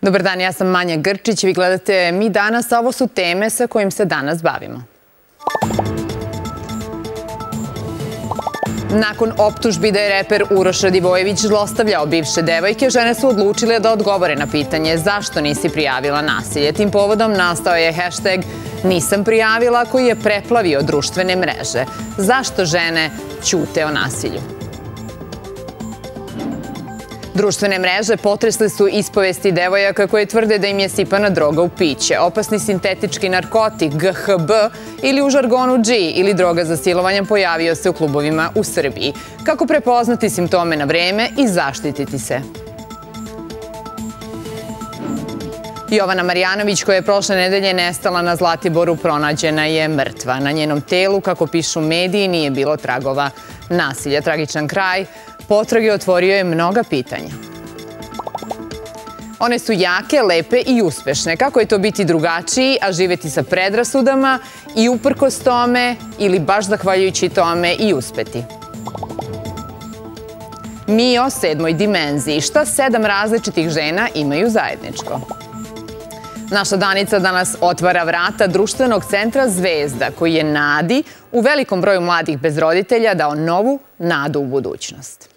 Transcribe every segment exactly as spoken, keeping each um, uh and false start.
Dobar dan, ja sam Manja Grčić. Vi gledate Mi danas, a ovo su teme sa kojim se danas bavimo. Nakon optužbi da je reper Uroš Radivojević zlostavljao bivše devojke, žene su odlučile da odgovore na pitanje zašto nisi prijavila nasilje. Tim povodom nastao je hashtag Nisam prijavila, koji je preplavio društvene mreže. Zašto žene ćute o nasilju? Društvene mreže potresle su ispovesti devojaka koje tvrde da im je sipana droga u piće, opasni sintetički narkotik G H B ili u žargonu G ili droga za silovanje pojavio se u klubovima u Srbiji. Kako prepoznati simptome na vreme i zaštititi se? Jovana Marjanović, koja je prošle nedelje nestala na Zlatiboru, pronađena je mrtva. Na njenom telu, kako pišu mediji, nije bilo tragova nasilja. Tragičan kraj potrage otvorio je mnoga pitanja. One su jake, lepe i uspešne. Kako je to biti drugačiji, a živeti sa predrasudama i uprkos tome ili baš zahvaljujući tome i uspeti? Mi o sedmoj dimenziji. Šta sedam različitih žena imaju zajedničko? Naša Danica danas otvara vrata društvenog centra Zvezda, koji je nadi u velikom broju mladih bez roditelja dao novu nadu u budućnost.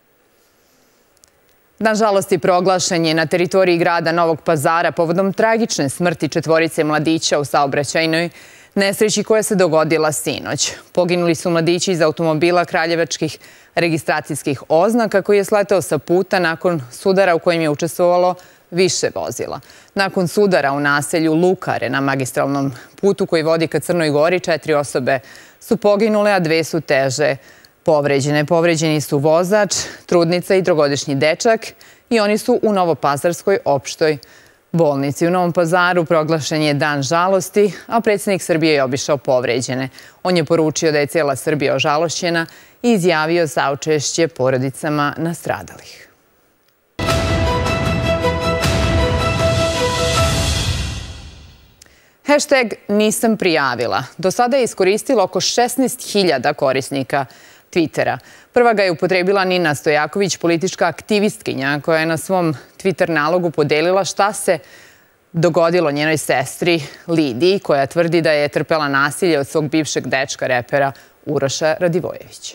Dan žalosti proglašen je na teritoriji grada Novog Pazara povodom tragične smrti četvorice mladića u saobraćajnoj nesreći koja se dogodila sinoć. Poginuli su mladići iz automobila kraljevačkih registracijskih oznaka koji je sletao sa puta nakon sudara u kojem je učestvovalo više vozila. Nakon sudara u naselju Lukare na magistralnom putu koji vodi ka Crnoj Gori, četiri osobe su poginule, a dve su teže povređene. Povređeni su vozač, trudnica i trogodišnji dečak i oni su u Novopazarskoj opštoj bolnici. U Novom Pazaru proglašen je dan žalosti, a predsjednik Srbije je obišao povređene. On je poručio da je cijela Srbija ožalošćena i izjavio saučešće porodicama nastradalih. Hashtag Nisam prijavila. Do sada je iskoristilo oko šesnaest hiljada korisnika Twittera. Prva ga je upotrebila Nina Stojaković, politička aktivistkinja koja je na svom Twitter nalogu podelila šta se dogodilo njenoj sestri Lidiji, koja tvrdi da je trpela nasilje od svog bivšeg dečka repera Uroša Radivojevića.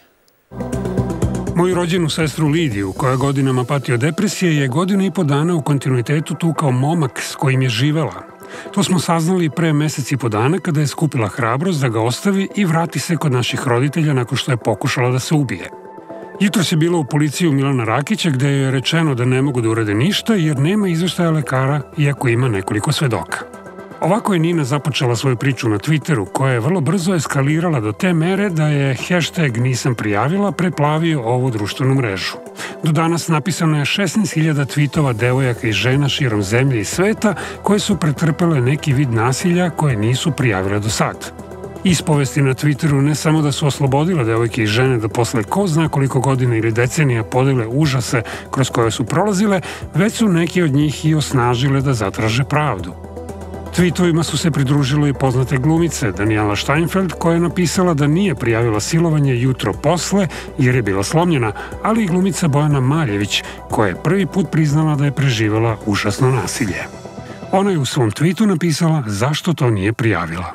Moju rođenu sestru Lidiju, koja godinama pati od depresije, je godinu i po dana u kontinuitetu tukao momak s kojim je živela. To smo saznali pre mesec i po dana kada je skupila hrabrost da ga ostavi i vrati se kod naših roditelja nakon što je pokušala da se ubije. Jutros je bila u policiji Milana Rakića gde je rečeno da ne mogu da urade ništa jer nema izveštaja lekara iako ima nekoliko svedoka. Ovako je Nina započela svoju priču na Twitteru, koja je vrlo brzo eskalirala do te mere da je hashtag Nisam prijavila preplavio ovu društvenu mrežu. Do danas napisano je šesnaest hiljada tweetova devojaka i žena širom zemlje i sveta koje su pretrpele neki vid nasilja koje nisu prijavile do sad. Ispovesti na Twitteru ne samo da su oslobodile devojke i žene da posle ko zna koliko godina ili decenija podele užase kroz koje su prolazile, već su neki od njih i osnažile da zatraže pravdu. Tweetovima su se pridružile i poznate glumice Daniela Steinfeld, koja je napisala da nije prijavila silovanje jutro posle jer je bila slomljena, ali i glumica Bojana Maljević, koja je prvi put priznala da je preživela užasno nasilje. Ona je u svom tweetu napisala zašto to nije prijavila.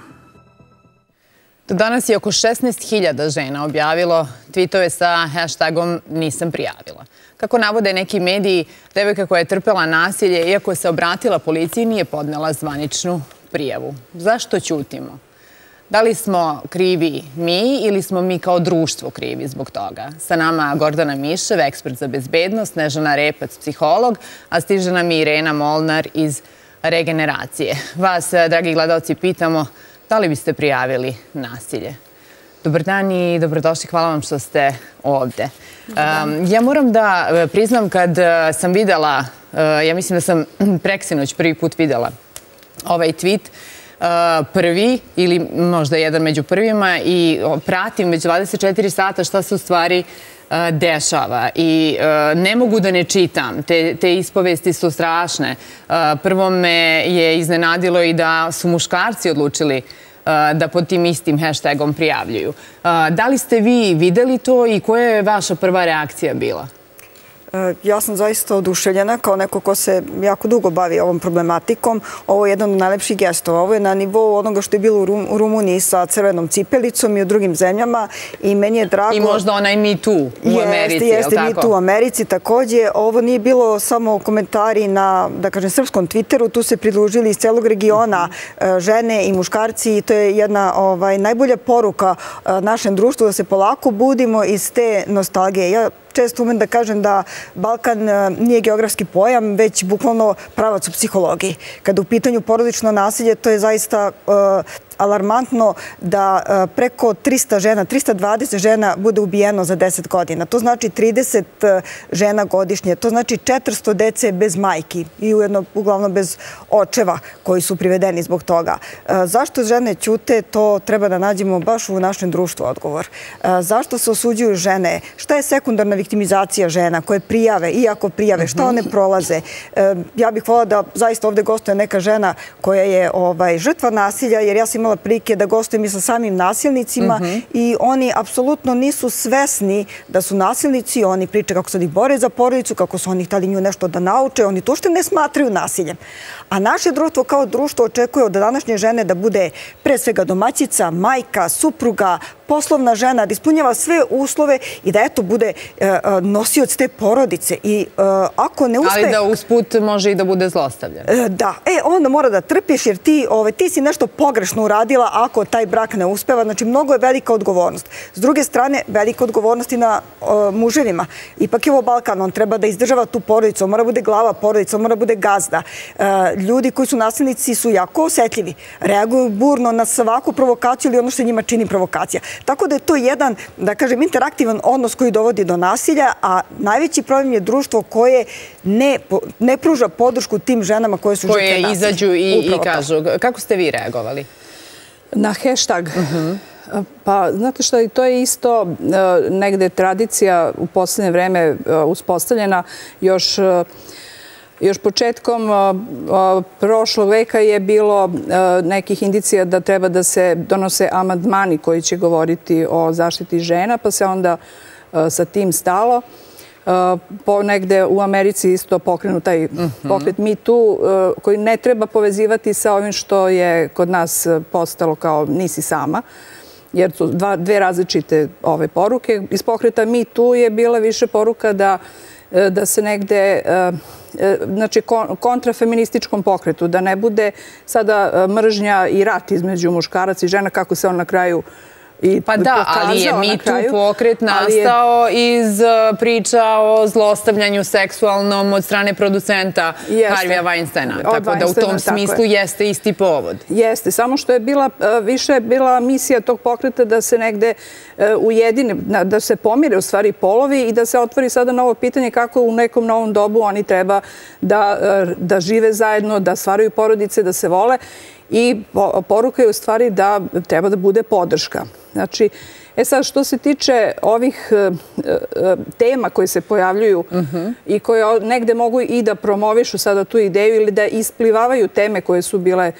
Do danas je oko šesnaest hiljada žena objavilo tweetove sa hashtagom Nisam prijavila. Kako navode neki mediji, devojka koja je trpela nasilje, iako se obratila policiji, nije podnela zvaničnu prijavu. Zašto ćutimo? Da li smo krivi mi ili smo mi kao društvo krivi zbog toga? Sa nama Gordana Mišev, ekspert za bezbednost, Snežana Repac, psiholog, a stiže nam i Irena Molnar iz Regeneracije. Vas, dragi gledalci, pitamo da li biste prijavili nasilje? Dobar dan i dobrodošli. Hvala vam što ste ovde. Ja moram da priznam kad sam videla, ja mislim da sam preksinoć prvi put videla ovaj tweet, prvi ili možda jedan među prvima i pratim već dvadeset četiri sata šta se u stvari dešava i ne mogu da ne čitam. Te ispovesti su strašne. Prvo me je iznenadilo i da su muškarci odlučili da pod tim istim hashtagom prijavljuju. Da li ste vi videli to i koja je vaša prva reakcija bila? Ja sam zaista oduševljena kao neko ko se jako dugo bavi ovom problematikom. Ovo je jedan od najlepših gestova. Ovo je na nivou onoga što je bilo u Rumuniji sa crvenom cipelicom i u drugim zemljama. I meni je drago... I možda onaj Me Too u Americi, je li tako? Jeste, Me Too u Americi takođe. Ovo nije bilo samo komentari na, da kažem, srpskom Twitteru. Tu se pridružili iz celog regiona žene i muškarci i to je jedna najbolja poruka našem društvu da se polako budimo iz te nostalgije. Ja često umem da kažem da Balkan nije geografski pojam, već bukvalno pravac u psihologiji. Kada u pitanju porodično nasilje, to je zaista alarmantno da preko trista žena, trista dvadeset žena bude ubijeno za deset godina. To znači trideset žena godišnje. To znači četiristo dece bez majki i ujedno uglavnom bez očeva koji su privedeni zbog toga. Zašto žene ćute, to treba da nađemo baš u našem društvu odgovor. Zašto se osuđuju žene? Šta je sekundarna viktimizacija žena koje prijave, iako prijave, šta one prolaze? Ja bih voljela da zaista ovde gostuje neka žena koja je žrtva nasilja, jer ja sam imala prilike da gostujem i sa samim nasilnicima i oni apsolutno nisu svesni da su nasilnici. Oni pričaju kako se oni bore za porodicu, kako su oni hteli nju nešto da nauče. Oni to što ne smatraju nasiljem. A naše društvo kao društvo očekuje od današnje žene da bude pre svega domaćica, majka, supruga, poslovna žena, da ispunjava sve uslove i da eto bude nosioc te porodice. I ako ne uspe... Ali da usput može i da bude zlostavljen. Da. E, onda mora da trpiš jer ti si nešto pogrešno uradila ako taj brak ne uspeva. Znači, mnogo je velika odgovornost. S druge strane, velika odgovornost i na muževima. Ipak je ovo Balkan, on treba da izdržava tu porodicu, on mora bude glava porodica, on mora bude gazda. Ljudi koji su nasilnici su jako osetljivi. Reaguju burno na svaku provokaciju ili ono što njima čini provokacija. Tako da je to jedan, da kažem, interaktivan odnos koji dovodi do nasilja, a najveći problem je društvo koje ne pruža podršku tim ženama koje su žrtve nasilja. Koje izađu i kažu. Kako ste vi reagovali? Na hashtag? Pa, znate šta, to je isto negde tradicija u poslednje vreme uspostavljena. Još Još početkom prošlog veka je bilo nekih indicija da treba da se donose amandmani koji će govoriti o zaštiti žena, pa se onda sa tim stalo. Negde u Americi isto pokrenu taj pokret Me Too, koji ne treba povezivati sa ovim što je kod nas postalo kao nisi sama, jer su dve različite ove poruke. Iz pokreta Me Too je bila više poruka da da se negde, znači kontrafeminističkom pokretu, da ne bude sada mržnja i rat između muškaraca i žena, kako se on na kraju i pa da, ali je Me Too pokret nastao iz priča o zlostavljanju seksualnom od strane producenta Harvija Weinsteina. Tako da u tom smislu jeste isti povod. Jeste, samo što je bila, više bila misija tog pokreta da se negde ujedine, da se pomire u stvari polovi i da se otvori sada novo pitanje kako u nekom novom dobu oni treba da žive zajedno, da stvaraju porodice, da se vole. I poruka je u stvari da treba da bude podrška. Znači, e sad, što se tiče ovih tema koje se pojavljuju i koje negde mogu i da promovišu sada tu ideju ili da isplivavaju teme koje su bile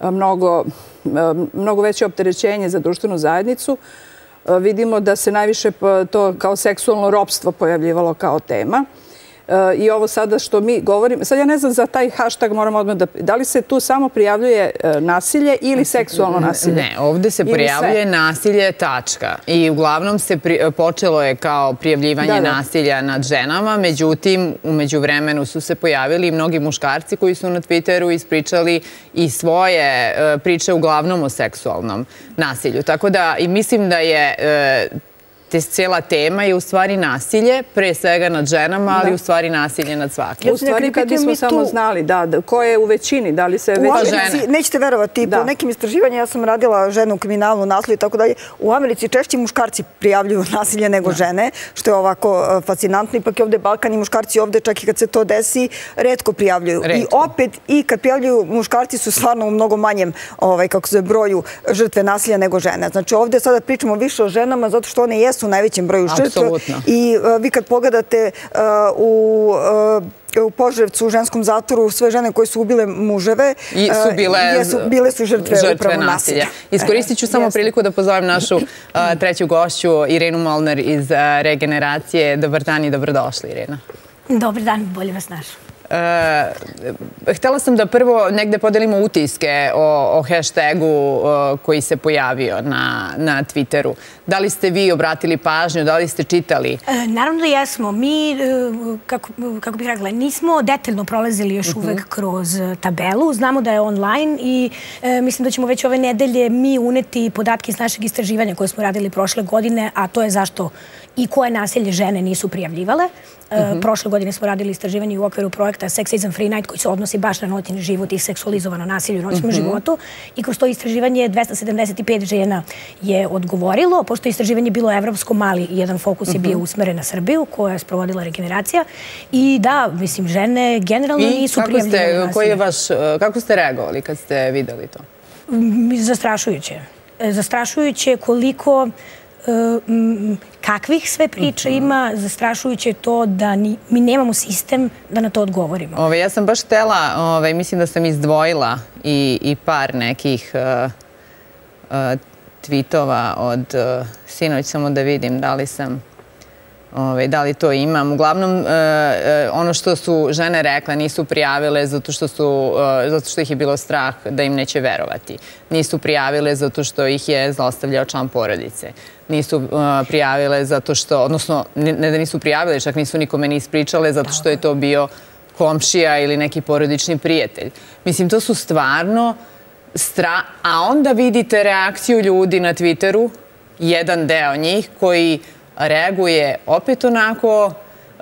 mnogo veće opterećenje za društvenu zajednicu, vidimo da se najviše to kao seksualno ropstvo pojavljivalo kao tema. I ovo sada što mi govorimo, sad ja ne znam za taj hashtag moram odmah da... Da li se tu samo prijavljuje nasilje ili seksualno nasilje? Ne, ovde se prijavljuje nasilje, tačka. I uglavnom se počelo je kao prijavljivanje nasilja nad ženama, međutim, umeđu vremenu su se pojavili i mnogi muškarci koji su na Twitteru ispričali i svoje priče uglavnom o seksualnom nasilju. Tako da i mislim da je... cijela tema je u stvari nasilje, pre svega nad ženama, ali u stvari nasilje nad svakim. U stvari kad bismo samo znali ko je u većini, da li se većina... Nećete verovati, po nekim istraživanjima, ja sam radila ženu u kriminalu, nasilju i tako dalje, u Americi češće muškarci prijavljuju nasilje nego žene, što je ovako fascinantno. Ipak je ovde Balkan i muškarci ovde, čak i kad se to desi, retko prijavljuju. I opet, i kad prijavljuju muškarci su stvarno u mnogo manjem, kako se broju, žrtve nasilja nego žene. Znači ovde sada pričamo više o ženama zato što one jesu u najvećem broju žrtve. I vi kad pogledate u Požarevcu, u ženskom zatvoru, sve žene koje su ubile muževe, bile su žrtve upravo nasilja. Iskoristit ću samo priliku da pozovem našu treću gošću, Irenu Molnar iz Regeneracije. Dobar dan i dobrodošli, Irena. Dobar dan, bolje vas našao. Htela sam da prvo negde podelimo utiske o hashtagu koji se pojavio na Twitteru. Da li ste vi obratili pažnju, da li ste čitali? Naravno da jesmo. Mi, kako bih rekla, nismo detaljno prolazili još uvek kroz tabelu. Znamo da je online i mislim da ćemo već ove nedelje mi uneti podatke iz našeg istraživanja koje smo radili prošle godine, a to je zašto i koje nasilje žene nisu prijavljivale. Prošle godine smo radili istraživanje u okviru projekta Sexism Free Night koji se odnosi baš na noćni život i seksualizovano nasilje u noćnom životu. I kroz to istraživanje dvesta sedamdeset pet žena je odgovorilo. Pošto je istraživanje bilo evropsko, mali jedan fokus je bio usmeren na Srbiju koja je sprovodila regeneracija. I da, mislim, žene generalno nisu prijavljivale nasilje. Kako ste reagovali kad ste videli to? Zastrašujuće. Zastrašujuće koliko kakvih sve priča ima, zastrašujuće to da mi nemamo sistem da na to odgovorimo. Ja sam baš htela, mislim da sam izdvojila i par nekih tweetova od sinoć, samo da vidim da li sam, da li to imam. Uglavnom, ono što su žene rekla, nisu prijavile zato što ih je bilo strah da im neće verovati. Nisu prijavile zato što ih je zlostavljao član porodice. Nisu prijavile zato što, odnosno, ne da nisu prijavile, čak nisu nikome ni ispričale zato što je to bio komšija ili neki porodični prijatelj. Mislim, to su stvarno strah, a onda vidite reakciju ljudi na Twitteru, jedan deo njih koji reaguje opet onako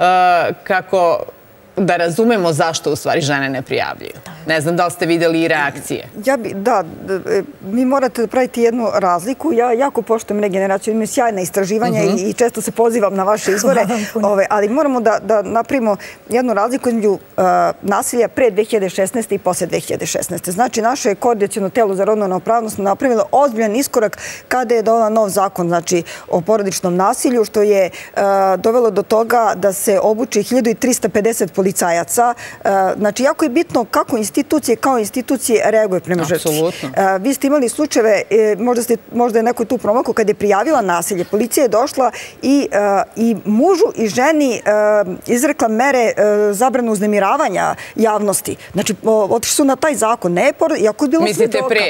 kako da razumemo zašto u stvari žene ne prijavljuju. Ne znam da li ste videli i reakcije. Da, mi morate da pravite jednu razliku. Ja jako poštujem regeneraciju, imam sjajna istraživanja i često se pozivam na vaše izvore, ali moramo da napravimo jednu razliku između nasilja pre dve hiljade šesnaeste. i posle dve hiljade šesnaeste. Znači, naše koordinaciono telo za rodnu ravnopravnost napravilo ozbiljan iskorak kada je donela nov zakon o porodičnom nasilju, što je dovelo do toga da se obuči hiljadu trista pedeset policajaca. Znači, jako je bitno kako institucije kao institucije reaguje prema žrtvi. Vi ste imali slučajeve, možda je neko tu promakao, kada je prijavila nasilje, policija je došla i mužu i ženi izrekla mere zabrane uznemiravanja javnosti. Znači, otišli su na taj zakon. Mislite pre?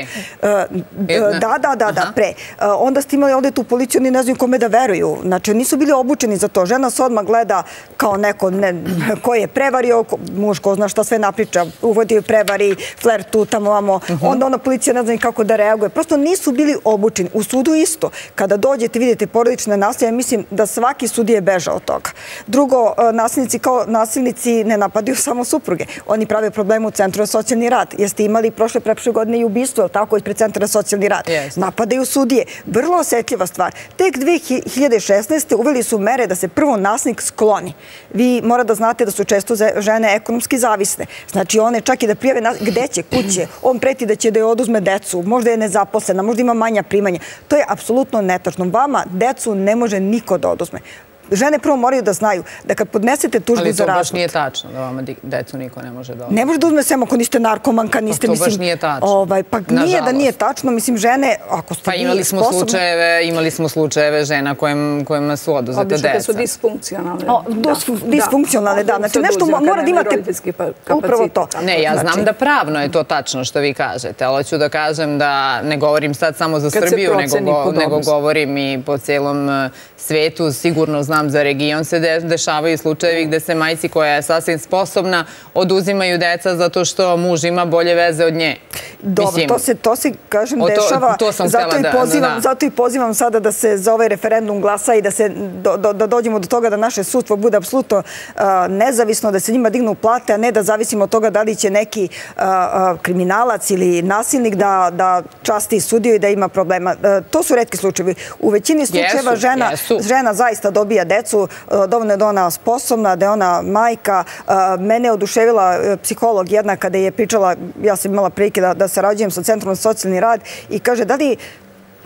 Da, da, da, da, pre. Onda ste imali ovdje tu policiju, oni ne znaju kome da veruju. Znači, nisu bili obučeni za to. Žena se odmah gleda kao neko koji je prevario, muž ko zna šta sve napriča, uvodio prevari, flertu, tamo vamo, onda ona policija ne zna kako da reaguje. Prosto nisu bili obučeni. U sudu isto. Kada dođete, vidite porodične nasilje, mislim da svaki sudije beža od toga. Drugo, nasilnici kao nasilnici ne napadaju samo supruge. Oni prave probleme u Centru za socijalni rad. Jeste imali prošle preprošle godine i ubistvo, je li tako, ispred Centra za socijalni rad. Napadaju sudije. Vrlo osjetljiva stvar. Tek dve hiljade šesnaeste. uveli su mere da se prvo nasilnik skloni. Vi mora da znate da su često žene ekonomski zavisne. Znači, one čak i da prijave gde će, kuće, on preti da će da joj oduzme decu, možda je nezaposlena, možda ima manja primanja. To je apsolutno netačno. Vama decu ne može niko da oduzme. Žene prvo moraju da znaju da kad podnesete tužbu za razvod... Ali to baš nije tačno, da vama decu niko ne može da oduzme. Ne može da uzme samo ako niste narkomanka, niste, mislim... To baš nije tačno. Pa nije da nije tačno, mislim, žene, ako ste vi sposobne... Imali smo slučajeve žena kojima su oduzeta deca. Obično kad su disfunkcionalne. Disfunkcionalne, da. Znači, nešto mora da imate upravo to. Ne, ja znam da pravno je to tačno što vi kažete, ali hoću da kažem da ne govorim sad samo za Srbiju, nego govorim i po celom svetu. Sigurno znam za region se dešavaju slučajevi gde se majci koja je sasvim sposobna oduzimaju deca zato što muž ima bolje veze od nje. Dobro, to se, kažem, dešava. Zato i pozivam sada da se za ovaj referendum glasa i da dođemo do toga da naše sudstvo bude apsolutno nezavisno, da se njima dignu plate, a ne da zavisimo od toga da li će neki kriminalac ili nasilnik da časti sudiju i da ima problema. To su retki slučajevi. U većini slučajeva žena zaista dobija decu, dovoljno je da ona sposobna, da je ona majka. Mene je oduševila psiholog jedna kada je pričala, ja sam imala prilike da sarađujem sa Centrom za socijalni rad i kaže da li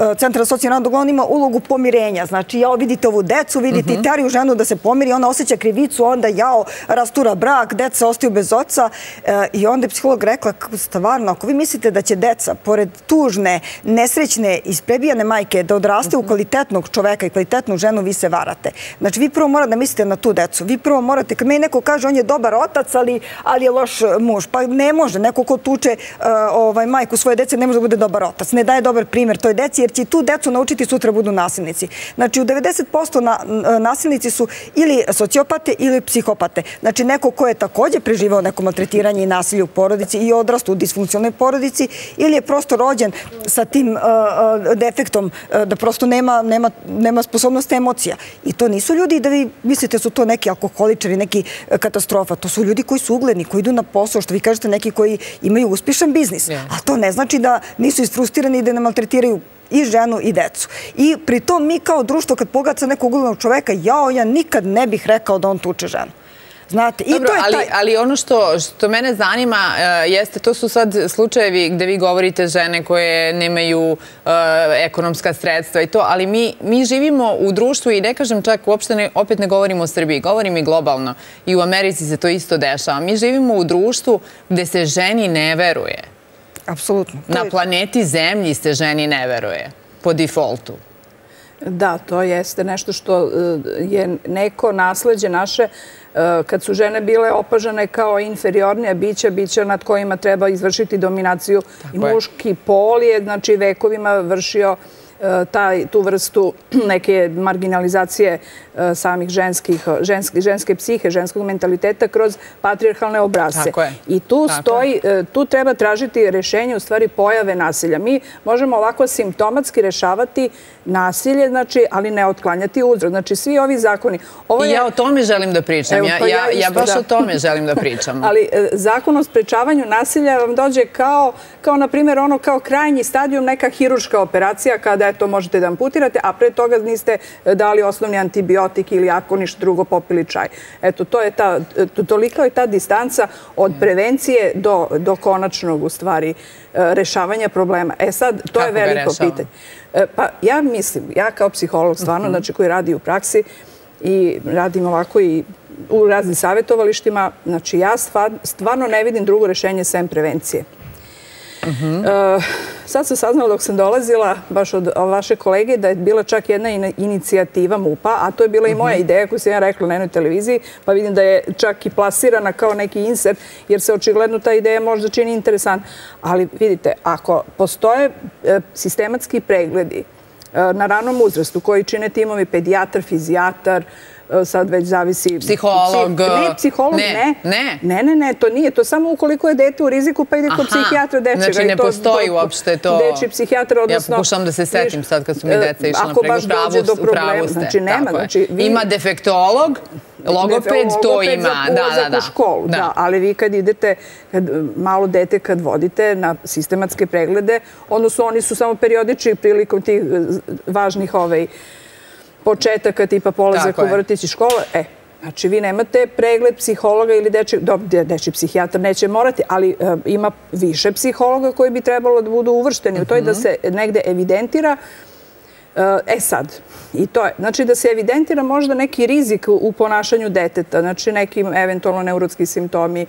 Centra socijalnog rada, on ima ulogu pomirenja. Znači, jao, vidite ovu decu, vidite i teriju ženu da se pomiri, ona osjeća krivicu, onda jao, rastura brak, deca ostaju bez oca. I onda je psiholog rekla, stvarno, ako vi mislite da će deca, pored tužne, nesrećne, isprebijane majke, da odraste u kvalitetnog čoveka i kvalitetnu ženu, vi se varate. Znači, vi prvo morate da mislite na tu decu. Vi prvo morate, kad meni neko kaže on je dobar otac, ali je loš muž, pa ne može. Neko ko tuče majku svoje dece ne može da bude dobar otac. Ne daje dobar primjer toj deci, jer će tu decu naučiti sutra budu nasilnici. Znači, u devedeset posto nasilnici su ili sociopate ili psihopate. Znači, neko ko je također preživao neko maltretiranje i nasilje u porodici i odrastu u disfunkcionalnoj porodici, ili je prosto rođen sa tim defektom da prosto nema sposobnost emocija. I to nisu ljudi da vi mislite su to neki alkoholičari, neki katastrofa. To su ljudi koji su ugledni, koji idu na posao, što vi kažete, neki koji imaju uspješan biznis. A to ne znači da nisu isfrustirani i da ne maltretiraju i ženu i decu. I pri tom mi kao društvo, kad pogledate nekog uglednog čoveka, jao, ja nikad ne bih rekao da on tuče ženu. Dobro, ali ono što mene zanima jeste, to su sad slučajevi gde vi govorite žene koje nemaju ekonomska sredstva i to, ali mi živimo u društvu i ne kažem čak, uopšte opet ne govorimo o Srbiji, govorim i globalno. I u Americi se to isto dešava. Mi živimo u društvu gde se ženi ne veruje. Apsolutno. Na planeti Zemlji se ženi ne veruje, po defaultu. Da, to jeste nešto što je neko nasleđe naše, kad su žene bile opažane kao inferiornija bića, bića nad kojima treba izvršiti dominaciju i muški pol je, znači, vekovima vršio tu vrstu neke marginalizacije samih ženske psihe, ženskog mentaliteta kroz patrijarhalne obrazce. I tu stoji, tu treba tražiti rešenje u stvari pojave nasilja. Mi možemo ovako simptomatski rešavati nasilje, znači, ali ne otklanjati uzrok. Znači, svi ovi zakoni... I ja o tome želim da pričam. Ja baš o tome želim da pričam. Ali zakon o sprečavanju nasilja vam dođe kao, na primjer, ono kao krajnji stadijum, neka hirurška operacija kada, eto, možete da amputirate, a pre toga niste dali osnovni antibiotik ili ako ništa drugo popili čaj. Eto, to je ta, toliko je ta distanca od prevencije do konačnog, u stvari, rešavanja problema. E sad, to je veliko pitanje. Pa ja mislim, ja kao psiholog stvarno, znači koji radi u praksi i radim ovako i u raznim savjetovalištima, znači ja stvarno ne vidim drugo rešenje sem prevencije. Sad sam saznala dok sam dolazila baš od vaše kolege da je bila čak jedna inicijativa MUP-a, a to je bila i moja ideja koju sam ja rekla na jednoj televiziji, pa vidim da je čak i plasirana kao neki insert, jer se očigledno ta ideja možda čini interesant. Ali vidite, ako postoje sistematski pregledi na ranom uzrastu koji čine timovi pedijatar, fizijatar, sad već zavisi... Psiholog... Ne, psiholog ne. Ne, ne, ne, to nije. To samo ukoliko je dete u riziku pa ide kod psihijatra dečega. Znači ne postoji uopšte to... Deči psihijatar, odnosno... Ja pokušam da se setim sad kad su mi deca išla preko pravu ste. Ima defektolog, logoped, to ima. Da, da, da. U školu, da. Ali vi kad idete, malo dete kad vodite na sistematske preglede, odnosno oni su samo periodični prilikom tih važnih ovaj početaka tipa polazak u vrtić i škola. E, znači vi nemate pregled psihologa ili dečji psihijatar neće morati, ali ima više psihologa koji bi trebalo da budu uvršteni u to i da se negde evidentira. E sad, i to je, znači da se evidentira možda neki rizik u ponašanju deteta, znači neki eventualno neurotski simptomi,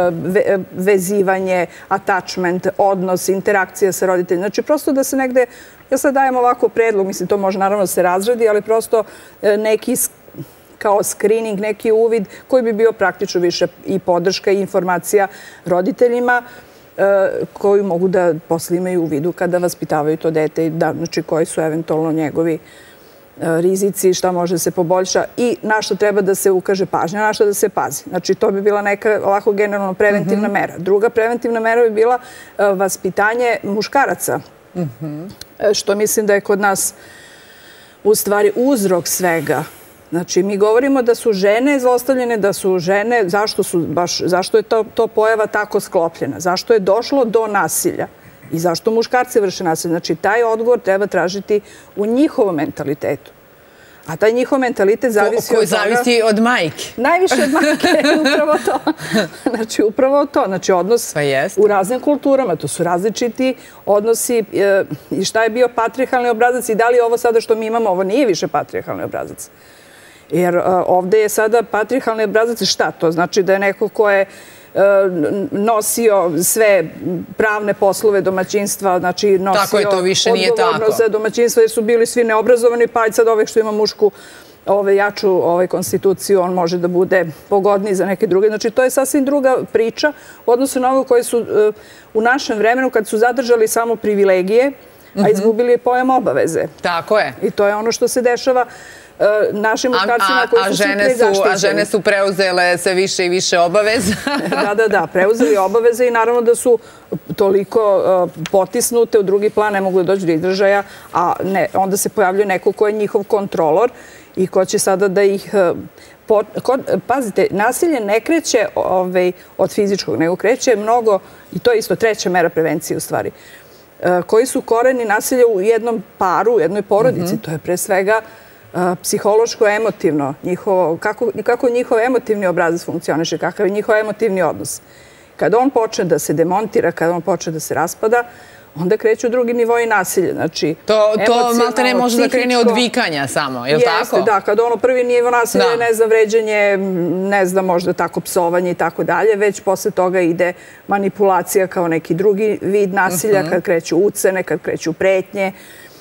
vezivanje, attachment, odnos, interakcija sa roditeljima. Znači prosto da se negde, ja sad dajem ovako predlog, mislim to može naravno da se razradi, ali prosto neki kao screening, neki uvid koji bi bio praktično više i podrška i informacija roditeljima koju mogu da posle imaju u vidu kada vaspitavaju to dete i znači koji su eventualno njegovi rizici, šta može da se poboljša i na što treba da se ukaže pažnja, na što da se pazi. Znači to bi bila neka ovako generalno preventivna mera. Druga preventivna mera bi bila vaspitanje muškaraca, što mislim da je kod nas u stvari uzrok svega. Znači, mi govorimo da su žene zlostavljene, da su žene, zašto su baš, zašto je to pojava tako sklopljena, zašto je došlo do nasilja i zašto muškarci vrše nasilje. Znači, taj odgovor treba tražiti u njihovom mentalitetu, A taj njihov mentalitet zavisi Ko, od toga... Koji zavisi od majke. Najviše od majke, upravo to. Znači, upravo to. Znači, odnos u raznim kulturama. To su različiti odnosi. I šta je bio patrijarhalni obrazac i da li ovo sada što mi imamo, ovo nije više patrijarhalni obrazac. Jer ovde je sada patrijarhalni obrazac šta to? Znači da je neko ko je nosio sve pravne poslove domaćinstva, znači nosio odgovornost za domaćinstvo jer su bili svi neobrazovani, pa i sad ovih što ima mušku jaču konstituciju, on može da bude pogodniji za neke druge. Znači to je sasvim druga priča u odnosu na ovo koje su u našem vremenu kad su zadržali samo privilegije, a izgubili pojam obaveze. Tako je. I to je ono što se dešava našim muškarcima koji su svi prezaštićeni. A žene su preuzele sve više i više obaveza. Da, da, da, preuzeli obaveze i naravno da su toliko potisnute u drugi plan, ne mogu da dođu do izražaja, a onda se pojavljuje neko ko je njihov kontrolor i ko će sada da ih... Pazite, nasilje ne kreće od fizičkog, nego kreće mnogo, i to je isto treća mera prevencije u stvari, koji su koreni nasilja u jednom paru, u jednoj porodici. To je pre svega psihološko-emotivno, kako njihov emotivni obrazac funkcioniše, kakav je njihov emotivni odnos. Kada on počne da se demontira, kada on počne da se raspada, onda kreću drugi nivoji nasilja. To malte ne može da krene od vikanja samo, je li tako? Jeste, da. Kada ono prvi nivo nasilja je, ne znam, vređanje, ne znam, možda tako psovanje i tako dalje, već posle toga ide manipulacija kao neki drugi vid nasilja, kad kreću ucene, kad kreću pretnje,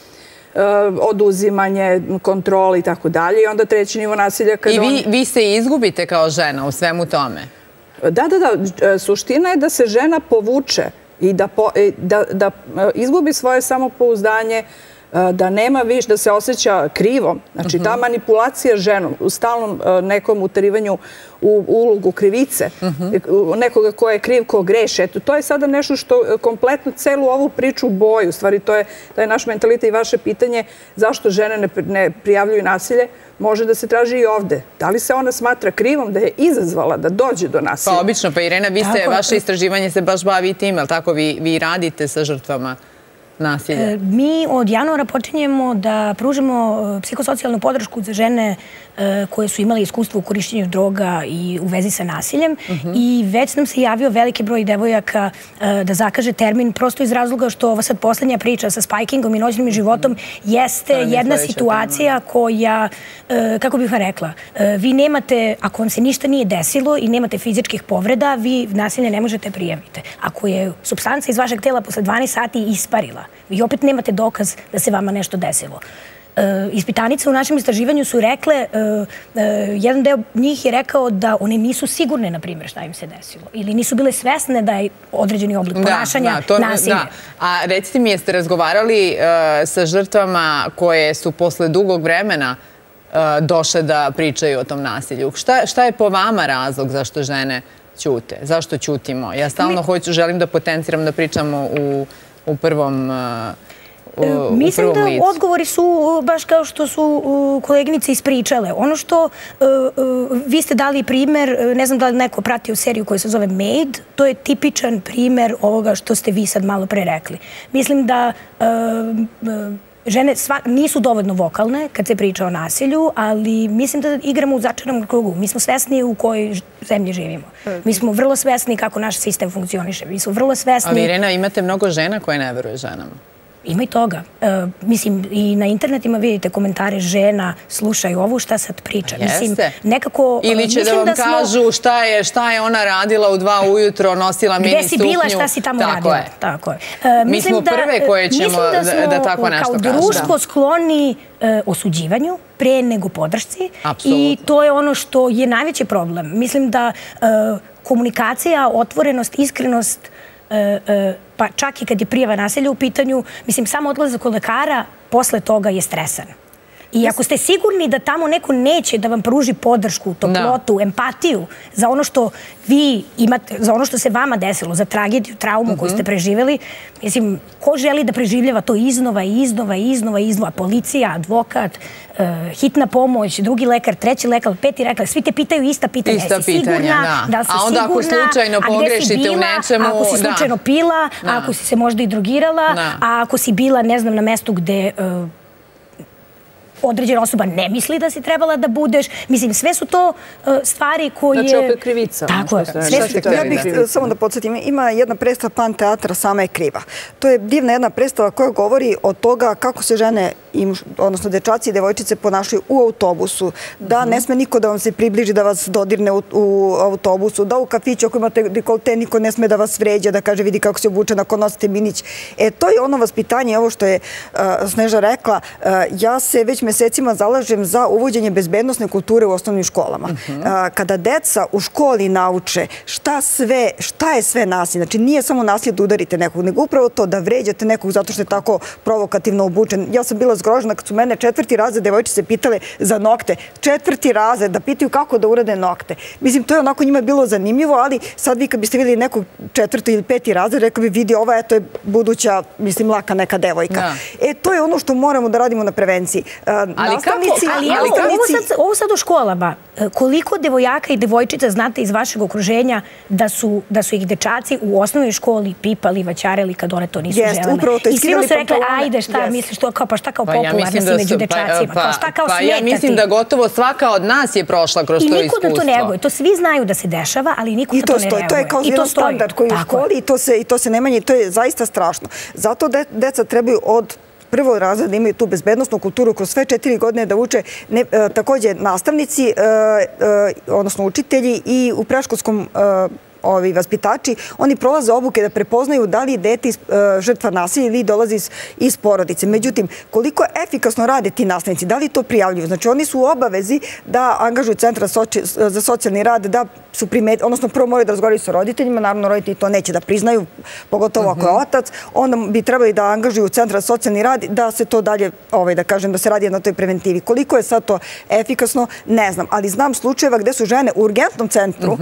oduzimanje, kontrol i tako dalje. I onda treći nivo nasilja... I vi se izgubite kao žena u svemu tome? Da, da, da. Suština je da se žena povuče i da izgubi svoje samopouzdanje, da nema više, da se osjeća krivom. Znači, ta manipulacija ženom u stalnom nekom utarivanju u ulogu krivice, nekoga ko je kriv, ko greše. Eto, to je sada nešto što kompletno celu ovu priču boji. U stvari, to je naš mentalitet i vaše pitanje zašto žene ne prijavljuju nasilje. Može da se traži i ovde. Da li se ona smatra krivom da je izazvala da dođe do nasilja? Pa obično. Pa Irena, vi ste, vaše istraživanje se baš bavi tim, ali tako vi radite sa žrtvama nasilja? Mi od januara počinjemo da pružimo psihosocijalnu podršku za žene koje su imale iskustvo u korišćenju droga i u vezi sa nasiljem i već nam se javio veliki broj devojaka da zakaže termin prosto iz razloga što ova sad poslednja priča sa spajkingom i noćnim životom jeste jedna situacija koja, kako bih vam rekla, vi nemate, ako vam se ništa nije desilo i nemate fizičkih povreda, vi nasilje ne možete prijaviti. Ako je supstanca iz vašeg tela posle dvanaest sati isparila, vi opet nemate dokaz da se vama nešto desilo. Ispitanice u našem istraživanju su rekle, jedan deo njih je rekao da one nisu sigurne, na primjer, šta im se desilo. Ili nisu bile svesne da je određeni oblik ponašanja nasilje. A recite mi, jeste razgovarali sa žrtvama koje su posle dugog vremena došle da pričaju o tom nasilju? Šta je po vama razlog zašto žene ćute? Zašto ćutimo? Ja stalno hoću, želim da potenciram da pričamo u prvom licu. Mislim da odgovori su baš kao što su koleginice ispričale. Ono što vi ste dali primer, ne znam da li neko pratio seriju koja se zove Made, to je tipičan primer ovoga što ste vi sad malo pre rekli. Mislim da žene nisu dovoljno vokalne kad se priča o nasilju, ali mislim da igramo u začaranom krugu. Mi smo svesni u kojoj zemlji živimo. Mi smo vrlo svesni kako naš sistem funkcioniše. Mi smo vrlo svesni... Ali Irena, imate mnogo žena koje ne veruju ženama. Ima i toga. Mislim, i na internetima vidite komentare žena, slušaju ovu, šta sad priča. Jeste. Ili će da vam kažu šta je ona radila u dva ujutro, nosila mini suknju. Gde si bila, šta si tamo radila. Tako je. Mi smo prve koje ćemo da tako nešto kažu. Mislim da smo kao društvo skloni osuđivanju pre nego podršci. I to je ono što je najveći problem. Mislim da komunikacija, otvorenost, iskrenost, pa čak i kad je prijava nasilja u pitanju, mislim, samo odlazak kod lekara posle toga je stresan. I ako ste sigurni da tamo neko neće da vam pruži podršku, toplotu, empatiju za ono što vi imate, za ono što se vama desilo, za tragediju, traumu koju ste preživjeli, mislim, ko želi da preživljava to iznova i iznova i iznova i iznova? Policija, advokat, hitna pomoć, drugi lekar, treći lekar, peti lekar, svi te pitaju ista pitanja. Ista pitanja, da. A onda ako slučajno pogrešite u nečemu... Ako si slučajno pila, ako si se možda i drogirala, a ako si bila, ne znam, na mestu gde... određena osoba ne misli da si trebala da budeš. Mislim, sve su to stvari koje... Znači, opet krivica. Tako je. Ja bih samo da podsjetim, ima jedna predstava Pan teatra Sama je kriva. To je divna jedna predstava koja govori o toga kako se žene, odnosno dečaci i devojčice ponašaju u autobusu, da ne sme niko da vam se približi, da vas dodirne u autobusu, da u kafiću ako imate dekolte niko ne sme da vas vređa, da kaže vidi kako se obučena, ako nosite minić. E, to je ono vaspitanje, ovo što je Sneža rekla. Ja se već mesecima zalažem za uvođenje bezbednosne kulture u osnovnim školama. Kada deca u školi nauče šta sve, šta je sve nasilje, znači nije samo nasilje da udarite nekog, nego upravo to da vređate nekog zato što je tako provokativno obučen. Ja sam bila zgrožena kad su mene četvrti razred devojčice pitale za nokte. Četvrti razred, da pitaju kako da urade nokte. Mislim, to je onako njima bilo zanimljivo, ali sad vi kad biste vidjeli nekog četvrti ili peti razred, rekao bi vidi ova, eto je buduća, mislim, laka neka devojka. E, to je ono što moramo da radimo na prevenciji. Ali kako? Ali evo, ovo sad u školama, koliko devojaka i devojčica znate iz vašeg okruženja da su ih dečaci u osnovnoj školi pipali, vaćareli kad one to nisu želene? I svi su rekli, ajde, šta misliš, pa šta kao popularna si među dečacima, kao šta kao smeta ti? Pa ja mislim da gotovo svaka od nas je prošla kroz to iskustvo. I niko da to ne reaguje. To svi znaju da se dešava, ali niko da to ne reaguje. To je kao jedan standard koji je u školi i to se ne manje. To je zaista strašno. Zato deca trebaju od prvo razred da imaju tu bezbednostnu kulturu kroz sve četiri godine da uče također nastavnici, odnosno učitelji i u predškolskom ovi vaspitači, oni prolaze obuke da prepoznaju da li je dete žrtva nasilja ili dolazi iz porodice. Međutim, koliko efikasno rade ti nastavnici, da li to prijavljuju? Znači, oni su u obavezi da angažuju Centar za socijalni rad, da su primetili, odnosno prvo moraju da razgovaraju sa roditeljima, naravno roditelji to neće da priznaju, pogotovo ako je otac, onda bi trebali da angažuju Centar za socijalni rad, da se to dalje, da kažem, da se radi na toj preventivi. Koliko je sad to efikasno, ne znam, ali znam slučajeva gde su žene u urgentnom centru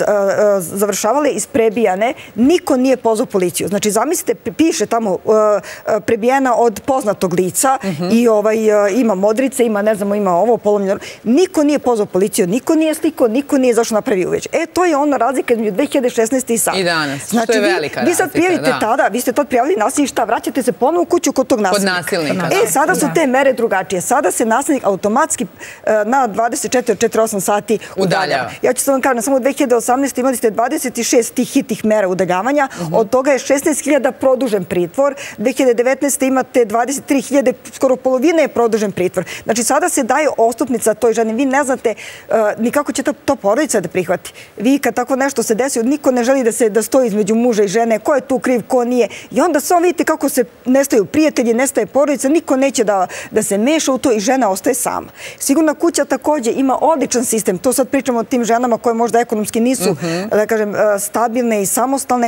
završavale isprebijane, niko nije pozvao policiju. Znači, zamislite, piše tamo prebijena od poznatog lica i ima modrice, ima, ne znamo, ima ovo, polomljeno. Niko nije pozvao policiju, niko nije slikao, niko nije zašao napravio uveć. E, to je ono razlika između dve hiljade šesnaeste. i sad. I danas, što je velika razlika. Vi sad prijavite tada, vi ste tad prijavili nasilje, šta, vraćate se ponovo u kuću kod tog nasilnika. Kod nasilnika. E, sada su te mere drugačije. Sada se nasilnik automatski na dvadeset četiri do četrdeset osam sati udaljava. Ja ću sam vam kažem, samo u dve hiljade osamnaeste. imali ste dvadeset šest tih hitnih mera udaljavanja, od toga je šesnaest hiljada produžen pritvor, dve hiljade devetnaeste. imate dvadeset tri hiljade, skoro polovine je produžen pritvor. Znači, sada se daje ostupnica toj ženi. Vi ne znate ni kako će to porodica da prihvati. Vi kad tako nešto se desi, niko ne želi da se da stoji između muža i žene, ko je tu kriv, ko nije. I onda samo vidite kako se nestaju prijatelji, nestaje porodica, niko neće da se meša u to i žena ostaje sama. Sigurna kuća također ima odličan sistem. To sad pričamo o tim ženama koje možda ekonomski nisu, da kažem, stabilne i samostalne.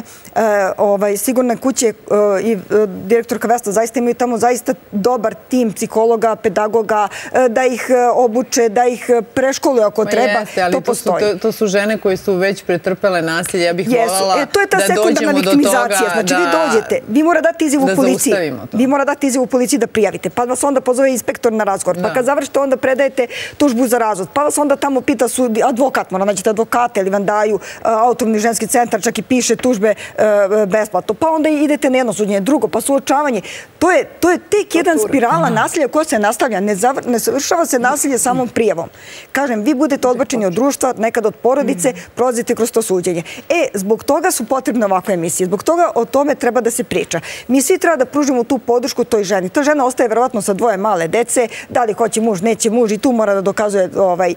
Sigurne kuće i direktorka Vesta zaista imaju tamo zaista dobar tim psihologa, pedagoga, da ih obuče, da ih preškoluju ako treba. To postoji. To su žene koje su već pretrpele nasilje. Ja bih voljela da dođemo do toga. To je ta sekundarna viktimizacija. Znači, vi dođete, vi mora dati izjavu policiji. Vi mora dati izjavu policiji da prijavite. Pa vas onda pozove inspektor na razgovor. Pa kad završite, onda predajete tužbu za razvod. Pa vas onda tamo pita advokat, mora nađete advokate ili vam daju autonomni ženski centar, čak i piše tužbe besplatno. Pa onda idete na jedno suđenje, drugo, pa suočavanje. To je tek jedan spirala nasilja koja se nastavlja. Ne završava se nasilje samom prijavom. Kažem, vi budete odbačeni od društva, nekad od porodice, prolazite kroz to suđenje. E, zbog toga su potrebne ovakve emisije. Zbog toga o tome treba da se priča. Mi svi treba da pružimo tu podršku toj ženi. Ta žena ostaje verovatno sa dvoje male dece, da li hoće muž, neće muž i tu mora da dokazuje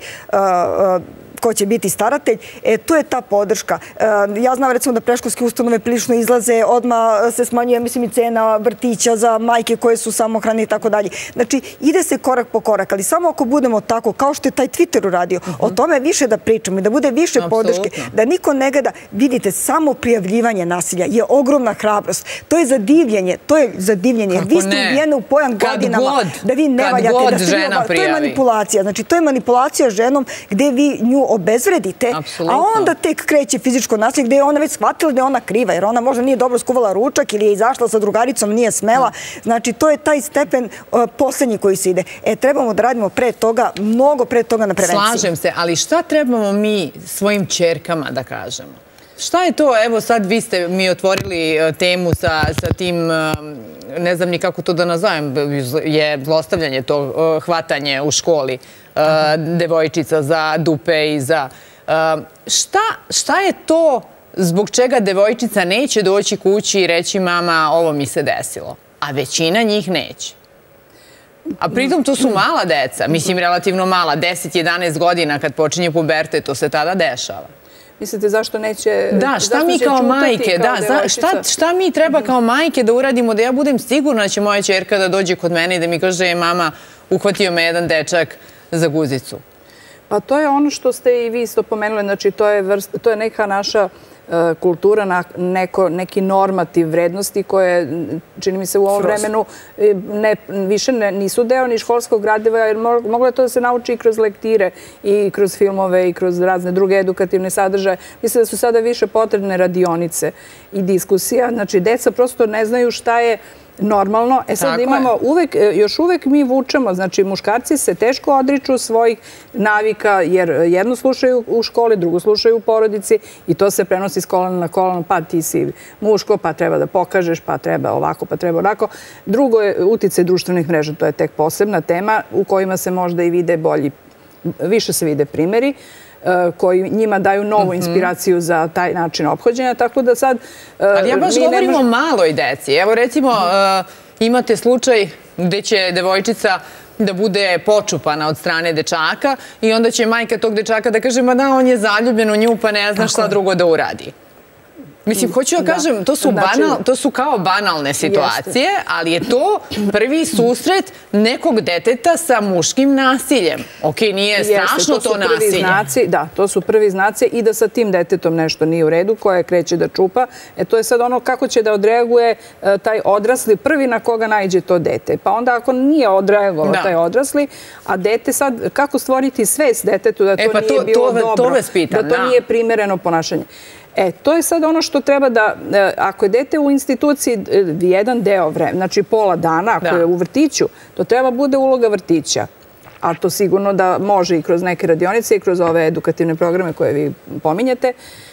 ko će biti staratelj. E, to je ta podrška. Ja znam, recimo, da predškolske ustanove prilično izlaze, odmah se smanjuje, mislim, i cena vrtića za majke koje su samohrane i tako dalje. Znači, ide se korak po korak, ali samo ako budemo tako, kao što je taj Twitter uradio, o tome više da pričamo i da bude više podrške, da niko ne gleda. Vidite, samo prijavljivanje nasilja je ogromna hrabrost. To je zadivljenje, to je zadivljenje. Vi ste uvijene u pojam godinama da vi ne valjate, da ste to je manipulacija. Znači, to je manipulacija ženom gde vi nju obezvredite, a onda tek kreće fizičko nasilje gde je ona već shvatila da je ona kriva, jer ona možda nije dobro skuvala ručak ili je izašla sa drugaricom, nije smela. Znači, to je taj stepen posljednji koji se ide. E, trebamo da radimo pre toga, mnogo pre toga na prevenciji. Slažem se, ali šta trebamo mi svojim ćerkama da kažemo? Šta je to? Evo sad vi ste mi otvorili temu sa tim ne znam ni kako to da nazovem, je zlostavljanje, to hvatanje u školi devojčica za dupe i za... Šta je to zbog čega devojčica neće doći kući i reći mama ovo mi se desilo, a većina njih neće? A pritom to su mala deca, mislim relativno mala, deset jedanaest godina kad počinje pubertet, to se tada dešava. Mislite zašto neće... Da, šta mi kao majke, šta mi treba kao majke da uradimo da ja budem sigurna da će moja ćerka da dođe kod mene i da mi kaže mama, uhvatio me jedan dečak za guzicu? Pa to je ono što ste i vi isto pomenuli, znači to je neka naša kultura, neki normativ vrednosti koje, čini mi se, u ovom vremenu više nisu deo ni školskog gradiva, jer moglo je to da se nauči i kroz lektire i kroz filmove i kroz razne druge edukativne sadržaje. Mislim da su sada više potrebne radionice i diskusija. Znači, deca prosto ne znaju šta je normalno. E sad imamo uvek, još uvek mi vučemo, znači muškarci se teško odriču svojih navika jer jedno slušaju u školi, drugo slušaju u porodici i to se prenosi s kolena na koleno, pa ti si muško, pa treba da pokažeš, pa treba ovako, pa treba onako. Drugo je uticaj društvenih mreža, to je tek posebna tema u kojima se možda i vide bolji, više se vide primjeri koji njima daju novu inspiraciju za taj način ophođenja, tako da sad... Ali ja baš govorim o maloj deci. Evo recimo imate slučaj gde će devojčica da bude počupana od strane dečaka i onda će majka tog dečaka da kaže ma da, on je zaljubljen u nju pa ne zna šta drugo da uradi. Mislim, hoću da kažem, to su kao banalne situacije, ali je to prvi susret nekog deteta sa muškim nasiljem. Ok, nije strašno to nasilje. Da, to su prvi znaci i da sa tim detetom nešto nije u redu, koje kreće da čupa. E, to je sad ono kako će da odreaguje taj odrasli prvi na koga najđe to dete. Pa onda ako nije odreagovao taj odrasli, a dete sad, kako stvoriti svest detetu da to nije bilo dobro, da to nije primereno ponašanje. E, to je sad ono što treba da, ako je dete u instituciji jedan deo vremena, znači pola dana, ako je u vrtiću, to treba bude uloga vrtića. A to sigurno da može i kroz neke radionice i kroz ove edukativne programe koje vi pominjete,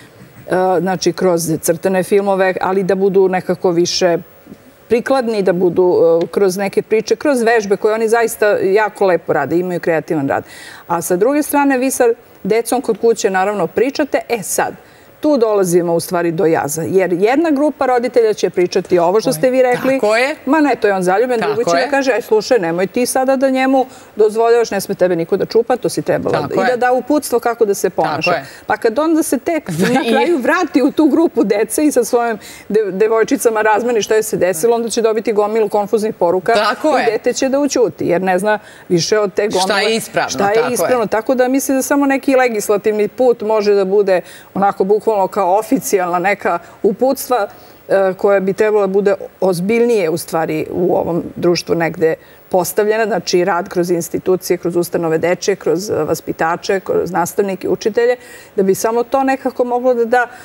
znači kroz crtane filmove, ali da budu nekako više prikladni, da budu kroz neke priče, kroz vežbe koje oni zaista jako lepo rade, imaju kreativan rad. A sa druge strane, vi sa decom kod kuće naravno pričate, e sad, tu dolazimo u stvari do jaza. Jer jedna grupa roditelja će pričati ovo što ste vi rekli. Tako je. Ma ne, to je on zaljubljen. Drugo će da kaže, aj slušaj, nemoj ti sada da njemu dozvoljavaš, ne sme tebe niko da čupa, to si trebala. I da da uputstvo kako da se ponaša. Pa kad onda se tek na kraju vrati u tu grupu dece i sa svojim devojčicama razmeni šta je se desilo, onda će dobiti gomilu konfuznih poruka i dete će da ućuti. Jer ne zna više od te gomile. Šta je ispravno. Šta je ispravno. Tako da mislim da samo neki legislativni put može da bude onako bukvalno kao oficijalna neka uputstva koja bi trebala bude ozbiljnije u stvari u ovom društvu negde postavljena, znači rad kroz institucije, kroz ustanove deče, kroz vaspitače, kroz nastavnike, učitelje, da bi samo to nekako moglo da da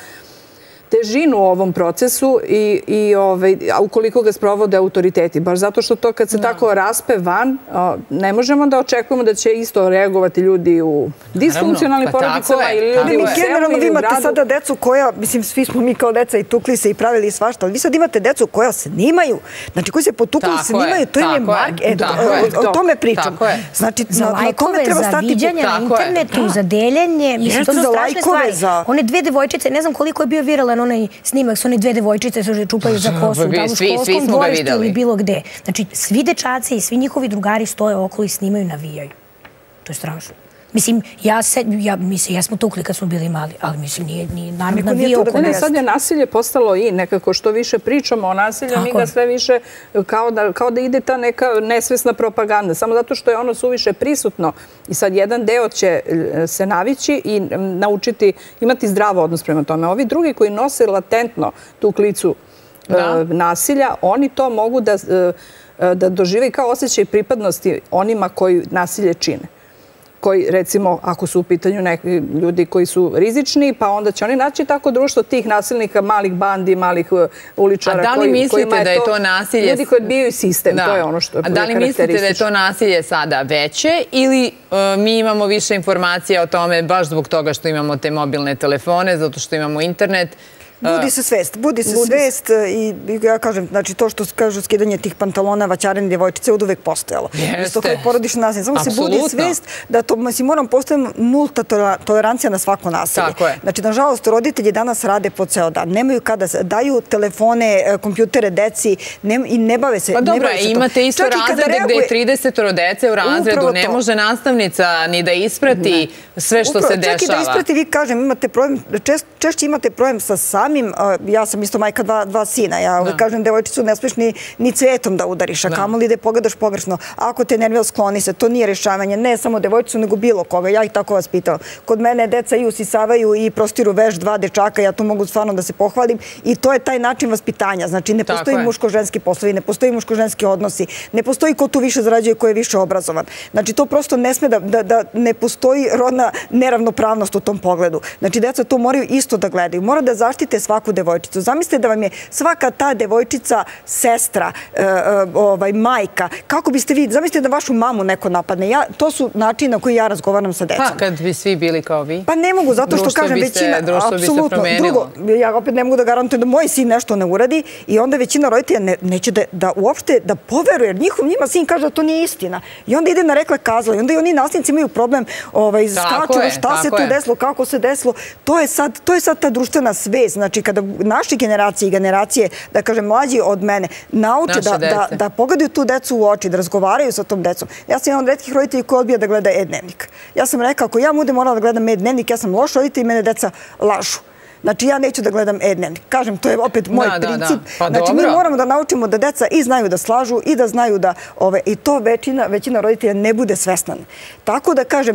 težinu u ovom procesu i ukoliko ga sprovode autoriteti. Baš zato što to kad se tako raspe van, ne možemo da očekujemo da će isto reagovati ljudi u disfunkcionalnim porodicama ili ljudi u selu ili u gradu. Vi imate sada decu koja, mislim, svi smo mi kao deca i tukli se i pravili svašta, ali vi sad imate decu koja se snimaju, znači koji se potukli se snimaju, to im je market. O tome pričam. Znači, za lajkove, za viđanje na internetu, za deljenje, mislim, to su strašne stvari. One dve devojčice, ne znam koliko je bio viralan onaj snimak s one dve devojčice se čupaju za kosu, da u školskom dvorištu ili bilo gde. Znači, svi dečaci i svi njihovi drugari stoje okolo i snimaju, navijaju. To je strašno. Mislim, ja se, ja, mislim, ja smo tukli kad smo bili mali, ali mislim, nije, nije narod navijao oko nas. Sad je nasilje postalo i nekako što više pričamo o nasilju, mi ga sve više kao da, kao da ide ta neka nesvesna propaganda, samo zato što je ono suviše prisutno i sad jedan deo će se navići i naučiti, imati zdrav odnos prema tome. Ovi drugi koji nose latentno tu klicu nasilja, oni to mogu da, da dožive kao osjećaj pripadnosti onima koji nasilje čine. Koji, recimo, ako su u pitanju neki ljudi koji su rizični, pa onda će oni naći tako društvo tih nasilnika, malih bandi, malih uličara. A da li mislite da je to nasilje... Ljudi koji odbijaju sistem, to je ono što je karakteristično. A da li mislite da je to nasilje sada veće ili mi imamo više informacija o tome baš zbog toga što imamo te mobilne telefone, zato što imamo internet? Budi se svest, budi se svest i ja kažem, znači to što kažu skidanje tih pantalona, vaćarene djevojčice od uvek postojalo. Isto kao i porodično nasilje. Samo se budi svest da to, mislim, moram postaviti nulta tolerancija na svako nasilje. Znači, nažalost, roditelji danas rade po ceo dan. Nemaju kada, daju telefone, kompjutere deci i ne bave se. Pa dobro, imate isto razrede gde je trideset dece u razredu. Ne može nastavnica ni da isprati sve što se dešava. Čak i da isprati, vi kažem, imate problem, češće imate problem sa samim, ja sam isto majka dva sina, ja uvijek kažem, devojčicu ne smiješ ni cvetom da udariš, a kamoli da je pogledaš pogrešno. Ako te nervira, skloni se, to nije rešavanje, ne samo devojčicu, nego bilo koga, ja ih tako vas pitala. Kod mene deca i usisavaju i prostiru veš dva dečaka, ja tu mogu stvarno da se pohvalim i to je taj način vaspitanja, znači ne postoji muško-ženski poslovi, ne postoji muško-ženski odnosi, ne postoji ko tu više zarađuje, ko je više obrazovan. Znači to prosto ne sme da ne postoji rodna neravnopravnost u tom pogledu. Znači deca to moraju isto da gledaju, mora da zaštite svaku devojčicu. Zamislite da vam je svaka ta devojčica sestra, majka, kako biste vi, zamislite da vašu mamu neko napadne. To su načini na koji ja razgovaram sa decom. Pa kad bi svi bili kao vi? Pa ne mogu, zato što kažem većina, apsolutno. Drugo, ja opet ne mogu da garantujem da moj sin nešto ne uradi i onda većina roditelja neće da uopšte da poveruje, jer njima sin kaže da to nije istina. I onda ide na rekle kazla i onda i oni nasljednici imaju problem, skaču, šta se tu desilo, kako se desilo. To je sad ta društvena svest. Znači, kada naše generacije i generacije, da kažem, mlađi od mene, nauče da pogledaju tu decu u oči, da razgovaraju sa tom decom. Ja sam jedan od retkih roditelji koji odbija da gleda e-dnevnik. Ja sam rekao, ako ja budem morala da gledam e-dnevnik, ja sam loš roditelj i mene deca lažu. Znači, ja neću da gledam e-dnevnik. Kažem, to je opet moj princip. Znači, mi moramo da naučimo da deca i znaju da slažu i da znaju da... I to većina roditelja ne bude svesna. Tako da, kažem,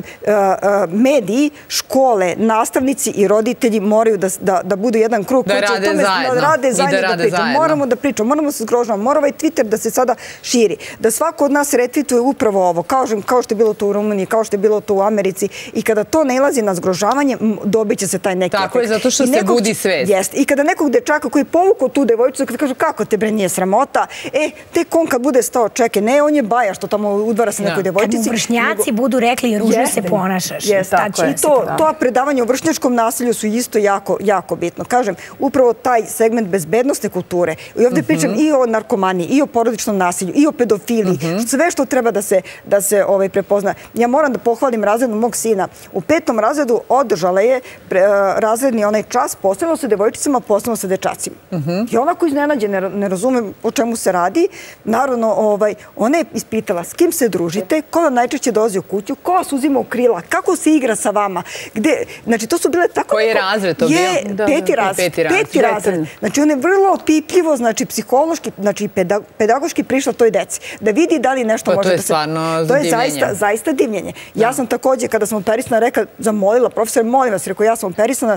mediji, škole, nastavnici i roditelji moraju da budu jedan krug. Da rade zajedno. Da rade zajedno. Moramo da pričamo, moramo se zgrožavamo. Mora ovaj Twitter da se sada širi. Da svako od nas retvituje upravo ovo. Kao što je bilo to u Rumuniji, kao što je bilo to u Americi. I kada to nailazi na zgrožavanje, dobit će se taj neki efekt. Tako je, zato što se budi svest. Jeste. I kada nekog dečaka koji je povukao tu devojčicu, kada kažu kako te bre nije sramota, e, tek on kad bude stao, čekaj, ne, on je baja što tamo udvara se nekoj devojčici. Kad mu vršnjaci budu rekli ružno se ponašaš. Jeste, tako je. I to predavanje o vršnjačkom nasilju su isto jako bitno. Kažem, upravo taj segment bezbednostne kulture. I ovdje pričam i o narkomaniji, i o porodičnom nasilju, i o pedofiliji. Sve što treba da se prepozna. Ja moram da pohvalim razredu mog sina. U petom razredu održala je razredni onaj čas, posebno sa devojčicama, posebno sa dečacima. I onako iznenađe, ne razumem o čemu se radi. Naravno, ona je ispitala s kim se družite, ko vam najčešće dolazi u kuću, ko vas uzima u krila, kako se igra sa vama. Znači, to su bile tako... Koji je razred to bio? Peti razred. Peti razred. Znači, on je vrlo opipljivo, znači, psihološki, znači, pedagoški prišla toj deci. Da vidi da li nešto može da se... To je stvarno divljenje. To je zaista divljenje. Ja sam također, kada sam operisana, rekla, zamolila, profesor, molim vas, rekao, ja sam operisana,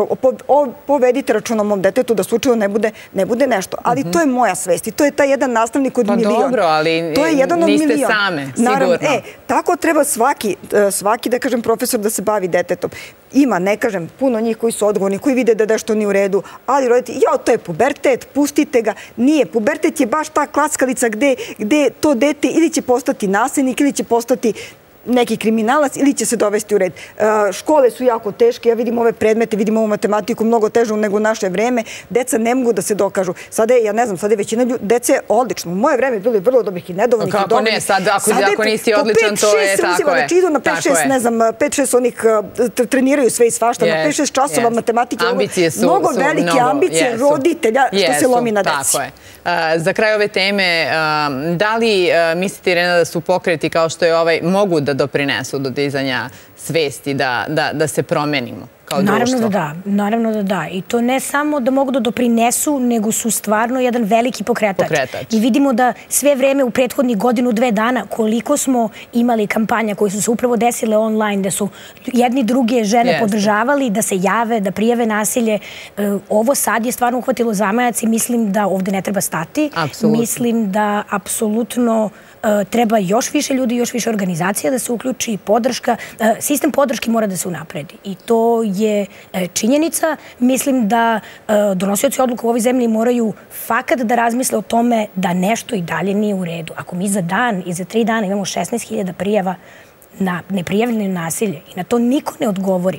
povedite račun o mom detetu da slučajno ne bude nešto. Ali to je moja svest i to je taj jedan nastavnik od milion. Pa dobro, ali niste same, sigurno. Tako treba svaki, da kažem, profesor da se bavi detetom. Ima, ne kažem, puno njih koji su odgovorni, koji vide da nešto nije u redu, ali roditelji, jao, to je pubertet, pustite ga. Nije, pubertet je baš ta klackalica gde to dete ili će postati nasilnik ili će postati neki kriminalac ili će se dovesti u red. Škole su jako teške, ja vidim ove predmete, vidim ovu matematiku mnogo težu nego u naše vreme. Deca ne mogu da se dokažu. Sada je, ja ne znam, sada je većina ljudi, deca je odlično. U moje vreme bilo je vrlo dobrih i nedovoljnih i dovoljnih. Kako ne, sad ako nisi odličan, to je tako je. Znači idu na pet šest, ne znam, pet šest onih treniraju sve i svašta, na pet šest časova matematike. Ambicije su mnogo velike ambicije roditelja što se lomi na deci. Tako je. Za kraj ove teme, da li mislite, Irena, da su pokreti kao što je ovaj, mogu da doprinesu do dizanja svesti, da se promenimo kao društvo? Naravno da da, naravno da da. I to ne samo da mogu da doprinesu, nego su stvarno jedan veliki pokretač. I vidimo da sve vreme u prethodnih godinu, dve dana, koliko smo imali kampanja koje su se upravo desile online, da su jedni druge žene podržavali, da se jave, da prijave nasilje. Ovo sad je stvarno uhvatilo zamajac i mislim da ovde ne treba stati. Mislim da apsolutno treba još više ljudi, još više organizacija da se uključi i podrška. Sistem podrške mora da se unapredi i to je činjenica. Mislim da donosioci odluka u ovoj zemlji moraju fakat da razmisle o tome da nešto i dalje nije u redu. Ako mi za dan i za tri dana imamo šesnaest hiljada prijava na neprijavljeno nasilje i na to niko ne odgovori,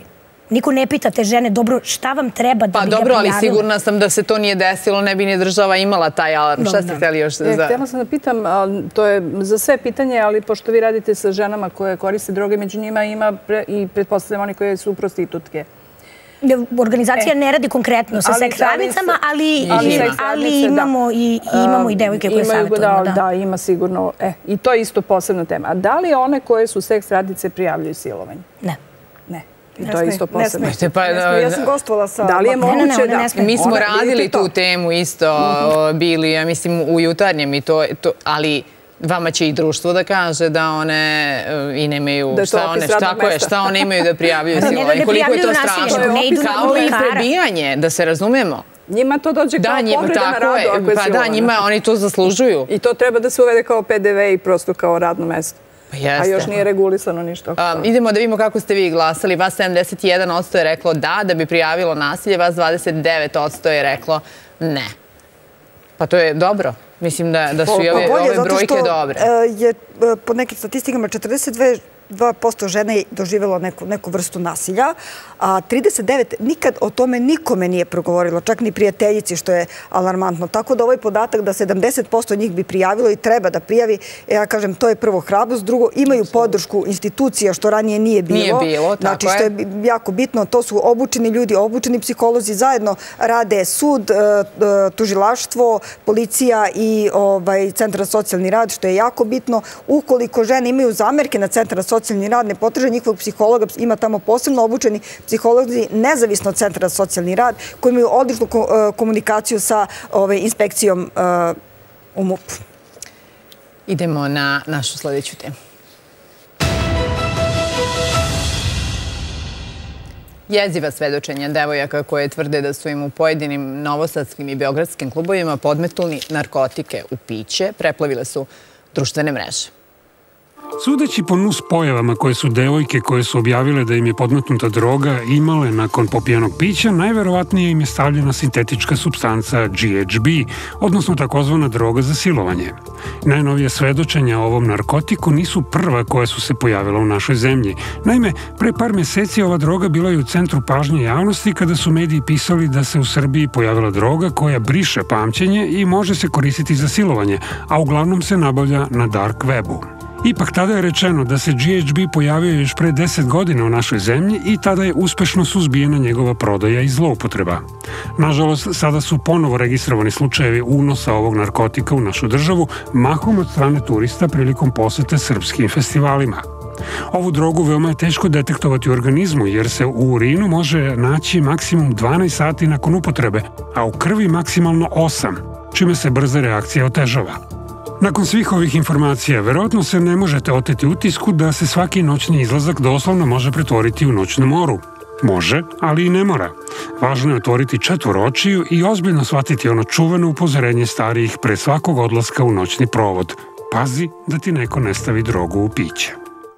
Niko ne pita te žene, dobro, šta vam treba da bi ga prijavila? Pa dobro, ali sigurna sam da se to nije desilo, ne bi ni država imala taj alarm. Šta ste htjeli još za... Htjela sam da pitam, to je za sve pitanje, ali pošto vi radite sa ženama koje koriste droge, među njima ima i pretpostavljam oni koje su prostitutke. Organizacija ne radi konkretno sa seks radnicama, ali imamo i devojke koje savjetujemo. Da, ima sigurno. I to je isto posebna tema. A da li one koje su seks radnice prijavljuju silovanje? Ne. Ne. I to je isto posebno. Ja sam gostovala sa... Da li je moguće da... Mi smo radili tu temu isto, bili, ja mislim, u Jutarnjem i to, ali... Vama će i društvo da kaže da one i nemaju, šta one imaju da prijavljuju silovanje. Koliko je to strašno. Kao i prebijanje, da se razumemo. Njima to dođe kao povreda na radu ako je silovanje. Pa da, njima oni to zaslužuju. I to treba da se uvede kao P D V i prosto kao radno mesto. A još nije regulisano ništa. Idemo da vidimo kako ste vi glasali. Vas sedamdeset jedan posto je reklo da, da bi prijavilo nasilje, vas dvadeset devet posto je reklo ne. Pa to je dobro. Mislim da su i ove brojke dobre. Je po nekim statistikama četrdeset dva posto žena je doživjelo neku vrstu nasilja, a trideset devet posto nikad o tome nikome nije progovorilo, čak ni prijateljici, što je alarmantno. Tako da ovaj podatak da sedamdeset posto njih bi prijavilo i treba da prijavi, ja kažem, to je prvo hrabrost. Drugo, imaju podršku institucija, što ranije nije bilo. Nije bilo, tako je. Znači, što je jako bitno, to su obučeni ljudi, obučeni psiholozi, zajedno rade sud, tužilaštvo, policija i Centar za socijalni rad, što je jako bitno. Ukoliko žene imaju zamerke na Centar za socijalni rad, ne potraže njihovog psihologa, ima tamo posebno obučeni psiholozi, nezavisno od Centra za socijalni rad, koji imaju odličnu komunikaciju sa inspekcijom u M U P. Idemo na našu sljedeću temu. Jeziva svedočenja devojaka koje tvrde da su im u pojedinim novosadskim i beogradskim klubovima podmetnuli narkotike u piće, preplavile su društvene mreže. Sudeći po nus pojavama koje su devojke koje su objavile da im je podmetnuta droga imale nakon popijanog pića, najverovatnije im je stavljena sintetička supstanca G H B, odnosno takozvana droga za silovanje. Najnovije svedočenja o ovom narkotiku nisu prva koja su se pojavila u našoj zemlji. Naime, pre par mjeseci ova droga bila je u centru pažnje javnosti kada su mediji pisali da se u Srbiji pojavila droga koja briše pamćenje i može se koristiti za silovanje, a uglavnom se nabavlja na dark webu. Ipak tada je rečeno da se G H B pojavio još pre deset godina u našoj zemlji i tada je uspešno suzbijena njegova prodaja i zloupotreba. Nažalost, sada su ponovo registrovani slučajevi unosa ovog narkotika u našu državu, mahom od strane turista prilikom posete srpskim festivalima. Ovu drogu veoma je teško detektovati u organizmu jer se u urinu može naći maksimum dvanaest sati nakon upotrebe, a u krvi maksimalno osam, čime se brza reakcija otežava. Nakon svih ovih informacija, verovatno se ne možete oteti utisku da se svaki noćni izlazak doslovno može pretvoriti u noćnu moru. Može, ali i ne mora. Važno je otvoriti četvor očiju i ozbiljno shvatiti ono čuveno upozorenje starijih pre svakog odlaska u noćni provod. Pazi da ti neko ne stavi drogu u piće.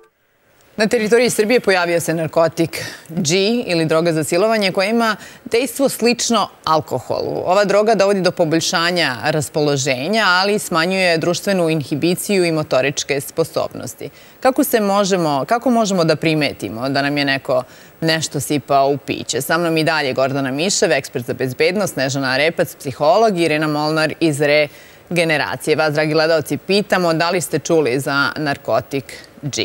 Na teritoriji Srbije pojavio se narkotik G ili droga za silovanje koja ima dejstvo slično alkoholu. Ova droga dovodi do poboljšanja raspoloženja, ali smanjuje društvenu inhibiciju i motoričke sposobnosti. Kako se možemo, kako možemo da primetimo da nam je neko nešto sipao u piće? Sa mnom i dalje Gordana Mišev, ekspert za bezbednost, Snežana Repac, psiholog, Irena Molnar iz Regeneracije. Vas, dragi gledalci, pitamo da li ste čuli za narkotik G?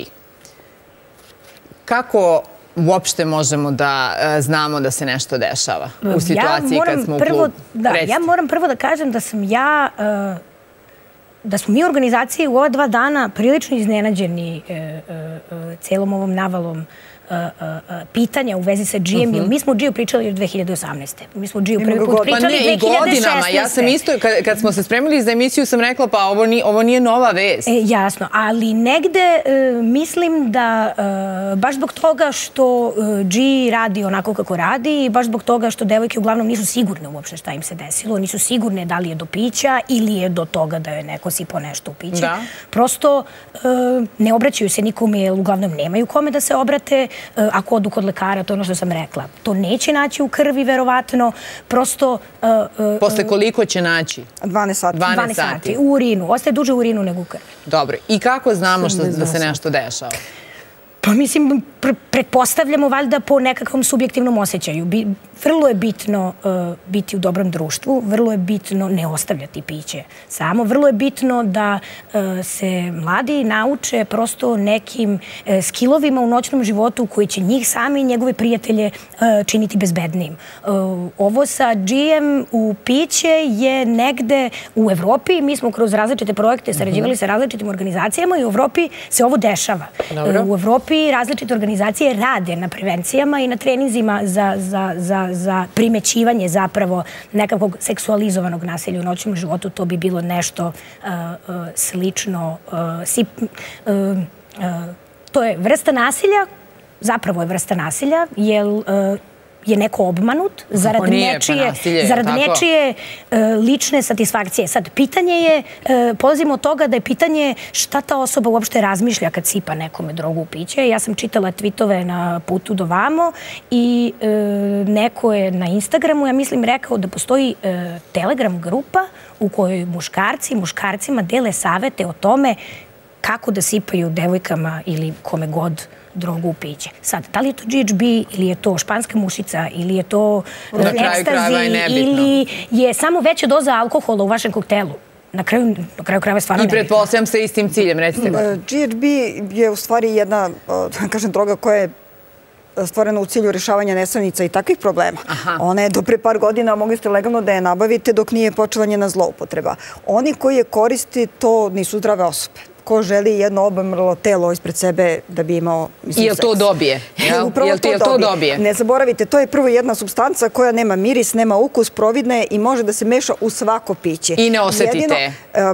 Kako uopšte možemo da znamo da se nešto dešava u situaciji kad smo u klubu? Ja moram prvo da kažem da sam ja, da smo mi u organizaciji u ova dva dana prilično iznenađeni celom ovom navalom pitanja u vezi sa G M, jer mi smo o G-u pričali još dve hiljade osamnaeste. Mi smo o G-u prvi put pričali dve hiljade šesnaeste. Ja sam isto, kad smo se spremili za emisiju, sam rekla pa ovo nije nova vest. Jasno, ali negde mislim da baš zbog toga što G radi onako kako radi i baš zbog toga što devojke uglavnom nisu sigurne uopšte šta im se desilo, nisu sigurne da li je do pića ili je do toga da je neko sipao nešto u piće. Prosto ne obraćaju se nikome, jer uglavnom nemaju kome da se obrate. Ako odu kod lekara, to je ono što sam rekla. To neće naći u krvi, verovatno. Prosto... Posle koliko će naći? dvanaest sati. dvanaest sati. U urinu. Ostaje duže u urinu nego u krvi. Dobro. I kako znamo da se nešto dešava? Pa mislim, pretpostavljamo valjda po nekakvom subjektivnom osjećaju. Vrlo je bitno biti u dobrom društvu, vrlo je bitno ne ostavljati piće samo, vrlo je bitno da se mladi nauče prosto nekim skillovima u noćnom životu koji će njih sami i njegove prijatelje činiti bezbednijim. Ovo sa džijem u piće je negde u Evropi. Mi smo kroz različite projekte sarađivali sa različitim organizacijama i u Evropi se ovo dešava. U Evropi različite organizacije rade na prevencijama i na treninzima za primećivanje zapravo nekakvog seksualizovanog nasilja u noćnom životu. To bi bilo nešto slično. To je vrsta nasilja, zapravo je vrsta nasilja, jer je neko obmanut zarad nečije lične satisfakcije. Sad, pitanje je, polazimo od toga da je pitanje šta ta osoba uopšte razmišlja kad sipa nekome drogu u piće. Ja sam čitala tweetove na putu do vamo i neko je na Instagramu, ja mislim, rekao da postoji Telegram grupa u kojoj muškarci muškarcima dele savete o tome kako da sipaju devojkama ili kome god drogu u piće. Sad, da li je to G H B ili je to španska mušica ili je to ekstazi ili je samo veća doza alkohola u vašem koktelu? Na kraju krajeva je stvarno nebitno. I pretpostavljam se istim ciljem, recite ga. G H B je u stvari jedna, kažem, droga koja je stvorena u cilju rješavanja nesanica i takvih problema. Ona je do pre par godina mogli ste legalno da je nabavite dok nije počela njena zloupotreba. Oni koji je koristi, to nisu zdrave osobe. Ko želi jedno obmrlo telo ispred sebe da bi imao seks. I jel to dobije? Jel to dobije? Ne zaboravite, to je prvo jedna supstanca koja nema miris, nema ukus, providna je i može da se meša u svako piće. I ne osetite?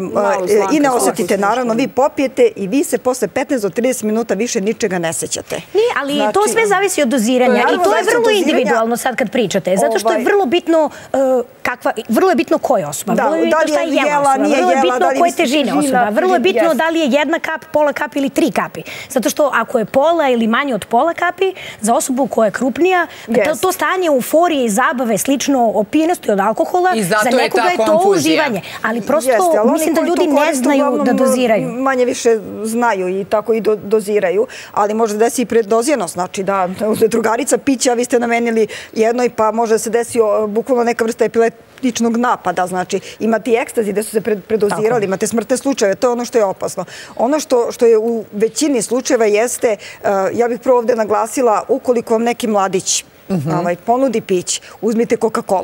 I ne osetite, naravno. Vi popijete i vi se posle petnaest do trideset minuta više ničega ne sećate. Nije, ali to sve zavisi od doziranja i to je vrlo individualno sad kad pričate. Zato što je vrlo bitno kakva, vrlo je bitno koja osoba. Vrlo je bitno šta je jela osoba. Vrlo je bitno koje težine osoba. Vrlo je bitno da li je jedna kap, pola kapi ili tri kapi. Zato što ako je pola ili manje od pola kapi, za osobu koja je krupnija, to stanje euforije i zabave slično opijenosti od alkohola, za nekoga je to uživanje. Ali prosto mislim da ljudi ne znaju da doziraju. Manje više znaju i tako i doziraju, ali može da desi i predoziranost. Znači da drugarica pića, vi ste namenili jednoj, pa može da se desi bukvalno neka vrsta epileptičnog napada. Znači imate i ekstazi gde su se predozirali, imate smrtne slučajeve, to je ono što je opasno. Ono što je u većini slučajeva jeste, ja bih prvo ovdje naglasila, ukoliko vam neki mladić ponudi pić, uzmite Coca-Colu.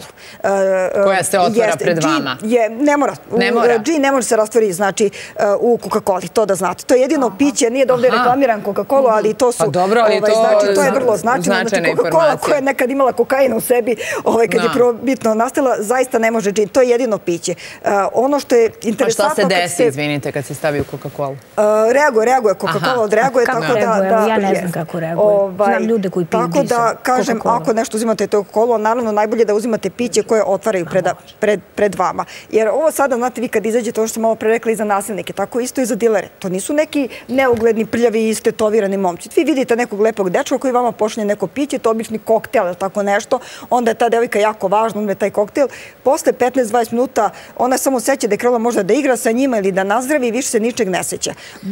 Koja se otvara pred vama? Ne mora. G ne može se rastvoriti, znači, u Coca-Coli, to da znate. To je jedino piće, nije da ovdje reklamiram Coca-Colu, ali to su... Pa dobro, ali to je vrlo značajno. Coca-Cola koja je nekad imala kokaina u sebi, kad je prvobitno nastala, zaista ne može G. To je jedino piće. Ono što je interesantno... A šta se desi, izvinite, kad se stavi u Coca-Colu? Reaguje, reaguje. Coca-Cola odreaguje, tako da... Ja ne znam kako reaguje. Znam ljude koji piju Coca-Cola. Ako nešto uzimate to kolo, naravno najbolje da uzimate piće koje otvaraju pred vama. Jer ovo sada, znate, vi kad izađete, ovo što ste malo pre rekli, i za nasilnike, tako isto i za dilere. To nisu neki neugledni, prljavi i istetovirani momci. Vi vidite nekog lepog dečka koji vama pošalje neko piće, to je obični koktel, tako nešto, onda je ta devojka jako važna, onda je taj koktel. Posle petnaest do dvadeset minuta ona samo seća da je krenula možda da igra sa njima ili da nazdravi i više se ničeg ne seća.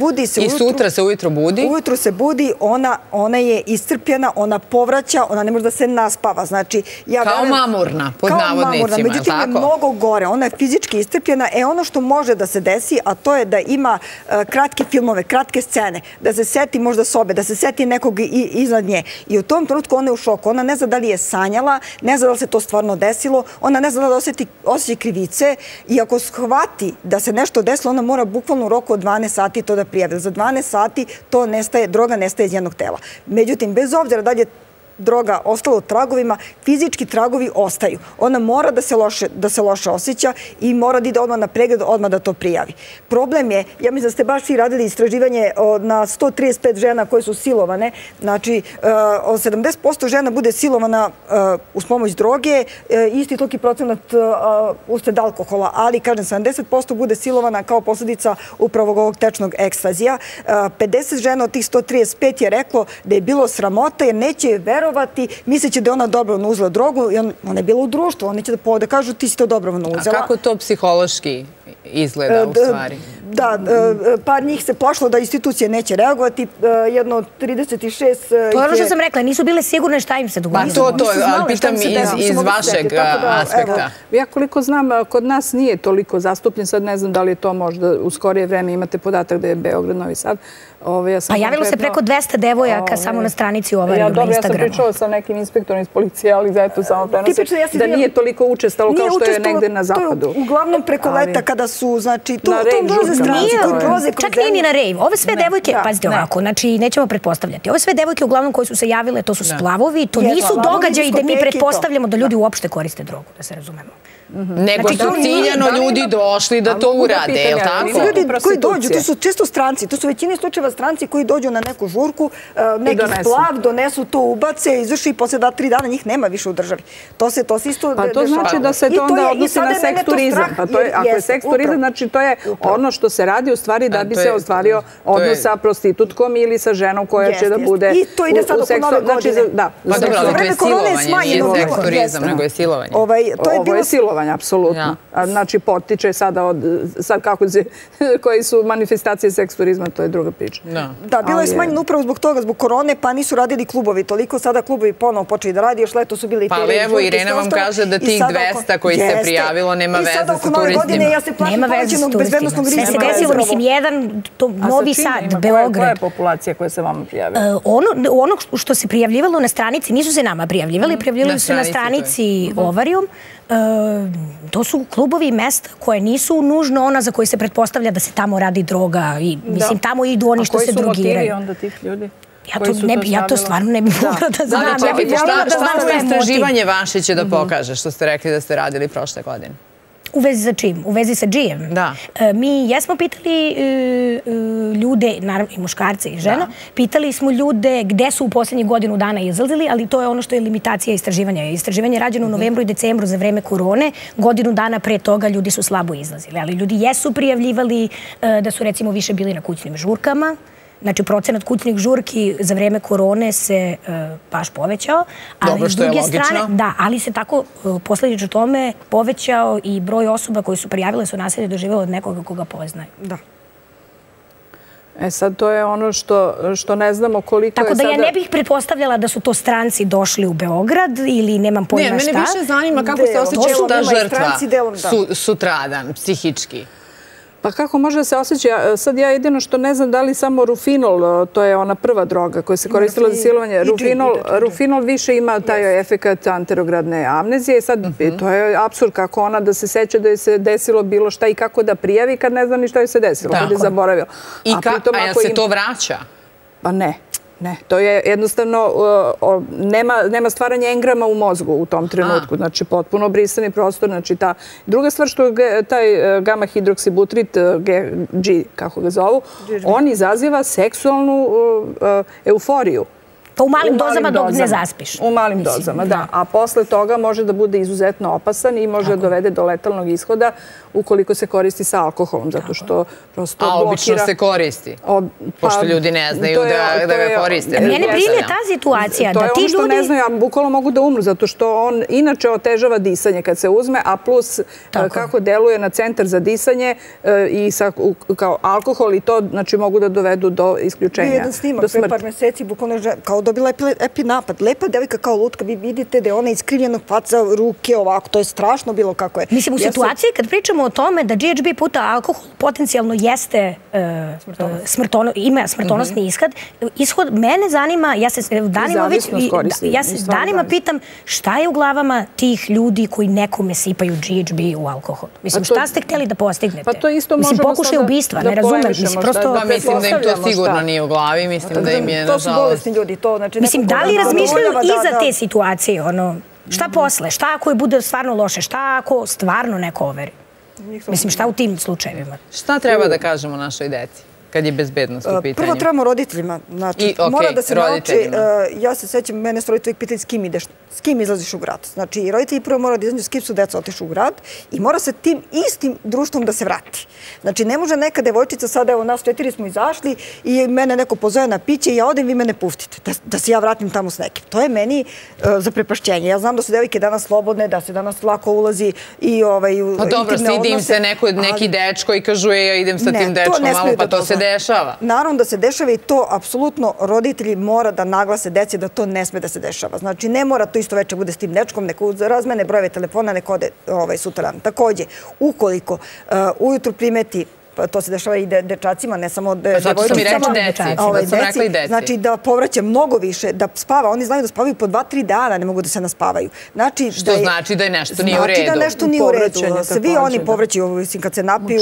I sutra se ujutro budi? Ujutro se budi, ona je iscrpljena, ona povraća, ona ne može da se naspava. Kao mamurna, pod navodnicima, međutim je mnogo gore. Ona je fizički iscrpljena. E ono što može da se desi, a to je da ima kratke filmove, kratke scene, da se seti možda sobe, da se seti nekog iznad nje. I u tom trenutku ona je u šoku. Ona ne zna da li je sanjala, ne zna da li se to stvarno desilo, ona ne zna da li osjeća krivice i ako shvati da se nešto desilo, ona mora bukvalno u roku od dvanaest sati to da prijavi. Za dvanaest sati to nestaje, droga nestaje iz jednog tela. Međutim, bez obzira da li je droga ostala u tragovima, fizički tragovi ostaju. Ona mora da se loše osjeća i mora da ide odmah na pregled, odmah da to prijavi. Problem je, ja mislim da ste baš svi radili istraživanje na sto trideset pet žena koje su silovane, znači od sedamdeset posto žena bude silovana uz pomoć droge, isti toliki procenat usred alkohola, ali kažem sedamdeset posto bude silovana kao posljedica upravo ovog tečnog ekstazija. pedeset žena od tih sto trideset pet je reklo da je bilo sramota jer neće verovati verovati, misleći da je ona dobrovoljno uzela drogu, i ona je bila u društvu, oni će da kažu ti si to dobrovoljno uzela. A kako to psihološki izgleda u stvari? Da, par njih se plašilo da institucije neće reagovati, jedno trideset šest... To je ono što sam rekla, nisu bile sigurne šta im se dogodilo. Pa to, to, ali pitam iz vašeg aspekta. Ja koliko znam, kod nas nije toliko zastupljen, sad ne znam da li je to možda u skorije vreme imate podatak da je Beograd, Novi Sad. Pa javilo se preko dvesta devojaka samo na stranici u Ovariju na Instagramu. Ja sam pričala sa nekim inspektorom iz policije, ali za eto samo prenosim da nije toliko učestalo kao što je negde na zapadu. Uglavnom preko leta kada su, znači, to dolaze stranci koji prolaze kroz čak nije ni na rejv. Ove sve devojke, pazite ovako, znači nećemo pretpostavljati. Ove sve devojke uglavnom koje su se javile, to su splavovi, to nisu događaji da mi pretpostavljamo da ljudi uopšte koriste drogu, da se razumemo. Nego su ciljano ljudi došli da to urade, je li tako? Ljudi koji dođu, to su često stranci, to su većini slučajeva stranci koji dođu na neku žurku, neki splav, donesu to, ubace, izvrši i posle dva, tri dana njih nema više u državi. To se to isto dešava. Pa to znači da se to onda odnosi na seks turizam. Ako je seks turizam, znači to je ono što se radi u stvari da bi se ostvario odnos sa prostitutkom ili sa ženom koja će da bude u seksu. I to ide sad oko nove godine. Pa dobro, ali to je silovanje, nije seks turizam, nego je silovanje. Ovo je silovanje, apsolutno. Znači, potiče sada od, sad kako se, koji su manifestacije seks turizma, to je druga priča. Da, bilo je smanjeno upravo zbog toga, zbog korone, pa nisu radili klubovi toliko, sada klubovi ponovo počeli da radi, još leto su bili i pa ali evo, Irena vam kaže da tih dvesta koji se prijavilo nema veze sa turistima. I sad oko nove godine ja se plašim povećenog bezbednostnog rizika. Sve se desilo, mislim, jedan Novi Sad, Beograd. Koja je populacija koja se vama prijavila? Ono što se prijavljivalo na stranici, nisu se nama prijavljivali, prijavljivali su na stranici Ovarijom. To su klubovi i mesta koje nisu nužno ona za koje se pretpostavlja da se tamo radi droga i mislim tamo idu oni što se drogiraju. A koji su motivi onda tih ljudi? Ja to stvarno ne bih mogla da znam. Šta istraživanje vaše će da pokaže što ste rekli da ste radili prošle godine? U vezi sa čim? U vezi sa džijem? Da. Mi jesmo pitali ljude, naravno i muškarce i žena, pitali smo ljude gde su u posljednjih godinu dana izlazili, ali to je ono što je limitacija istraživanja. Istraživanje je rađeno u novembru i decembru za vreme korone. Godinu dana pre toga ljudi su slabo izlazili, ali ljudi jesu prijavljivali da su recimo više bili na kućnim žurkama. Znači, procenat kućnih žurki za vreme korone se baš povećao. Dobro, što je logično. Da, ali se tako posljedično tome povećao i broj osoba koji su prijavile su nasilje doživjelo od nekoga koga poznaje. Da. E sad, to je ono što ne znamo koliko je sada... Tako da ja ne bih pretpostavljala da su to stranci došli u Beograd ili nemam pojma šta. Ne, mene više zanima kako se osjeća ta žrtva sutradan, psihički. Pa kako može da se osjeća? Sad ja jedino što ne znam da li samo rufinol, to je ona prva droga koja se koristila za silovanje. Rufinol više ima taj efekat anterogradne amnezije. Sad to je apsurd kako ona da se seća da je se desilo bilo šta i kako da prijavi kad ne zna ni šta je se desilo, kad je zaboravila. A jel se to vraća? Pa ne. Ne, to je jednostavno, nema stvaranja engrama u mozgu u tom trenutku, znači potpuno brisani prostor, znači ta druga stvar što je taj gamma hidroksibutrit, G, kako ga zovu, on izaziva seksualnu euforiju. Pa u malim dozama dok ne zaspiš. U malim dozama, da. A posle toga može da bude izuzetno opasan i može da dovede do letalnog ishoda ukoliko se koristi sa alkoholom, zato što prosto blokira... A obično se koristi, pošto ljudi ne znaju da ga koriste. Mene brine ta situacija. To je ono što ne znaju, a bukvalno mogu da umru, zato što on inače otežava disanje kad se uzme, a plus kako deluje na centar za disanje i kao alkohol i to, znači mogu da dovedu do isključenja, do smrti. Jedan snimak pre par meseci, bukvalno kao dobila epinapad. Lepa devojka kao lutka, vi vidite da je ona iskrivljenog faca, ruke ovako, to je strašno bilo kako je. Mislim, u situaciji kad pričamo o tome da G H B puta alkohol potencijalno jeste, ima smrtonosni ishod, mene zanima, ja se danima već, ja se danima pitam šta je u glavama tih ljudi koji nekome sipaju G H B u alkohol. Mislim, šta ste htjeli da postignete? Pa to isto možemo sada da pokušaj ubistva, ne razumem. Mislim da im to sigurno nije u glavi, mislim da im je, nažalost... To su bolesni ljudi, to znači... Mislim, da li razmišljaju iza te situacije, ono, šta posle, šta ako bude stvarno loše, šta ako stvarno neko overi? Mislim, šta u tim slučajevima? Šta treba da kažemo našoj deci kad je bezbednost u pitanju? Prvo trebamo roditeljima. Znači, mora da se nauči, ja se sećam, mene su roditelji pitali s kim ideš, s kim izlaziš u grad. Znači, roditelji prvo moraju da izađu s kim su deca otišli u grad i mora se tim istim društvom da se vrati. Znači, ne može neka devojčica, sada evo nas četiri smo izašli i mene neko pozove na piće i ja odem, vi mene pustite, da se ja vratim tamo s nekim. To je meni zaprepašćenje. Ja znam da su devojke danas slobodne, da se danas lako ulazi i u intimne odnose. Pa dobro, sidi im se neki dečko i kažu, e, ja idem sa tim dečkom malo, pa to se dešava. Naravno da se dešava i to apsolutno roditelji mora da naglase deci da to ne sme da se dešava. Znači, ne mora to isto veče bude s tim dečkom, neko razmene brojeve telefona, neko ode sutradan. Takođe, ukoliko ujutru primeti, to se dešava i dečacima, ne samo devojčicama. Zato sam i rekla deci, da sam rekla i deci. Znači da povraća mnogo više, da spava. Oni znaju da spavaju po dva, tri dana, ne mogu da se naspavaju. Što znači da je nešto nije u redu. Znači da nešto nije u redu. Svi oni povraćaju kad se napiju.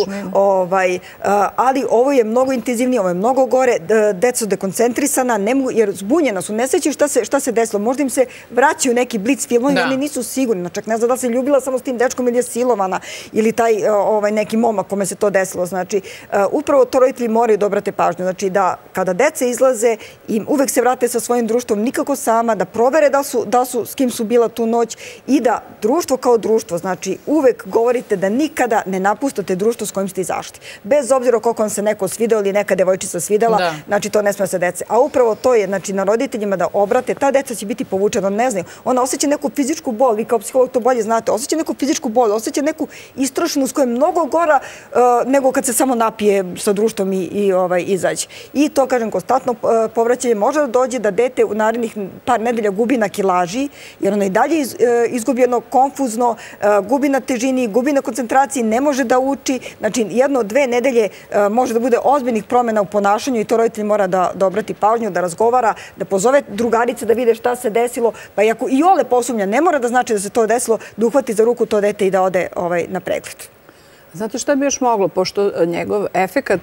Ali ovo je mnogo intenzivnije, ovo je mnogo gore. Deca su dekoncentrisana, jer zbunjena su, ne sećaju šta se desilo. Možda im se vraćaju neki blic filmovi, oni nisu sigurni. Čak ne zna da se ljubila samo s tim dečkom ili je silovana ili taj neki momak kome se to desilo. Znači, upravo to roditelji moraju da obrate pažnju. Znači, da kada deca izlaze i uvek se vrate sa svojim društvom, nikako sama, da provere da su, s kim su bila tu noć i da društvo kao društvo, znači, uvek govorite da nikada ne napustate društvo s kojim ste izašli. Bez obzira koliko vam se neko svidao ili neka devojčica svidela, znači, to ne sme se dece. A upravo to je, znači, na roditeljima da obrate, ta deca će biti povučena, ne znaju. Ona osjeća neku fizičku bol, vi kao psiholog to bolje znate, osjeća neku fizičku bol, osjeća neku istrošenost koja je mnogo gora nego kad se samo napije sa društvom i izađe. I to, kažem, konstantno povraćanje može da dođe da dete u narednih par nedelja gubi na kilaži, jer ono i dalje izgubljeno, konfuzno, gubi na težini, gubi na koncentraciji, ne može da uči. Znači, jedno, dve nedelje može da bude ozbiljnih promjena u ponašanju i to roditelj mora da obrati pažnju, da razgovara, da pozove drugarice da vide šta se desilo, pa i ako i ole posumnja, ne mora da znači da se to desilo, da uhvati za ruku to dete i da ode na pregled. Znate šta bi još moglo, pošto njegov efekat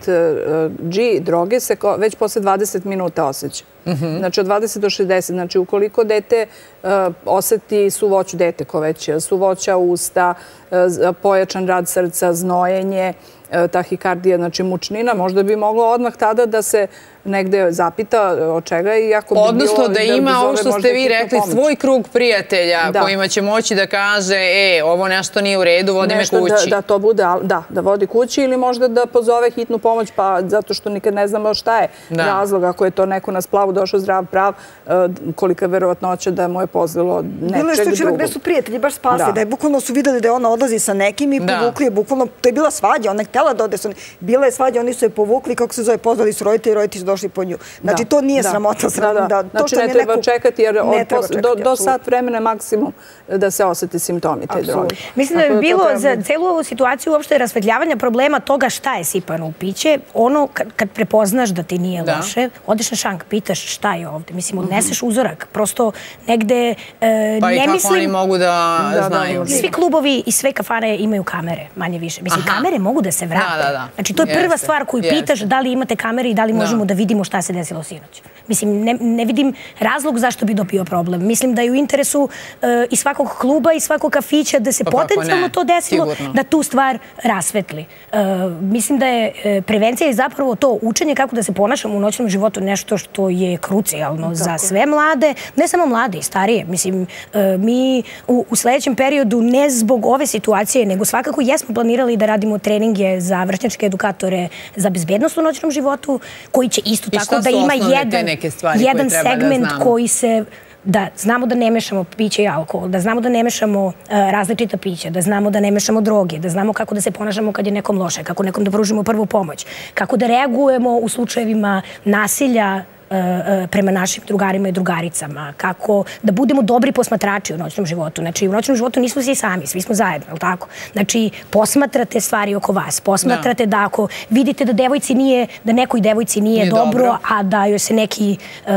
G droge se već posle dvadeset minuta osjeća. Znači od dvadeset do šezdeset. Znači ukoliko dete osjeti suvoću, dete ko već suvoća usta, pojačan rad srca, znojenje, tahikardija, znači mučnina, možda bi moglo odmah tada da se negde zapita od čega i ako bi bilo... Odnosno da ima ovo što ste vi rekli, svoj krug prijatelja kojima će moći da kaže e, ovo nešto nije u redu, vodi me kući. Da to bude, da, da vodi kući ili možda da pozove hitnu pomoć, pa zato što nikad ne znamo šta je razlog, ako je to neko na splavu došao zdrav prav, kolika je verovatnoća da mu je pozvalo nečeg drugog. Bilo je slučajeva gde su prijatelji baš spasli, da je bukvalno su videli da ona odlazi sa nekim i povukli je bukvalno, to je bila svađa, ona je htjela da ode, bila je svađa, oni su je povukli, kako se zove, pozvali su roditelji, roditelji su došli po nju. Znači, to nije sramota. Znači, ne treba čekati, jer do sat vremena maksimum da se osjeti simptomi te droge. Mislim da bi bilo za celu ovu situaciju uopšte rasvetljavanja problema toga šta je sipano u piće, ono kad prepoznaš da ti nije loše, odeš na šank, pitaš šta je ovde, mislim, odneseš uzorak, prosto negde ne mislim... Pa i kako oni mogu da znaju? Svi klubovi i sve kafane imaju kamere, manje više. Mislim, kamere mogu da se vrate. Znači, to je prva stvar koju pitaš, da li imate kamere i da li možemo da vidimo šta se desilo sinoć. Mislim, ne vidim razlog zašto bi dobio problem. Mislim da je u interesu i svakog kluba i svakog kafića da se potencijalno to desilo, da tu stvar rasvetli. Mislim da je prevencija i zapravo to učenje kako da se ponašamo u noćnom životu nešto što je krucijalno za sve mlade, ne samo mlade i starije. Mislim, mi u sljedećem periodu ne zbog ove situacije, nego svakako jesmo planirali da radimo treninge za vršnjačke edukatore za bezbednost u noćnom životu, koji će isto tako da ima jedan segment koji se, da znamo da ne mešamo piće i alkohol, da znamo da ne mešamo različita pića, da znamo da ne mešamo droge, da znamo kako da se ponašamo kad je nekom loše, kako nekom da pružimo prvu pomoć, kako da reagujemo u slučajevima nasilja prema našim drugarima i drugaricama, kako da budemo dobri posmatrači u noćnom životu. Znači, u noćnom životu nismo svi sami, svi smo zajedno, ali tako? Znači, posmatrate stvari oko vas, posmatrate da ako vidite da devojci nije, da nekoj devojci nije dobro, a da joj se neki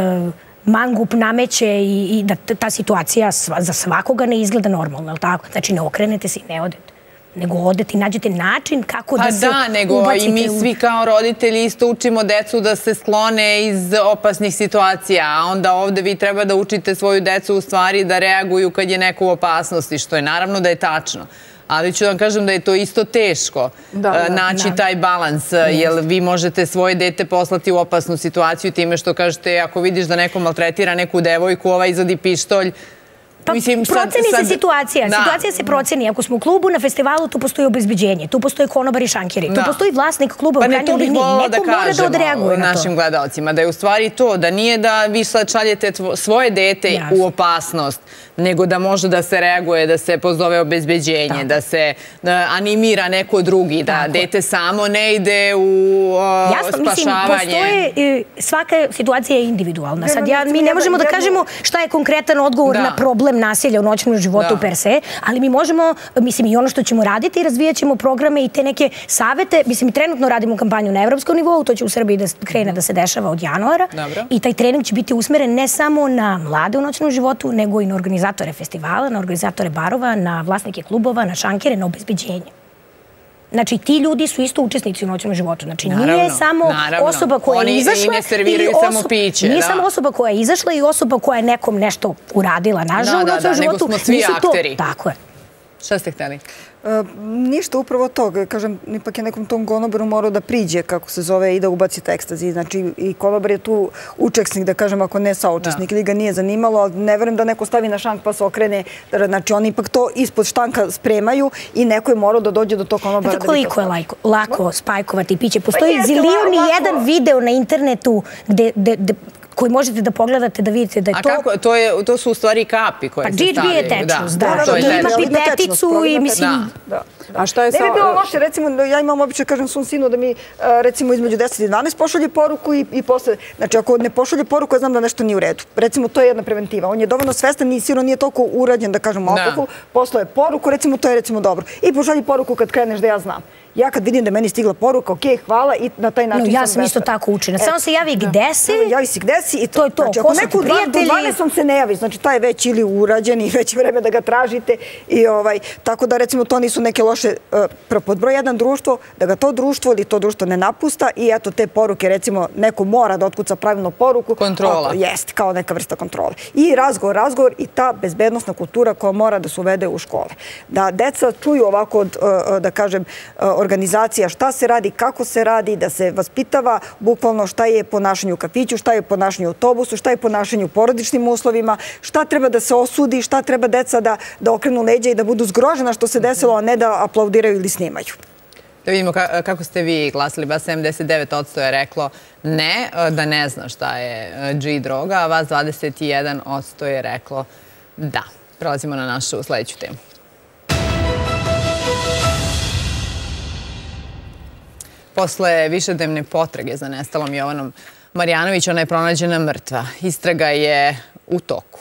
mangup nameće i da ta situacija za svakoga ne izgleda normalno, ali tako? Znači, ne okrenete se i ne odete. Nego odete i nađete način kako da se ubacite. Pa da, nego i mi svi kao roditelji isto učimo decu da se sklone iz opasnih situacija, a onda ovde vi treba da učite svoju decu u stvari da reaguju kad je neko u opasnosti, što je naravno da je tačno. Ali ću vam kažem da je to isto teško naći taj balans, jer vi možete svoje dete poslati u opasnu situaciju time što kažete ako vidiš da neko maltretira neku devojku, ova izvadi pištolj, Pa proceni se situacija. Situacija se proceni. Ako smo u klubu, na festivalu, tu postoji obezbeđenje, tu postoji konobar i šankeri, tu postoji vlasnik kluba u krajnjoj liniji. Neko mora da odreaguje na to. Našim gledalcima, da je u stvari to, da nije da vi sad šaljete svoje dete u opasnost, nego da može da se reaguje, da se pozove obezbeđenje, da se animira neko drugi, da dete samo ne ide u spašavanje. Svaka situacija je individualna. Sad mi ne možemo da kažemo šta je konkretan odgovor na problem nasilja u noćnom životu per se, ali mi možemo, mislim, i ono što ćemo raditi, i razvijat ćemo programe i te neke savete. Mislim, mi trenutno radimo kampanju na evropskom nivou, to će u Srbiji da krene da se dešava od januara i taj trening će biti usmeren ne samo na mlade u noćnom životu, nego i na organizatore festivala, na organizatore barova, na vlasnike klubova, na šankere, na obezbeđenje. Znači, ti ljudi su isto učesnici u noćnom životu. Znači, nije samo osoba koja je izašla... Oni ne serviraju samo piće. Nije samo osoba koja je izašla i osoba koja je nekom nešto uradila nažal u noćnom životu. Nego smo svi akteri. Tako je. Šta ste hteli? Ništa, upravo to. Kažem, ipak je nekom tom konobaru morao da priđe, kako se zove, i da ubaci ekstazi. Znači, i konobar je tu učesnik, da kažem, ako ne saučesnik, ili ga nije zanimalo, ali ne verujem da neko stavi na šank pa se okrene. Znači, oni ipak to ispod štanka spremaju i neko je morao da dođe do tog konobara. Znate koliko je lako spajkovati piće? Postoji zilion i jedan video na internetu gde koji možete da pogledate, da vidite da je to... A kako? To su u stvari kapi koje se stavljaju. Pa G H B je tečnost, da. Ima pipeticu i mislim... A šta je sa... Ne bi bilo loše, recimo, ja imam običaj, kažem svom sinu da mi, recimo, između deset i dvanaest pošalje poruku i posle... Znači, ako ne pošalje poruku, ja znam da nešto nije u redu. Recimo, to je jedna preventiva. On je dovoljno svestan i sigurno nije toliko urađen, da kažem, alkohol. Poslao je poruku, recimo, to je, recimo, dobro. I pošalje poruku kad kreneš da ja znam. Ja kad vidim da je meni stigla poruka, ok, hvala, i na taj način sam... Ja sam isto tako učena. Samo se javi gde si. Javi si gde si i to je to. Znači, ako neko u dvanaestom se ne javi, znači taj je već ili urađen i već vreme da ga tražite. Tako da, recimo, to nisu neke loše... Pod broj jedan društvo, da ga to društvo ili to društvo ne napusta i eto te poruke, recimo, neko mora da otkuca pravilno poruku. Kontrola. Jest, kao neka vrsta kontrole. I razgovor, razgovor i ta bezbednostna kultura koja mora da se uvede u škole. Da deca čuju ovako od, da kažem, organizacija šta se radi, kako se radi, da se vaspitava bukvalno šta je ponašanje u kafiću, šta je ponašanje u autobusu, šta je ponašanje u porodičnim uslovima, šta treba da se osudi, šta treba deca da okrenu leđa i da budu zgrožena što se desilo, a ne da aplaudiraju ili snimaju. Da vidimo kako ste vi glasili. Ba sedamdeset devet posto je reklo ne, da ne zna šta je G droga, a vas dvadeset jedan posto je reklo da. Prelazimo na našu sledeću temu. Posle višednevne potrage za nestalom Jovanom Marjanović, ona je pronađena mrtva. Istraga je u toku.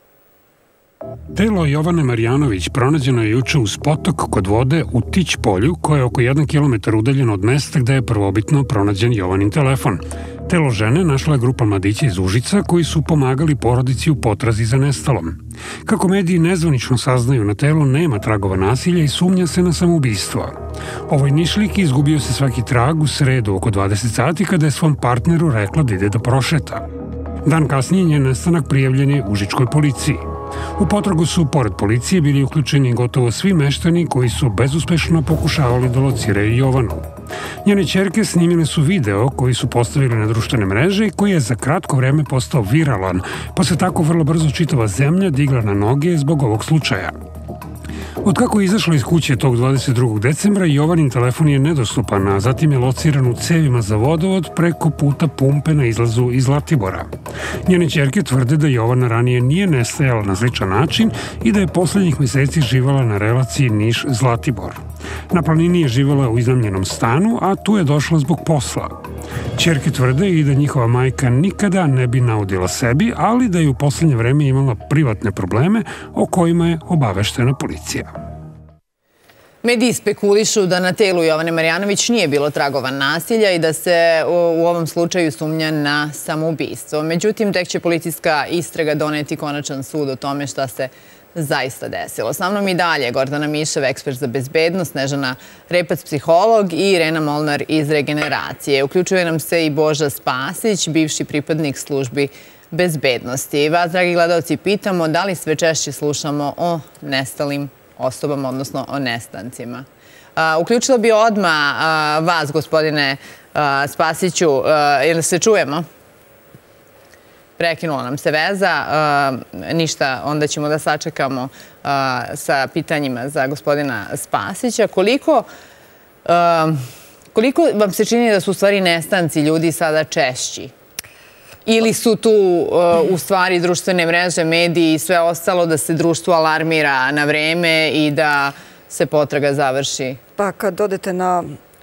Telo Jovane Marjanović pronađeno je juče uz potok kod vode u Tić polju, koje je oko jedan kilometar udaljeno od mesta gde je prvobitno pronađen Jovanin telefon. Telo žene našla je grupa mladića iz Užica koji su pomagali porodici u potrazi za nestalom. Kako mediji nezvanično saznaju, na telu nema tragova nasilja i sumnja se na samoubistvo. Ovoj Nišlik izgubio se svaki trag u sredu oko dvadeset sati kada je svom partneru rekla da ide da prošeta. Dan kasnije njen nestanak prijavljen je Užičkoj policiji. U potragu su, pored policije, bili uključeni gotovo svi meštani koji su bezuspešno pokušavali da lociraju Jovanu. Njene ćerke snimile su video koji su postavili na društvene mreže i koji je za kratko vreme postao viralan, pa se tako vrlo brzo čitava zemlja digla na noge zbog ovog slučaja. Otkako je izašla iz kuće tog dvadeset drugog decembra, Jovanin telefon je nedostupan, a zatim je lociran u cevima za vodovod preko puta pumpe na izlazu iz Zlatibora. Njene ćerke tvrde da Jovana ranije nije nestajala na sličan način i da je poslednjih meseci živala na relaciji Niš-Zlatibor. Na planini je živala u iznajmljenom stanu, a tu je došla zbog posla. Ćerke tvrde i da njihova majka nikada ne bi naudila sebi, ali da je u poslednje vreme imala privatne probleme o kojima je obaveštena policija. Mediji spekulišu da na telu Jovane Marjanović nije bilo tragova nasilja i da se u ovom slučaju sumnja na samoubistvo. Međutim, tek će policijska istraga doneti konačan sud o tome šta se zaista desilo. S mnom i dalje Gordana Mišev, ekspert za bezbednost, Snežana Repac, psiholog, i Irena Molnar iz Regeneracije. Uključuje nam se i Boža Spasić, bivši pripadnik službi bezbednosti. Vas, dragi gledalci, pitamo da li sve češće slušamo o nestalim osobama, odnosno o nestancima. Uključila bi odmah vas, gospodine Spasiću. Jel se čujemo? prekinula nam se veza. Ništa, onda ćemo da sačekamo sa pitanjima za gospodina Spasića. Koliko, koliko vam se čini da su u stvari nestanci ljudi sada češći? Ili su tu u stvari društvene mreže, mediji i sve ostalo da se društvo alarmira na vreme i da se potraga završi? Pa kad odete na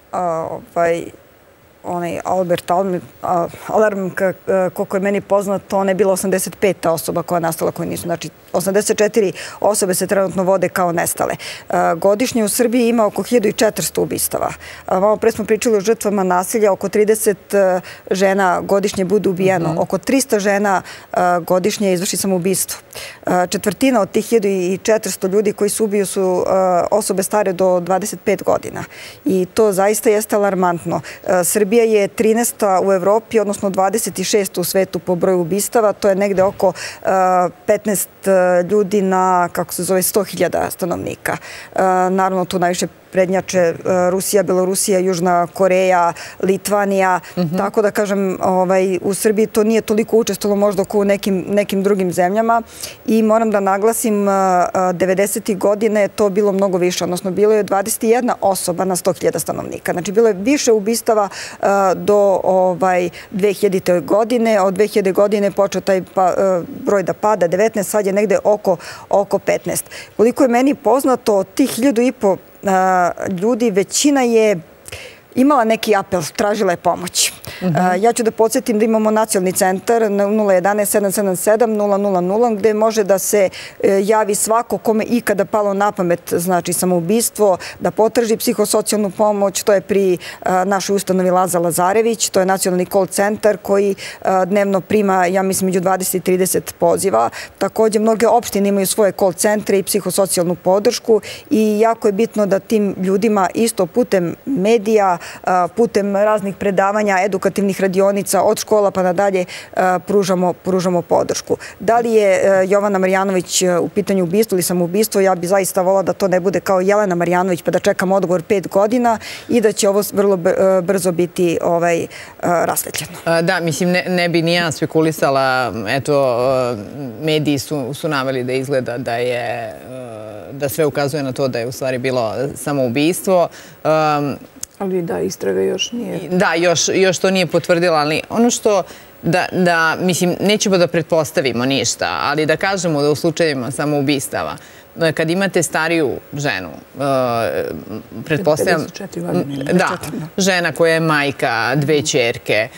ovaj onaj Albert alarm, koliko je meni poznato, ona je bila osamdeset peta osoba koja je nastala, koje nisu. Znači, osamdeset četiri osobe se trenutno vode kao nestale. Godišnje u Srbiji ima oko hiljadu četiristo ubistava. Malo pre smo pričali o žrtvama nasilja, oko trideset žena godišnje bude ubijeno, oko trista žena godišnje izvrši samoubistvo. Četvrtina od tih hiljadu četiristo ljudi koji se ubiju su osobe stare do dvadeset pet godina. I to zaista jeste alarmantno. Srbija je trinaesta u Evropi, odnosno dvadeset šesta u svetu po broju ubistava. To je negde oko petnaest ljudi na, kako se zove, sto hiljada stanovnika. Naravno, tu najviše prednjače Rusija, Belorusija, Južna Koreja, Litvanija. Tako da, kažem, u Srbiji to nije toliko učestalo možda kao u nekim drugim zemljama. I moram da naglasim, devedesetih godine je to bilo mnogo više, odnosno bilo je dvadeset jedna osoba na sto hiljada stanovnika. Znači, bilo je više ubistava do dve hiljadite. godine. Od dve hiljadite. godine je počeo taj broj da pada, devetnaest, sad je negde oko petnaest. Koliko je meni poznato, od tih hiljadu i po ljudi, većina je imala neki apel, tražila je pomoć. Ja ću da podsjetim da imamo nacionalni centar nula jedanaest sedam sedam sedam nula nula nula gde može da se javi svako kome ikada palo na pamet, znači samoubistvo, da potraži psihosocijalnu pomoć. To je pri našoj ustanovi Laza Lazarević, to je nacionalni call centar koji dnevno prima, ja mislim, među dvadeset i trideset poziva. Također, mnoge opštine imaju svoje call centre i psihosocijalnu podršku i jako je bitno da tim ljudima isto putem medija, putem raznih predavanja, edukativnih radionica, od škola pa nadalje pružamo podršku. Da li je Jovana Marjanović u pitanju ubistvo ili samoubistvo, ja bi zaista volila da to ne bude kao Jelena Marjanović pa da čekamo odgovor pet godina i da će ovo vrlo brzo biti rasvetljeno. Da, mislim, ne bi ni ja spekulisala, eto, mediji su naveli da izgleda da je, da sve ukazuje na to da je u stvari bilo samoubistvo. Ali da, istraga još nije. Da, još to nije potvrdila, ali ono što, da, mislim, nećemo da pretpostavimo ništa, ali da kažemo da u slučajima samoubistava, kad imate stariju ženu, pretpostavljam, da, žena koja je majka, dve ćerke.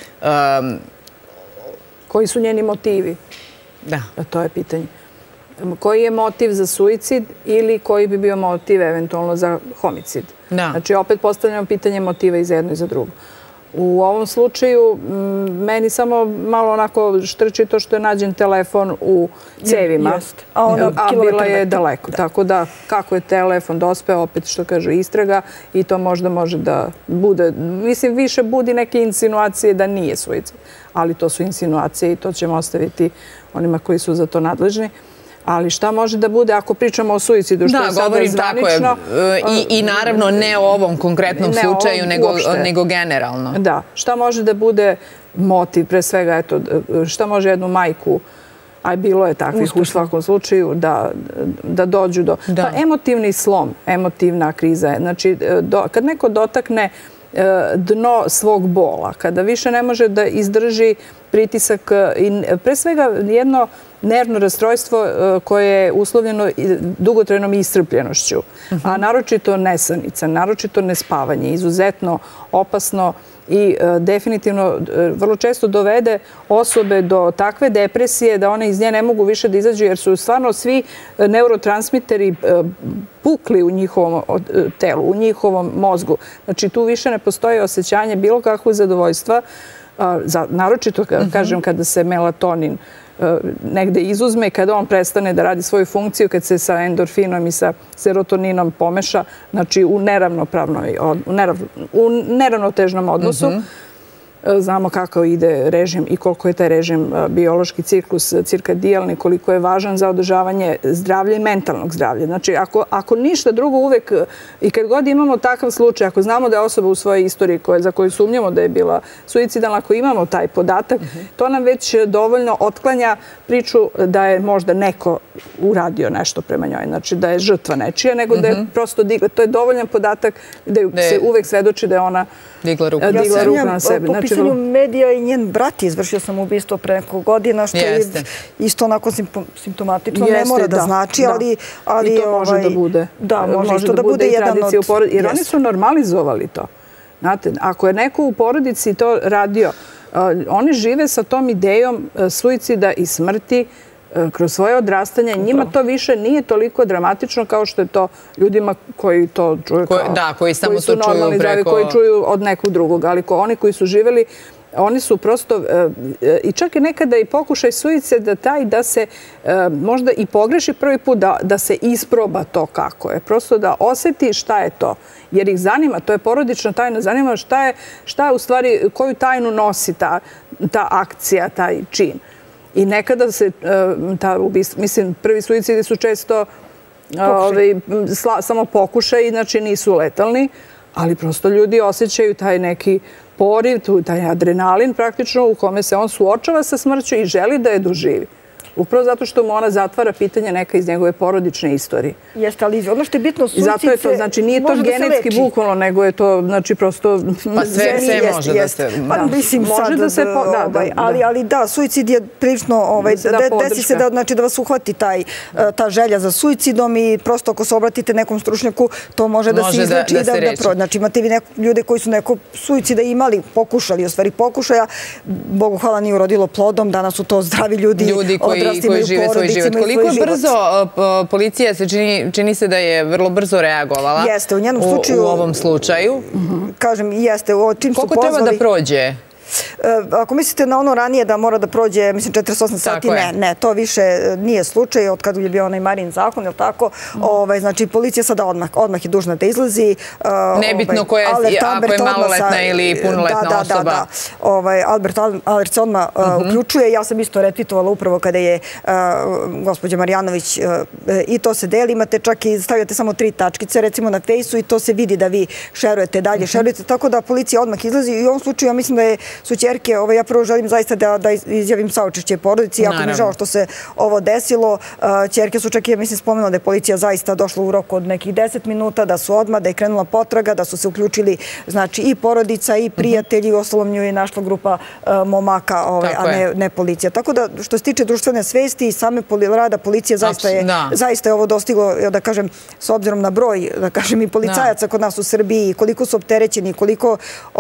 Koji su njeni motivi? Da. To je pitanje. Koji je motiv za suicid ili koji bi bio motiv eventualno za homicid? Znači, opet postavljamo pitanje motiva i za jedno i za drugo. U ovom slučaju, meni samo malo onako štrči to što je nađen telefon u cevima, a bila je daleko. Tako da, kako je telefon dospeo, opet što kažu istraga, i to možda može da bude, mislim, više budi neke insinuacije da nije suicid, ali to su insinuacije i to ćemo ostaviti onima koji su za to nadležni. Ali šta može da bude ako pričamo o suicidu, što je sada zvanično? I naravno ne o ovom konkretnom slučaju, nego generalno. Da. Šta može da bude motiv, pre svega, eto, šta može jednu majku, a bilo je takvih u svakom slučaju, da dođu do... Pa emotivni slom, emotivna kriza. Znači, kad neko dotakne dno svog bola, kada više ne može da izdrži pritisak i pre svega jedno nervno rastrojstvo koje je uslovljeno dugotrajnom iscrpljenošću, a naročito nesanica, naročito nespavanje, izuzetno opasno i definitivno vrlo često dovede osobe do takve depresije da one iz nje ne mogu više da izađu jer su stvarno svi neurotransmiteri pukli u njihovom telu, u njihovom mozgu. Znači tu više ne postoji osjećanje bilo kakvog zadovoljstva, naročito, kažem, kada se melatonin negde izuzme, kada on prestane da radi svoju funkciju, kad se sa endorfinom i sa serotoninom pomeša, znači u neravnotežnom odnosu. Znamo kako ide režim i koliko je taj režim biološki ciklus cirkadijalni, koliko je važan za održavanje zdravlja i mentalnog zdravlja. Znači, ako, ako ništa drugo uvek, i kad god imamo takav slučaj, ako znamo da je osoba u svojoj istoriji koje, za koju sumnjamo da je bila suicidalna, ako imamo taj podatak, uh-huh. to nam već dovoljno otklanja priču da je možda neko uradio nešto prema njoj. Znači, da je žrtva nečija, nego uh-huh. da je prosto digla. To je dovoljan podatak da je... se uvek svedoči da je ona digla ruku, digla ruku na sebe. Po pisanju medija i njen brat izvršio samoubistvo pre nekog godina, što je isto onako simptomatično. Ne mora da znači, ali... I to može da bude. Da, može isto da bude jedan od... Jer oni su normalizovali to. Znate, ako je neko u porodici to radio, oni žive sa tom idejom suicida i smrti kroz svoje odrastanje. Njima to više nije toliko dramatično kao što je to ljudima koji to čuju kao... Da, koji samo to čuju preko... Koji čuju od nekog drugog. Ali oni koji su živjeli, oni su prosto... I čak i nekada i pokušaj suicida taj da se možda i pogreši prvi put, da se isproba to kako je. Prosto da osjeti šta je to. Jer ih zanima, to je porodična tajna, zanima šta je, šta je u stvari, koju tajnu nosi ta, ta akcija, taj čin. I nekada se, ta, mislim, prvi suicidi su često ovaj, sla, samo pokušaj, znači nisu letalni, ali prosto ljudi osjećaju taj neki poriv, taj adrenalin praktično u kome se on suočava sa smrću i želi da je doživi. Upravo zato što mu ona zatvara pitanje neka iz njegove porodične istorije. Jeste, ali ono što je bitno, suicid se... Zato je to, znači, nije to genetski bukvalno, nego je to, znači, prosto... Pa sve može da se... Pa mislim sad, ali da, suicid je prilično... Desi se da vas uhvati ta želja za suicidom i prosto ako se obratite nekom stručnjaku, to može da se izleči i da prođe. Znači, imate vi ljude koji su neko suicida imali, pokušali, u stvari pokušaja, Bogu hvala nije urodilo plodom, danas su to zdravi ljudi, koji žive svoj život. Koliko brzo policija se čini se da je vrlo brzo reagovala u ovom slučaju? Kažem, jeste. Koliko treba da prođe? Ako mislite na ono ranije da mora da prođe, mislim, četrdeset osam sati, ne, ne, to više nije slučaj od kada je bio onaj Marin zakon, je li tako? Znači, policija sada odmah je dužna da izlazi. Nebitno ako je maloletna ili punoletna osoba. Da, da, Albert Alert se odmah uključuje. Ja sam isto retvitovala upravo kada je gospođa Marjanović i to se deli. Imate čak i stavljate samo tri tačkice, recimo na fejsu, i to se vidi da vi šerujete dalje, šerujete, tako da policija odmah izlazi. I u ovom slučaju, ja mislim da je su ćerke, ja prvo želim zaista da izjavim saučešće porodici, jako mi je žao što se ovo desilo. Ćerke su čak i, mislim, spomenula da je policija zaista došla u roku od nekih deset minuta, da su odmah, da je krenula potraga, da su se uključili, znači, i porodica i prijatelji, u ostalom nju je našla grupa momaka, a ne policija. Tako da, što se tiče društvene svesti i same rada policije, zaista je ovo dostiglo, da kažem, s obzirom na broj, da kažem, i policajaca kod nas u Srbiji, koliko su opterećeni, koliko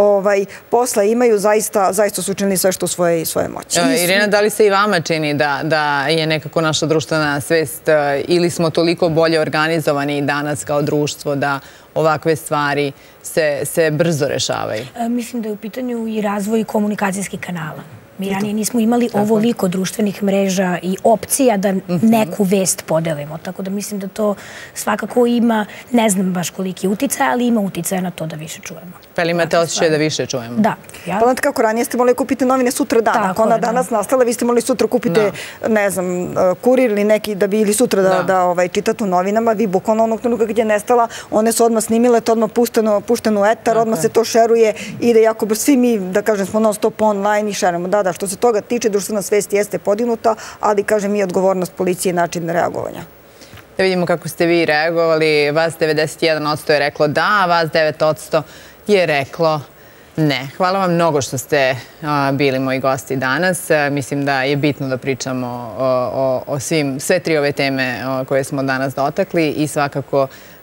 posla imaju, zaista zaista su učinili sve što u svoje moći. Irena, da li se i vama čini da je nekako naša društvena svest ili smo toliko bolje organizovani danas kao društvo da ovakve stvari se brzo rešavaju? Mislim da je u pitanju i razvoj komunikacijskih kanala. Mi ranije nismo imali ovoliko društvenih mreža i opcija da neku vest podelimo. Tako da mislim da to svakako ima, ne znam baš koliki uticaj, ali ima uticaj na to da više čujemo. Pa li imate osjećaj da više čujemo? Da. Pa znate kako, ranije ste mogli kupiti novine sutra dan. Ako ona danas nastala, vi ste mogli sutra kupite, ne znam, kurir ili neki da bi ili sutra da čitate u novinama. Vi bukvalno onog trenutka gdje je nestala, one su odmah snimile, to odmah pušteno u etar, odmah se to šeruje, ide jako brzo. Svi mi, da kažem, smo non stop online i šerujemo. Da, da, što se toga tiče, društvena svest jeste podignuta, ali, kažem, i odgovornost policije i način reagovanja. Da vidimo kako ste vi reagovali. Vas devedeset jedan posto je reklo da, a vas devet posto je reklo ne. Hvala vam mnogo što ste bili moji gosti danas. Mislim da je bitno da pričamo o svim, sve tri ove teme koje smo danas dotakli i svakako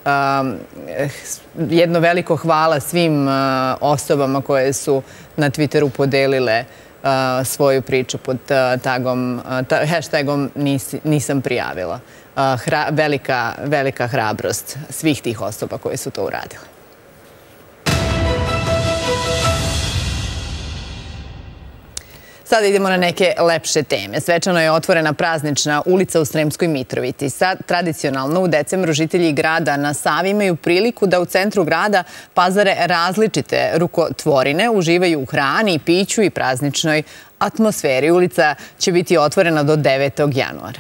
jedno veliko hvala svim osobama koje su na Twitteru podelile svoju priču pod hashtagom nisam prijavila. Velika hrabrost svih tih osoba koje su to uradile. Sada Sada idemo na neke lepše teme. Svečano je otvorena praznična ulica u Sremskoj Mitrovici. Sad, tradicionalno, u decembru žitelji grada na Savi imaju priliku da u centru grada pazare različite rukotvorine, uživaju u hrani, piću i prazničnoj atmosferi. Ulica će biti otvorena do devetog januara.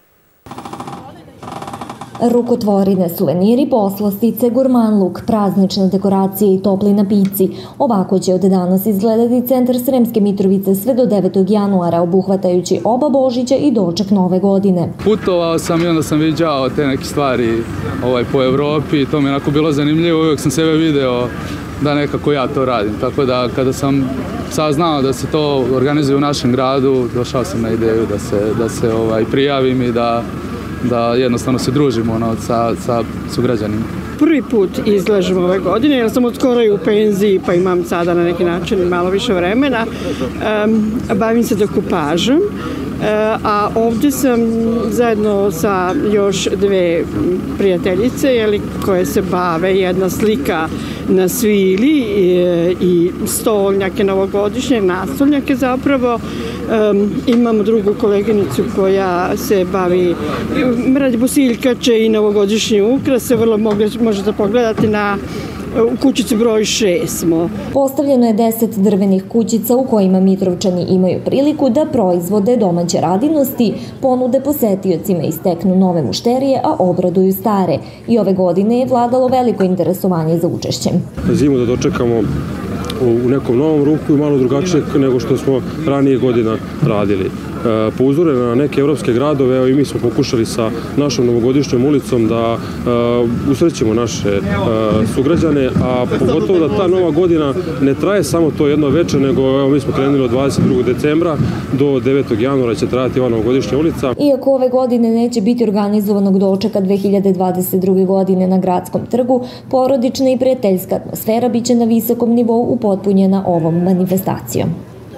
Rukotvorine, suveniri, poslastice, gurmanluk, praznične dekoracije i topli napici. Ovako će od danas izgledati centar Sremske Mitrovice sve do devetog januara, obuhvatajući oba Božića i doček Nove godine. Putovao sam i onda sam viđao te neke stvari ovaj, po Evropi. To mi je onako bilo zanimljivo. Uvijek sam sebe video da nekako ja to radim. Tako da kada sam saznao da se to organizuje u našem gradu, došao sam na ideju da se, da se ovaj, prijavim i da da jednostavno se družimo ono, sa, sa sugrađanima. Prvi put izlažem ove godine, jer sam od skoro i u penziji, pa imam sada na neki način malo više vremena. Um, bavim se dekupažom, a ovdje sam zajedno sa još dve prijateljice jeli, koje se bave, jedna slika na svili i, i stolnjake novogodišnje, nastolnjake zapravo. Um, imamo drugu koleginicu koja se bavi radi bosiljkače i novogodišnje ukrase, vrlo mogle, možete pogledati na u kućici broj šest smo. Postavljeno je deset drvenih kućica u kojima Mitrovčani imaju priliku da proizvode domaće radinosti, ponude posetiocima i steknu nove mušterije, a obraduju stare. I ove godine je vladalo veliko interesovanje za učešćem. Zimu da dočekamo u nekom novom ruhu i malo drugačije nego što smo ranije godina radili. Po uzoru na neke evropske gradove, evo i mi smo pokušali sa našom novogodišnjom ulicom da usrećemo naše sugrađane, a pogotovo da ta nova godina ne traje samo to jedno večer, nego evo mi smo krenuli od dvadeset drugog decembra do devetog januara će trajati ova novogodišnja ulica. Iako ove godine neće biti organizovanog dočeka dve hiljade dvadeset druge. godine na Gradskom trgu, porodična i prijateljska atmosfera biće na visokom nivou upotpunjena ovom manifestacijom.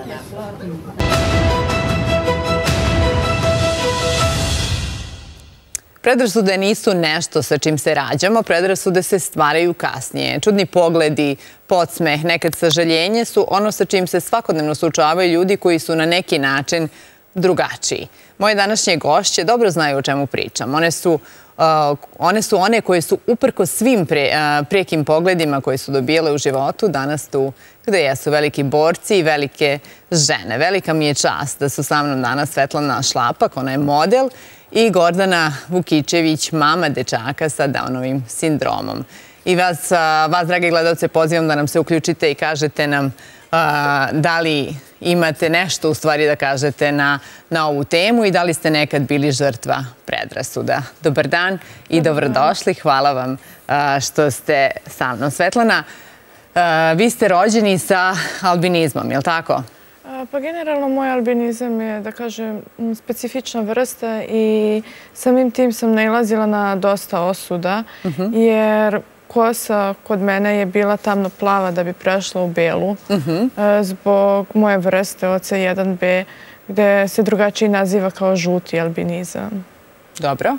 Predrasude nisu nešto sa čim se rađamo, predrasude se stvaraju kasnije. Čudni pogledi, podsmeh, nekad sažaljenje su ono sa čim se svakodnevno suočavaju ljudi koji su na neki način drugačiji. Moje današnje gošće dobro znaju o čemu pričam. One su, uh, one su one koje su uprko svim pre, uh, prekim pogledima koje su dobijele u životu danas tu gde jesu veliki borci i velike žene. Velika mi je čast da su sa mnom danas Svetlana Šlapak, ona je model, i Gordana Vukičević, mama dečaka sa Downovim sindromom. I vas, vas drage gledalce, pozivam da nam se uključite i kažete nam da li imate nešto u stvari da kažete na, na ovu temu i da li ste nekad bili žrtva predrasuda. Dobar dan i dobrodošli. Hvala vam što ste sa mnom. Svetlana, vi ste rođeni sa albinizmom, je li tako? Pa generalno moj albinizam je, da kažem, specifična vrsta i samim tim sam nailazila na dosta osuda, jer kosa kod mene je bila tamno plava da bi prešla u belu zbog moje vrste O C jedan B, gde se drugačije naziva kao žuti albinizam. Dobro.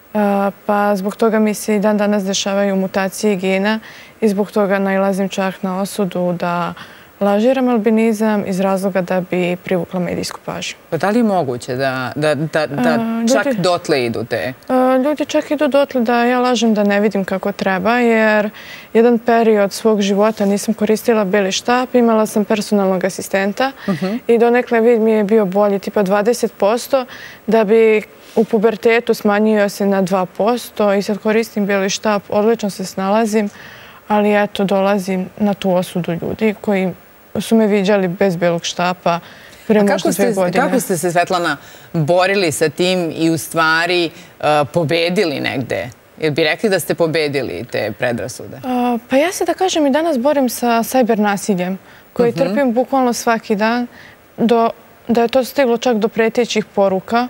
Pa zbog toga mi se i dan danas dešavaju mutacije gena i zbog toga nailazim čak na osudu da lažiram albinizam iz razloga da bi privukla medijsku pažnju. Pa da li je moguće da, da, da, da čak ljudi, dotle idu te? Ljudi čak idu dotle da ja lažem da ne vidim kako treba, jer jedan period svog života nisam koristila beli štap, imala sam personalnog asistenta uh-huh. i donekle vid mi je bio bolji, tipa dvadeset posto, da bi u pubertetu smanjio se na dva posto i sad koristim beli štap, odlično se snalazim, ali eto dolazim na tu osudu ljudi koji su me viđali bez belog štapa pre možda dve godine. Kako ste se, Svetlana, borili sa tim i u stvari uh, pobedili negde? Jel bi rekli da ste pobedili te predrasude? Uh, pa ja se da kažem i danas borim sa cyber nasiljem koji uh-huh. trpim bukvalno svaki dan, do, da je to stiglo čak do pretećih poruka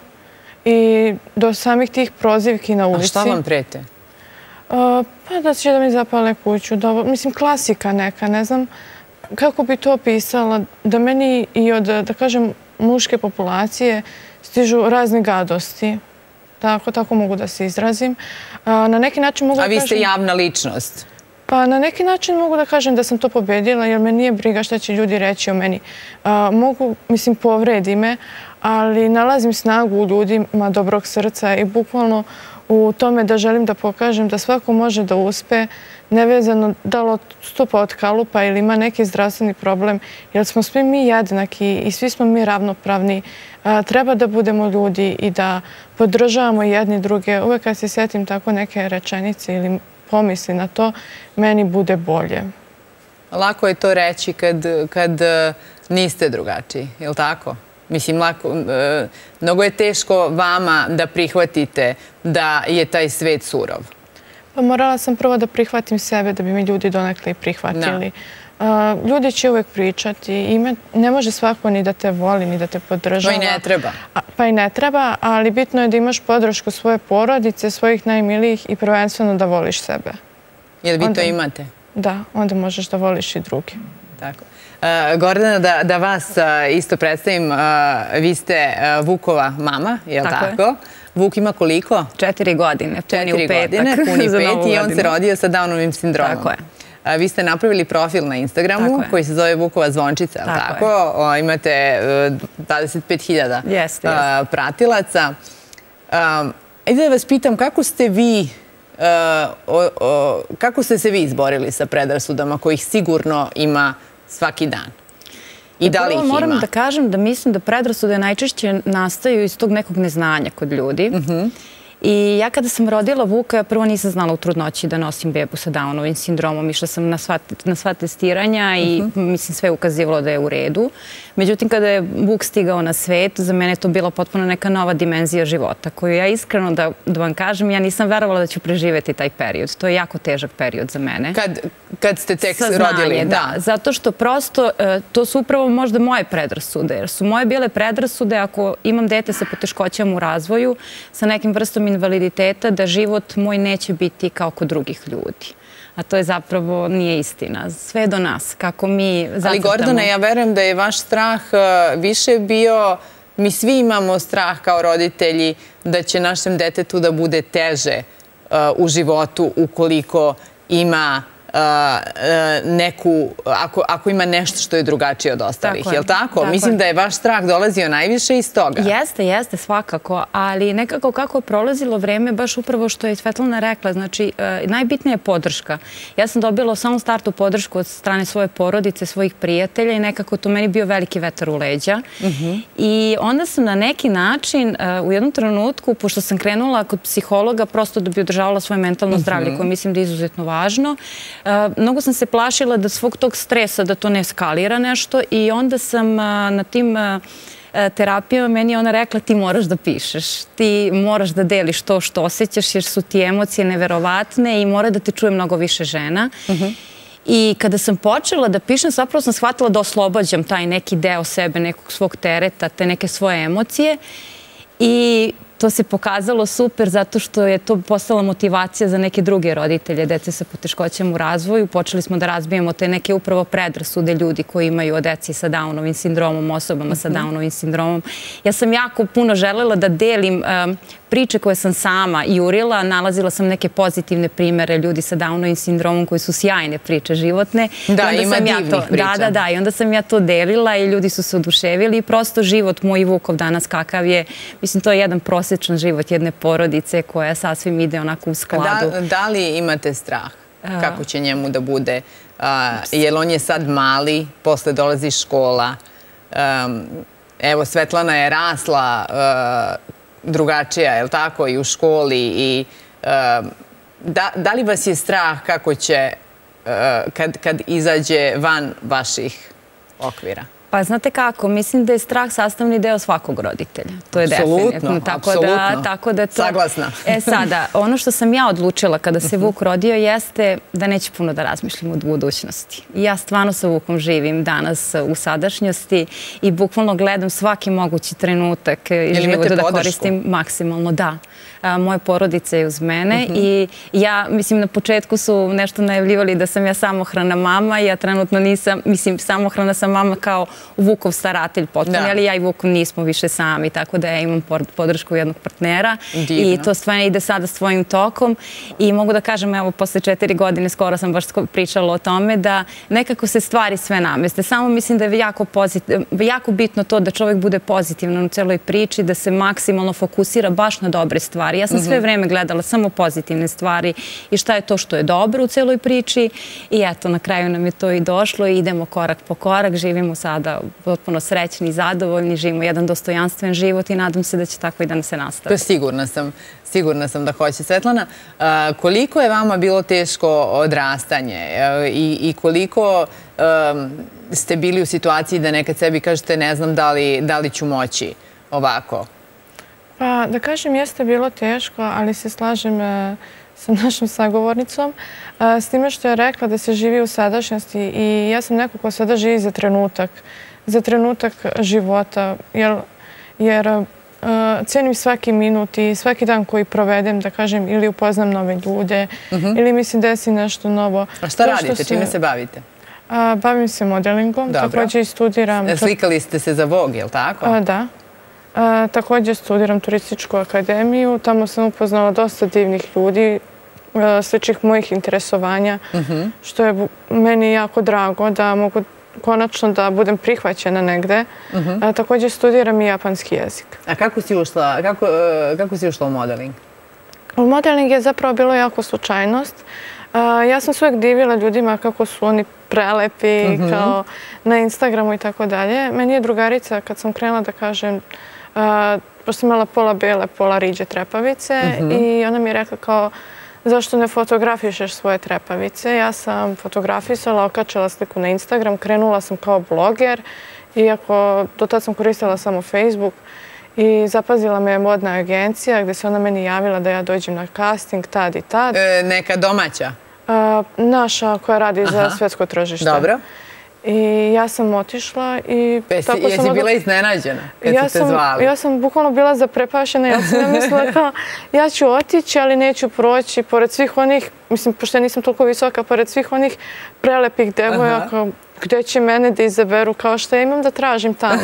i do samih tih prozivki na ulici. A šta vam prete? Uh, pa da će da mi zapale kuću. Da, mislim, klasika neka, ne znam kako bi to opisala, da meni i od, da kažem, muške populacije stižu razne gadosti. Tako, tako mogu da se izrazim. Na neki način mogu da kažem... kažem... A vi ste javna ličnost? Pa na neki način mogu da kažem da sam to pobedila, jer me nije briga šta će ljudi reći o meni. Mogu, mislim, povredi me, ali nalazim snagu u ljudima dobrog srca i bukvalno u tome da želim da pokažem da svako može da uspe, nevezano da li odstupa od kalupa ili ima neki zdravstveni problem, jer smo svi mi jednaki i svi smo mi ravnopravni. Treba da budemo ljudi i da podržavamo jedni druge. Uvek kad se sjetim tako neke rečenice ili pomisli na to, meni bude bolje. Lako je to reći kad niste drugačiji, je li tako? Mislim, mnogo je teško vama da prihvatite da je taj svet surov. Pa morala sam prvo da prihvatim sebe da bi mi ljudi donekle prihvatili. Ljudi će uvek pričati i ne može svako ni da te voli, ni da te podržava. Pa i ne treba. Pa i ne treba, ali bitno je da imaš podršku svoje porodice, svojih najmilijih i prvenstveno da voliš sebe. Jel vi to imate? Da, onda možeš da voliš i druge. Tako. Gordana, da vas isto predstavim, vi ste Vukova mama, je li tako? Vuk ima koliko? Četiri godine, puni u petak. Četiri godine, puni pet i on se rodio sa Downovim sindromom. Tako je. Vi ste napravili profil na Instagramu koji se zove Vukova zvončica, je li tako? Imate dvadeset pet hiljada pratilaca. Ajde da vas pitam, kako ste vi kako ste se vi izborili sa predrasudama kojih sigurno ima svaki dan? I da li ih ima? Moram da kažem da mislim da predrasude najčešće nastaju iz tog nekog neznanja kod ljudi. I ja kada sam rodila Vuka, prvo nisam znala u trudnoći da nosim bebu sa Downovim sindromom. Išla sam na sva testiranja i mislim sve ukazivalo da je u redu. Međutim, kada je Vuk stigao na svet, za mene je to bila potpuno neka nova dimenzija života, koju ja iskreno da vam kažem, ja nisam verovala da ću preživeti taj period. To je jako težak period za mene. Kad ste tek rodili? Da, zato što prosto to su upravo možda moje predrasude. Jer su moje bile predrasude ako imam dete sa poteškoćama u razvoju, sa nekim vrstom invaliditeta, da život moj neće biti kao kod drugih ljudi. A to je zapravo nije istina. Sve do nas, kako mi zacrtamo. Ali Gordana, ja verujem da je vaš strah više bio, mi svi imamo strah kao roditelji da će našem detetu da bude teže u životu ukoliko ima neku, ako ima nešto što je drugačije od ostalih, je li tako? Mislim da je vaš strah dolazio najviše iz toga. Jeste, jeste, svakako, ali nekako kako je prolazilo vreme, baš upravo što je Svetlana rekla, znači najbitnija je podrška. Ja sam dobila u samom startu podršku od strane svoje porodice, svojih prijatelja i nekako to meni bio veliki vetar u leđa. I onda sam na neki način u jednom trenutku, pošto sam krenula kod psihologa, prosto da bi održavala svoje mentalno zdravlje, koje mislim da je izuzetno važno, mnogo sam se plašila da svog tog stresa, da to ne eskalira nešto i onda sam na tim terapijama meni je ona rekla ti moraš da pišeš, ti moraš da deliš to što osjećaš jer su ti emocije neverovatne i mora da te čuje mnogo više žena. I kada sam počela da pišem, zapravo sam shvatila da oslobađam taj neki deo sebe, nekog svog tereta, te neke svoje emocije i to se pokazalo super zato što je to postala motivacija za neke druge roditelje, dece sa poteškoćama u razvoju. Počeli smo da razbijemo te neke upravo predrasude ljudi koji imaju o deci sa Downovim sindromom, osobama sa Downovim sindromom. Ja sam jako puno želela da delim priče koje sam sama jurila, nalazila sam neke pozitivne primere ljudi sa Downovim sindromom koji su sjajne priče životne. Da, ima divnih priča. Da, da, da. I onda sam ja to delila i ljudi su se oduševili i prosto život moj i Vukov danas kakav je, mislim, to je jedan prosječan život jedne porodice koja sasvim ide onako u skladu. Da li imate strah? Kako će njemu da bude? Jer on je sad mali, posle dolazi škola. Evo, Svetlana je rasla drugačija, je li tako, i u školi. I da li vas je strah kako će, kad izađe van vaših okvira? Pa znate kako, mislim da je strah sastavni deo svakog roditelja. To je definitivno. Apsolutno, saglasna. E sada, ono što sam ja odlučila kada se Vuk rodio jeste da neću puno da razmišljam o budućnosti. Ja stvarno sa Vukom živim danas u sadašnjosti i bukvalno gledam svaki mogući trenutak i života da koristim maksimalno. Da. Moja porodica je uz mene i ja, mislim, na početku su nešto najavljivali da sam ja samohrana mama. Ja trenutno nisam, mislim, samohrana sam mama kao Vukov staratelj potpuno, ali ja i Vuk nismo više sami, tako da ja imam podršku jednog partnera i to stvarno ide sada svojim tokom i mogu da kažem, evo, posle četiri godine skoro sam baš pričala o tome da nekako se stvari sve nameste. Samo mislim da je jako, jako bitno to da čovjek bude pozitivan u celoj priči, da se maksimalno fokusira baš na dobre stvari. Ja sam sve vreme gledala samo pozitivne stvari i šta je to što je dobro u celoj priči i eto, na kraju nam je to i došlo i idemo korak po korak, živimo sada potpuno srećni i zadovoljni, živimo jedan dostojanstven život i nadam se da će tako i da nam se nastavi. Sigurna sam. Sigurna sam da hoće. Svetlana, koliko je vama bilo teško odrastanje i koliko ste bili u situaciji da nekad sebi kažete ne znam da li ću moći ovako? Pa da kažem, jeste bilo teško, ali se slažem sa našom sagovornicom s time što je rekla da se živi u sadašnjosti i ja sam neko ko sada živi za trenutak, za trenutak života, jer cijenim svaki minut i svaki dan koji provedem, da kažem, ili upoznam nove ljude, ili mi se desi nešto novo. A šta radite? Čime se bavite? Bavim se modelingom, također i studiram... Slikali ste se za Vogue, je li tako? Da. Također studiram turističku akademiju, tamo sam upoznala dosta divnih ljudi, sličnih mojih interesovanja, što je meni jako drago da mogu konačno da budem prihvaćena negde. Također studiram i japanski jezik. A kako si ušla u modeling? U modeling je zapravo bilo jako slučajnost. Ja sam se uvijek divila ljudima kako su oni prelepi, kao na Instagramu i tako dalje. Meni je drugarica, kad sam krenula da kažem, pošto sam imala pola bele, pola riđe trepavice i ona mi je rekla kao, zašto ne fotografišeš svoje trepavice? Ja sam fotografisala, okačila sliku na Instagram, krenula sam kao bloger, iako do tada sam koristila samo Facebook i zapazila me modna agencija gdje se ona meni javila da ja dođem na casting tad i tad. Neka domaća? Naša koja radi za svetsko tržište. Dobro. I ja sam otišla i... Jesi bila iznenađena kad ste te zvali? Ja sam bukvalno bila zaprepašena. Ja sam mislila kao, ja ću otići, ali neću proći pored svih onih, mislim, pošto ja nisam toliko visoka, pored svih onih prelepih devojaka, gdje će mene da izaberu, kao što ja imam da tražim tamo.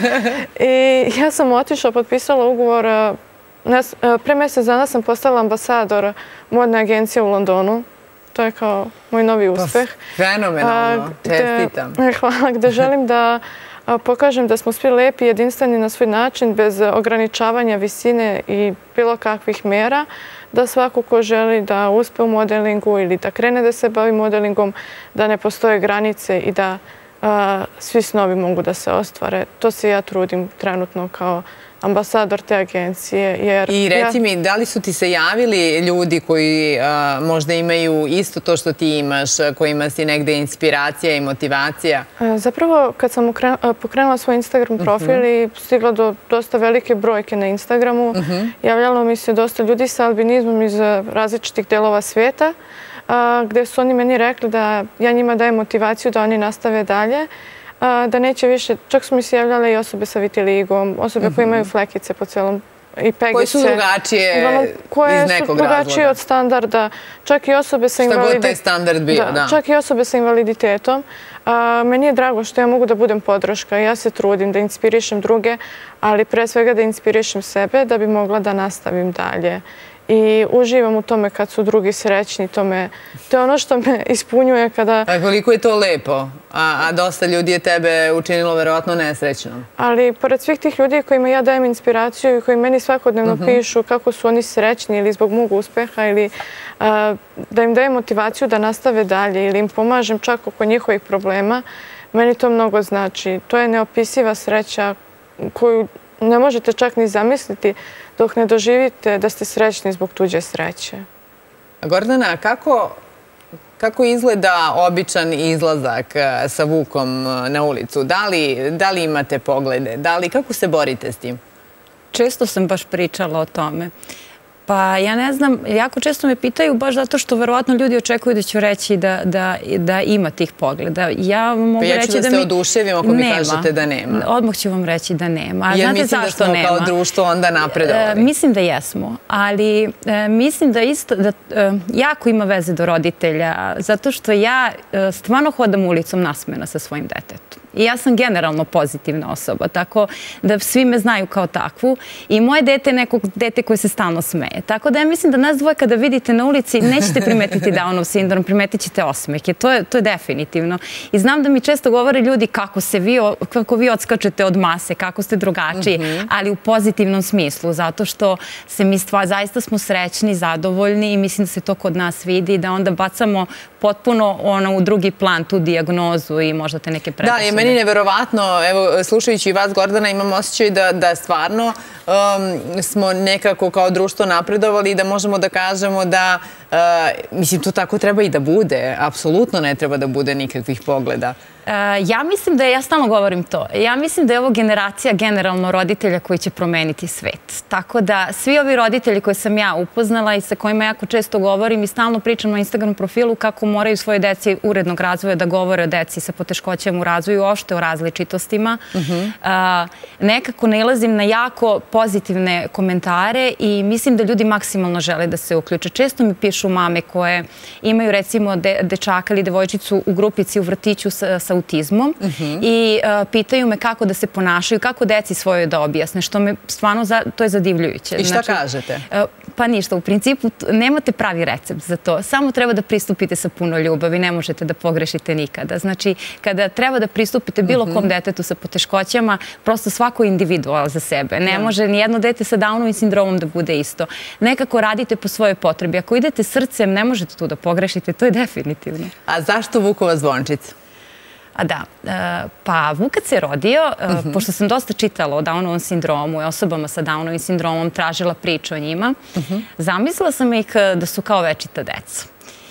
I ja sam otišla, potpisala ugovor. Pre mjesec dana sam postala ambasador modne agencije u Londonu. To je kao moj novi uspeh. Fenomenalno, čestitam. Hvala, gde želim da pokažem da smo svi lepi i jedinstveni na svoj način, bez ograničavanja visine i bilo kakvih mera, da svako ko želi da uspe u modelingu ili da krene da se bavi modelingom, da ne postoje granice i da svi snovi mogu da se ostvare. To se ja trudim trenutno kao ambasador te agencije. I reci mi, da li su ti se javili ljudi koji možda imaju isto to što ti imaš, kojima si negde inspiracija i motivacija? Zapravo, kad sam pokrenula svoj Instagram profil i stigla do dosta velike brojke na Instagramu, javljalo mi se dosta ljudi sa albinizmom iz različitih delova svijeta, gde su oni meni rekli da ja njima dajem motivaciju da oni nastave dalje, da neće više, čak su mi se javljale i osobe sa vitiligom, osobe koje imaju flekice po celom i pegice. Koje su drugačije iz nekog razloga? Koje su drugačije od standarda, čak i osobe sa invaliditetom. Šta god taj standard bio, da. Čak i osobe sa invaliditetom. Meni je drago što ja mogu da budem podrška. Ja se trudim da inspirišem druge, ali pre svega da inspirišem sebe da bi mogla da nastavim dalje. I uživam u tome kad su drugi srećni. To je ono što me ispunjuje kada... A koliko je to lepo, a dosta ljudi je tebe učinilo verovatno nesrećnom. Ali pored svih tih ljudi kojima ja dajem inspiraciju i koji meni svakodnevno pišu kako su oni srećni ili zbog mog uspeha ili da im dajem motivaciju da nastave dalje ili im pomažem čak oko njihovih problema, meni to mnogo znači. To je neopisiva sreća koju ne možete čak ni zamisliti dok ne doživite da ste srećni zbog tuđe sreće. Gordana, kako izgleda običan izlazak sa Vukom na ulicu? Da li imate poglede? Kako se borite s tim? Često sam baš pričala o tome. Pa ja ne znam, jako često me pitaju baš zato što verovatno ljudi očekuju da ću reći da ima tih pogleda. Ja mogu reći da mi... Pa ja ću da se oduševim ako mi kažete da nema. Odmah ću vam reći da nema. Jer mislim da smo kao društvo onda napredovali. Mislim da jesmo, ali mislim da isto, da jako ima veze do roditelja, zato što ja stvarno hodam ulicom nasmejana sa svojim detetom. I ja sam generalno pozitivna osoba, tako da svi me znaju kao takvu. I moje dete je nekog dete koje se stalno smeje. Tako da ja mislim da nas dvoje kada vidite na ulici nećete primetiti Downov sindrom, primetit ćete osmeke. To je, to je definitivno. I znam da mi često govore ljudi kako se vi, kako vi odskačete od mase, kako ste drugačiji, mm-hmm. ali u pozitivnom smislu, zato što se mi stva, zaista smo srećni, zadovoljni i mislim da se to kod nas vidi, da onda bacamo potpuno ono, u drugi plan tu dijagnozu i možda te neke predrasude. Da, je meni neverovatno, evo, slušajući i vas, Gordana, imam osjećaj da, da stvarno um, smo nekako kao društvo napredovali i da možemo da kažemo da, uh, mislim, to tako treba i da bude. Apsolutno ne treba da bude nikakvih pogleda. Ja mislim da je, ja stalno govorim to, ja mislim da je ovo generacija generalno roditelja koji će promeniti svet. Tako da svi ovi roditelji koje sam ja upoznala i sa kojima jako često govorim i stalno pričam na Instagram profilu kako moraju svoje deci urednog razvoja da govore o deci sa poteškoćama u razvoju, uopšte o različitostima. Mm-hmm. Nekako nailazim na jako pozitivne komentare i mislim da ljudi maksimalno žele da se uključe. Često mi pišu mame koje imaju recimo de, dečaka ili devojčicu u grupici u vrtiću sa, sa autizmom uh-huh. i uh, pitaju me kako da se ponašaju, kako deci svojoj da objasne, što me stvarno, za, to je zadivljujuće. I šta znači, kažete? Uh, pa ništa, u principu nemate pravi recept za to. Samo treba da pristupite sa puno ljubavi, ne možete da pogrešite nikada. Znači, kada treba da pristupite bilo uh-huh. kom detetu sa poteškoćama, prosto svako je individual za sebe. Ne yeah. može nijedno dete sa Downovim sindromom da bude isto. Nekako radite po svojoj potrebi. Ako idete srcem, ne možete tu da pogrešite, to je definitivno. A zašto Vukova zvončica? A da, pa Vuk kad se rodio, uh-huh. pošto sam dosta čitala o Downovom sindromu i osobama sa Downovim sindromom, tražila priču o njima, uh-huh. zamislila sam ih da su kao večita deca.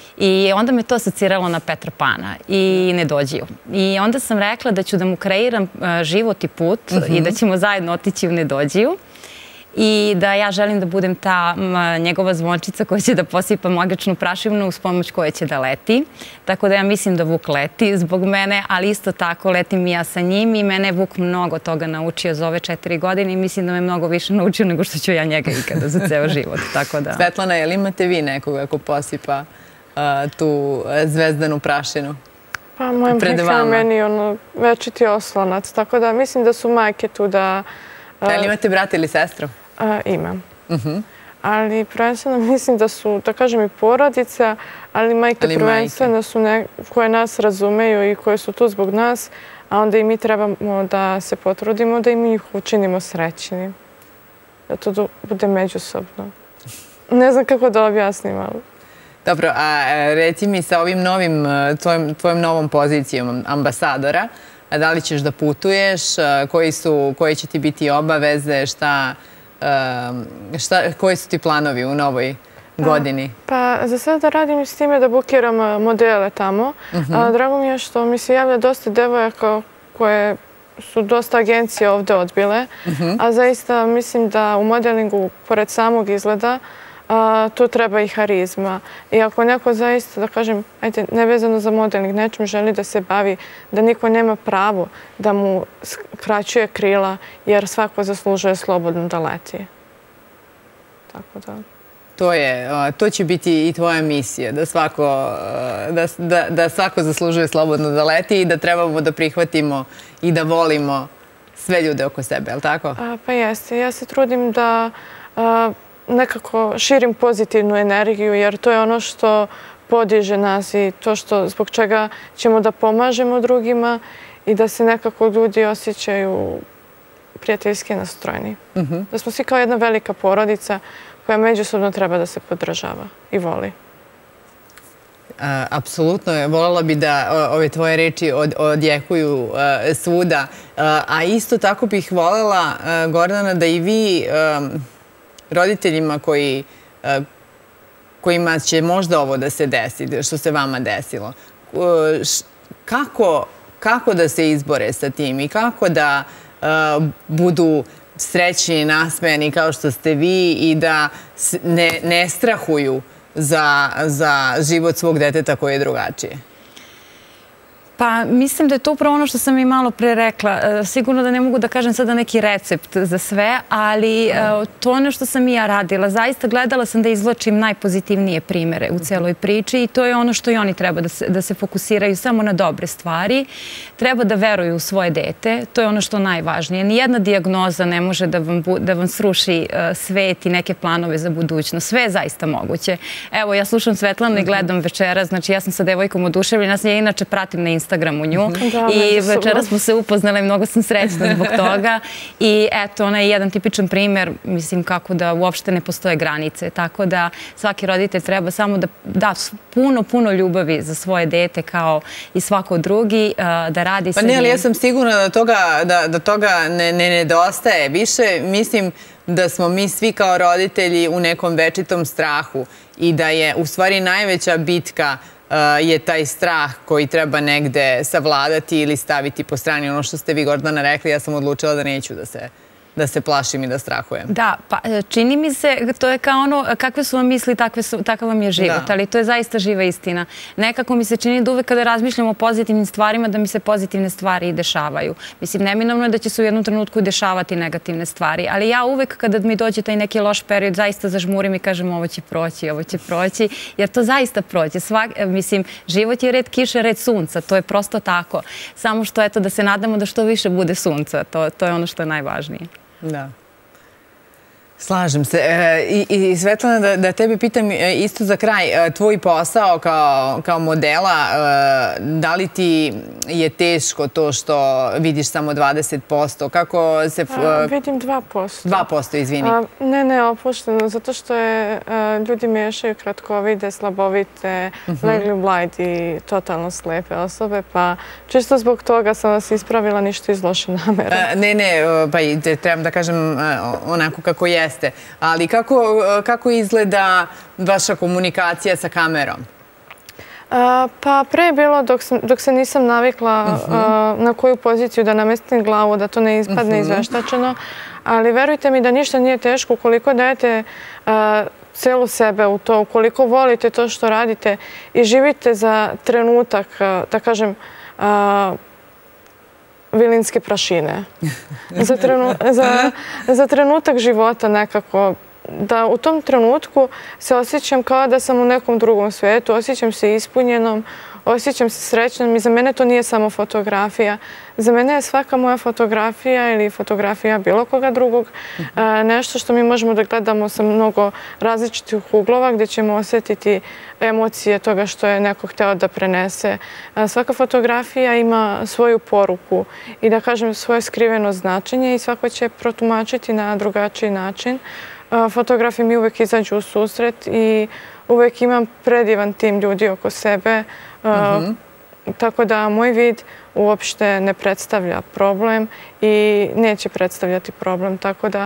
I onda me to asociralo na Petra Pana i Nedođiju. I onda sam rekla da ću da mu kreiram život i put uh-huh. i da ćemo zajedno otići u Nedođiju. I da ja želim da budem ta njegova zvončica koja će da posipa magičnu prašivnu uz pomoć koje će da leti. Tako da ja mislim da Vuk leti zbog mene, ali isto tako letim i ja sa njim i mene je Vuk mnogo toga naučio za ove četiri godine i mislim da me mnogo više naučio nego što ću ja njega ikada za ceo život. Tako da... Svetlana, je li imate vi nekoga ko posipa uh, tu zvezdanu prašinu? Pa moja majka je meni ono večiti oslonac, tako da mislim da su majke tu da... Da li imate brata ili sestru? A, imam. Uh-huh. Ali prvenstveno mislim da su, da kažem, i porodica, ali majke ali prvenstveno majke. Su ne, koje nas razumeju i koje su tu zbog nas, a onda i mi trebamo da se potrudimo da i mi ih učinimo srećnim. Da to bude međusobno. Ne znam kako da objasnim, ali... Dobro, a reci mi sa ovim novim, tvojom, tvojom novom pozicijom ambasadora, a da li ćeš da putuješ, koji su, koje će ti biti obaveze, šta, šta, koji su ti planovi u novoj godini? Pa za sada radim s time da bukiram modele tamo. Uh-huh. Drago mi je što mi se javlja dosta devojaka koje su dosta agencije ovde odbile, uh-huh. a zaista mislim da u modelingu, pored samog izgleda, A, tu treba i harizma. I ako neko zaista, da kažem, ajde, nevezano za modeling, nečim želi da se bavi, da niko nema pravo da mu skraćuje krila, jer svako zaslužuje slobodno da leti. Tako da... To je, to će biti i tvoja misija, da svako, da, da, da svako zaslužuje slobodno da leti i da trebamo da prihvatimo i da volimo sve ljude oko sebe, je li tako? A, pa jeste. Ja se trudim da... A, nekako širim pozitivnu energiju, jer to je ono što podiže nas i to što zbog čega ćemo da pomažemo drugima i da se nekako ljudi osjećaju prijateljski nastrojeni. Uh-huh. Da smo svi kao jedna velika porodica koja međusobno treba da se podržava i voli. A, apsolutno. Voljela bi da ove tvoje reči od, odjekuju a, svuda. A, a isto tako bih voljela, a, Gordana, da i vi... A, roditeljima koji, kojima će možda ovo da se desi, što se vama desilo. Kako, kako da se izbore sa tim i kako da budu srećni i nasmejani kao što ste vi i da ne, ne strahuju za, za život svog deteta koji je drugačije? Pa mislim da je to upravo ono što sam i malo pre rekla. Sigurno da ne mogu da kažem sada neki recept za sve, ali to ono što sam i ja radila. Zaista gledala sam da izvlačim najpozitivnije primere u celoj priči i to je ono što i oni treba da se fokusiraju samo na dobre stvari. Treba da veruju u svoje dete. To je ono što je najvažnije. Nijedna dijagnoza ne može da vam sruši svet i neke planove za budućnost. Sve je zaista moguće. Evo, ja slušam Svetlanu i gledam večera. Znači, ja sam sa devojkom oduševljena. Ja inače pratim na Instagramu nju i večera smo se upoznali. Mnogo sam srećna zbog toga. I eto, ona je jedan tipičan primjer, mislim, kako da uopšte ne postoje granice. Tako da svaki roditelj treba samo da da puno, puno ljubavi za svoje dete kao i svako drugi, da radi sa njim. Pa ne, ali ja sam sigurna da toga ne nedostaje. Više mislim da smo mi svi kao roditelji u nekom večitom strahu i da je u stvari najveća bitka je taj strah koji treba negde savladati ili staviti po strani. Ono što ste vi, Gordana, rekli, ja sam odlučila da neću da se da se plašim i da strahujem. Da, pa čini mi se, to je kao ono, kakve su vam misli, takav vam je život, ali to je zaista živa istina. Nekako mi se čini da uvek kada razmišljam o pozitivnim stvarima, da mi se pozitivne stvari i dešavaju. Mislim, neminovno je da će se u jednom trenutku dešavati negativne stvari, ali ja uvek kada mi dođe taj neki loš period, zaista zažmurim i kažem ovo će proći, ovo će proći, jer to zaista proći. Mislim, život je red kiše, red sunca, to je prosto tako. Samo što, eto, da se nadamo da što više bude sunca, to je ono što je najvažnije. Da. Slažem se. I Svetlana, da tebe pitam isto za kraj, tvoj posao kao modela, da li ti je teško to što vidiš samo dvadeset posto? Kako se... Vidim dva posto. dva posto, izvini. Ne, ne, opušteno, zato što ljudi mešaju kratkovide, slabovite, legli blind i totalno slepe osobe, pa čisto zbog toga sam vas ispravila, ništa iz loše namere. Ne, ne, pa trebam da kažem onako kako je. Ali kako izgleda vaša komunikacija sa kamerom? Pa pre je bilo dok se nisam navikla na koju poziciju da namestim glavu, da to ne ispadne izveštačeno. Ali verujte mi da ništa nije teško ukoliko dajete celu sebe u to, ukoliko volite to što radite i živite za trenutak, da kažem, vilinske prašine. Za trenutak života nekako. Da u tom trenutku se osjećam kao da sam u nekom drugom svijetu, osjećam se ispunjenom, osjećam se srećnom i za mene to nije samo fotografija. Za mene je svaka moja fotografija ili fotografija bilo koga drugog nešto što mi možemo da gledamo sa mnogo različitih uglova gdje ćemo osjetiti emocije toga što je neko hteo da prenese. Svaka fotografija ima svoju poruku i da kažem svoje skriveno značenje i svako će protumačiti na drugačiji način. Fotografi mi uvek izađu u susret i uvek imam predivan tim ljudi oko sebe, tako da moj vid uopšte ne predstavlja problem i neće predstavljati problem. Tako da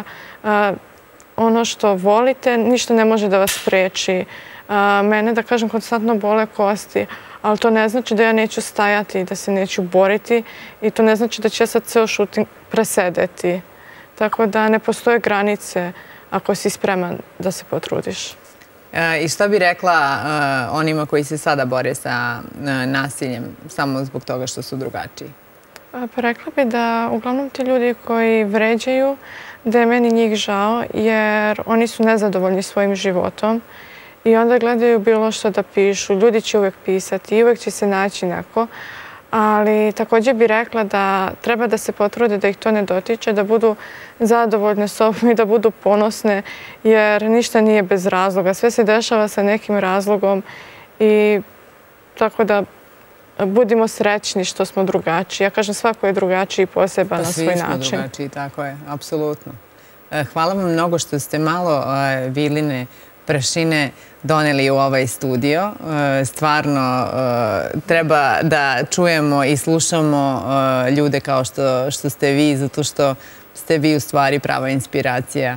ono što volite, ništa ne može da vas spreči. Mene, da kažem, konstantno bole kosti, ali to ne znači da ja neću stajati i da se neću boriti i to ne znači da će ja sad ceo šuting presedeti. Tako da ne postoje granice ako si spreman da se potrudiš. I što bi rekla onima koji se sada bore sa nasiljem samo zbog toga što su drugačiji? Pa rekla bi da uglavnom ti ljudi koji vređaju, da je meni njih žao jer oni su nezadovoljni svojim životom i onda gledaju bilo što da pišu. Ljudi će uvek pisati i uvek će se naći neko. Ali također bih rekla da treba da se potrude da ih to ne dotiče, da budu zadovoljne sobom i da budu ponosne, jer ništa nije bez razloga. Sve se dešava sa nekim razlogom i tako da budimo srećni što smo drugačiji. Ja kažem, svako je drugačiji i poseban na svoj način. Pa svi smo drugačiji, tako je, apsolutno. Hvala vam mnogo što ste malo Viline prašine doneli u ovaj studio. Stvarno treba da čujemo i slušamo ljude kao što ste vi, zato što ste vi u stvari prava inspiracija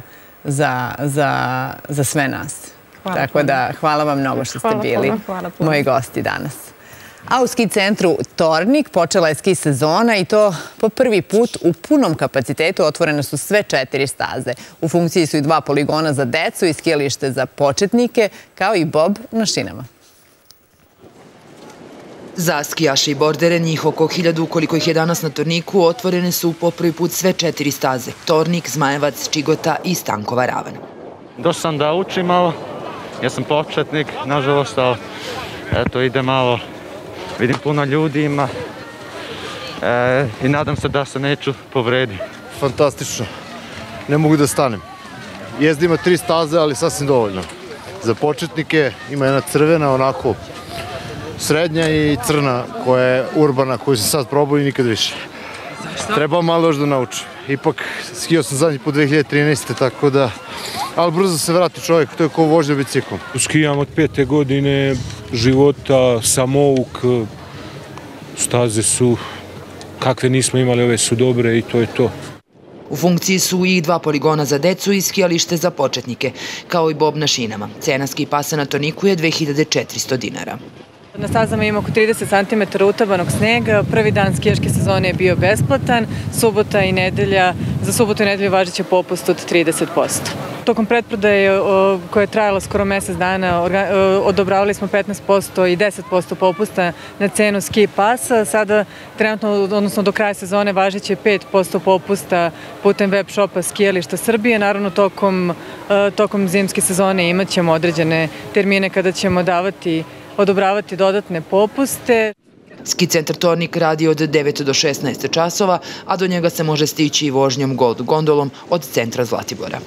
za sve nas. Tako da hvala vam mnogo što ste bili moji gosti danas. A u ski centru Tornik počela je ski sezona i to po prvi put u punom kapacitetu otvorene su sve četiri staze. U funkciji su i dva poligona za decu i skijalište za početnike, kao i bob na šinama. Za skijaše i bordere, njih oko hiljadu koliko ih je danas na Torniku, otvorene su po prvi put sve četiri staze. Tornik, Zmajevac, Čigota i Stankova Ravan. Došao sam da učim malo, ja sam početnik, nažalost, ali eto ide malo, vidim puno ljudi ima e, i nadam se da se neću povrediti. Fantastično, ne mogu da stanem. Jezda ima tri staze, ali sasvim dovoljno. Za početnike ima jedna crvena, onako srednja i crna koja je urbana, koju sam sad probao i nikad više. Treba malo još da naučim. Ipak skijao sam zadnji put dve hiljade trinaeste. tako da, ali brzo se vrati čovjek, to je ko vožnja biciklom. Skijam od pete godine života, samouk, staze su kakve nismo imali, ove su dobre i to je to. U funkciji su i dva poligona za decu i skijalište za početnike, kao i bob na šinama. Cena ski pasa na Torniku je dve hiljade četiristo dinara. Na stazama ima oko trideset centimetara utabanog snega. Prvi dan skijaške sezone je bio besplatan. Subota i nedelja, za subotu i nedelju važeće popust od trideset posto. Tokom pretprodaje koja je trajala skoro mesec dana odobravali smo petnaest posto i deset posto popusta na cenu ski pasa. Sada trenutno, odnosno do kraja sezone, važeće pet posto popusta putem web shopa Skijališta Srbije. Naravno, tokom, tokom zimske sezone imat ćemo određene termine kada ćemo davati odobravati dodatne popuste. Ski centar Tornik radi od devet do šesnaest časova, a do njega se može stići i vožnjom Gold gondolom od centra Zlatibora.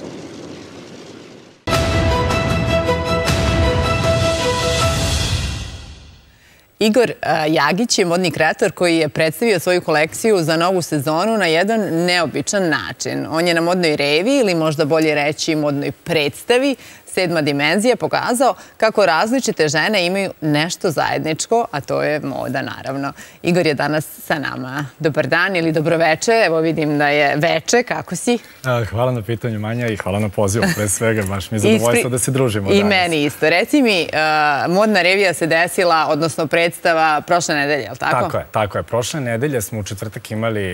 Igor Jagić je modni kreator koji je predstavio svoju kolekciju za novu sezonu na jedan neobičan način. On je na modnoj revi, ili možda bolje reći modnoj predstavi, Sedma dimenzija, pokazao kako različite žene imaju nešto zajedničko, a to je moda, naravno. Igor je danas sa nama. Dobar dan ili dobroveče, evo vidim da je veče, kako si? Hvala na pitanju, Manja, i hvala na pozivu, pre svega, baš mi je zadovoljstvo da se družimo danas. I meni isto. Reci mi, modna revija se desila, odnosno predstava, prošle nedelje, je li tako? Tako je, tako je. Prošle nedelje smo u četvrtak imali,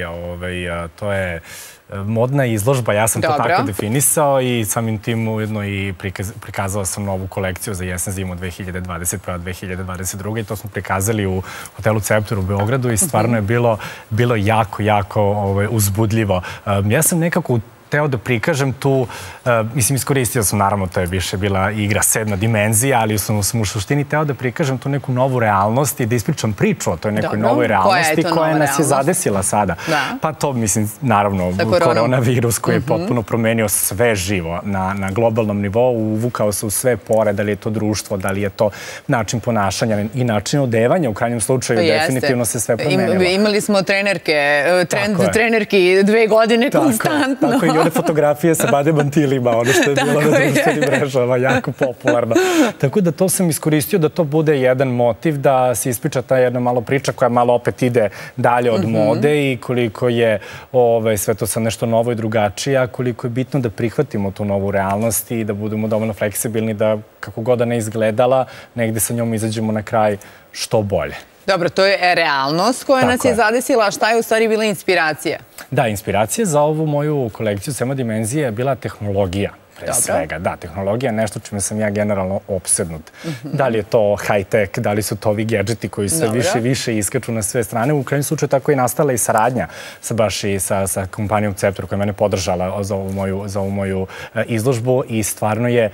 to je modna izložba, ja sam to tako definisao i samim tim ujedno i prikazao sam novu kolekciju za jesen zimu dve hiljade dvadeset prve dve hiljade dvadeset druge i to smo prikazali u hotelu Ceptor u Beogradu i stvarno je bilo jako, jako uzbudljivo. Ja sam nekako teo da prikažem tu, mislim, iskoristio sam, naravno, to je više bila igra Sedma dimenzija, ali sam u suštini teo da prikažem tu neku novu realnost i da ispričam priču o toj nekoj novoj realnosti koja nas je zadesila sada. Pa to, mislim, naravno, koronavirus koji je potpuno promenio sve živo na globalnom nivou, uvukao se u sve pore, da li je to društvo, da li je to način ponašanja i način odevanja, u krajnjem slučaju, definitivno se sve promenilo. Imali smo trenerke, trend trenerki dve godine konstantno. Tako i one fotografije sa bade bantilima, ono što je bilo na društvenim mrežama, jako popularno. Tako da to sam iskoristio da to bude jedan motiv, da se ispriča ta jedna malo priča koja malo opet ide dalje od mode i koliko je sve to sad nešto novo i drugačije, a koliko je bitno da prihvatimo tu novu realnost i da budemo dovoljno fleksibilni da kako god da ne izgledala, negde sa njom izađemo na kraj što bolje. Dobro, to je realnost koja nas je zadesila, a šta je u stvari bila inspiracija? Da, inspiracija za ovu moju kolekciju Sedma dimenzija je bila tehnologija. Pre svega, da, tehnologija je nešto čime sam ja generalno opsednut. Da li je to high-tech, da li su to ovi gadžeti koji se više i više iskaču na sve strane. U krajnjem slučaju tako je nastala i saradnja baš i sa kompanijom Ceptor koja je mene podržala za ovu moju izložbu i stvarno je,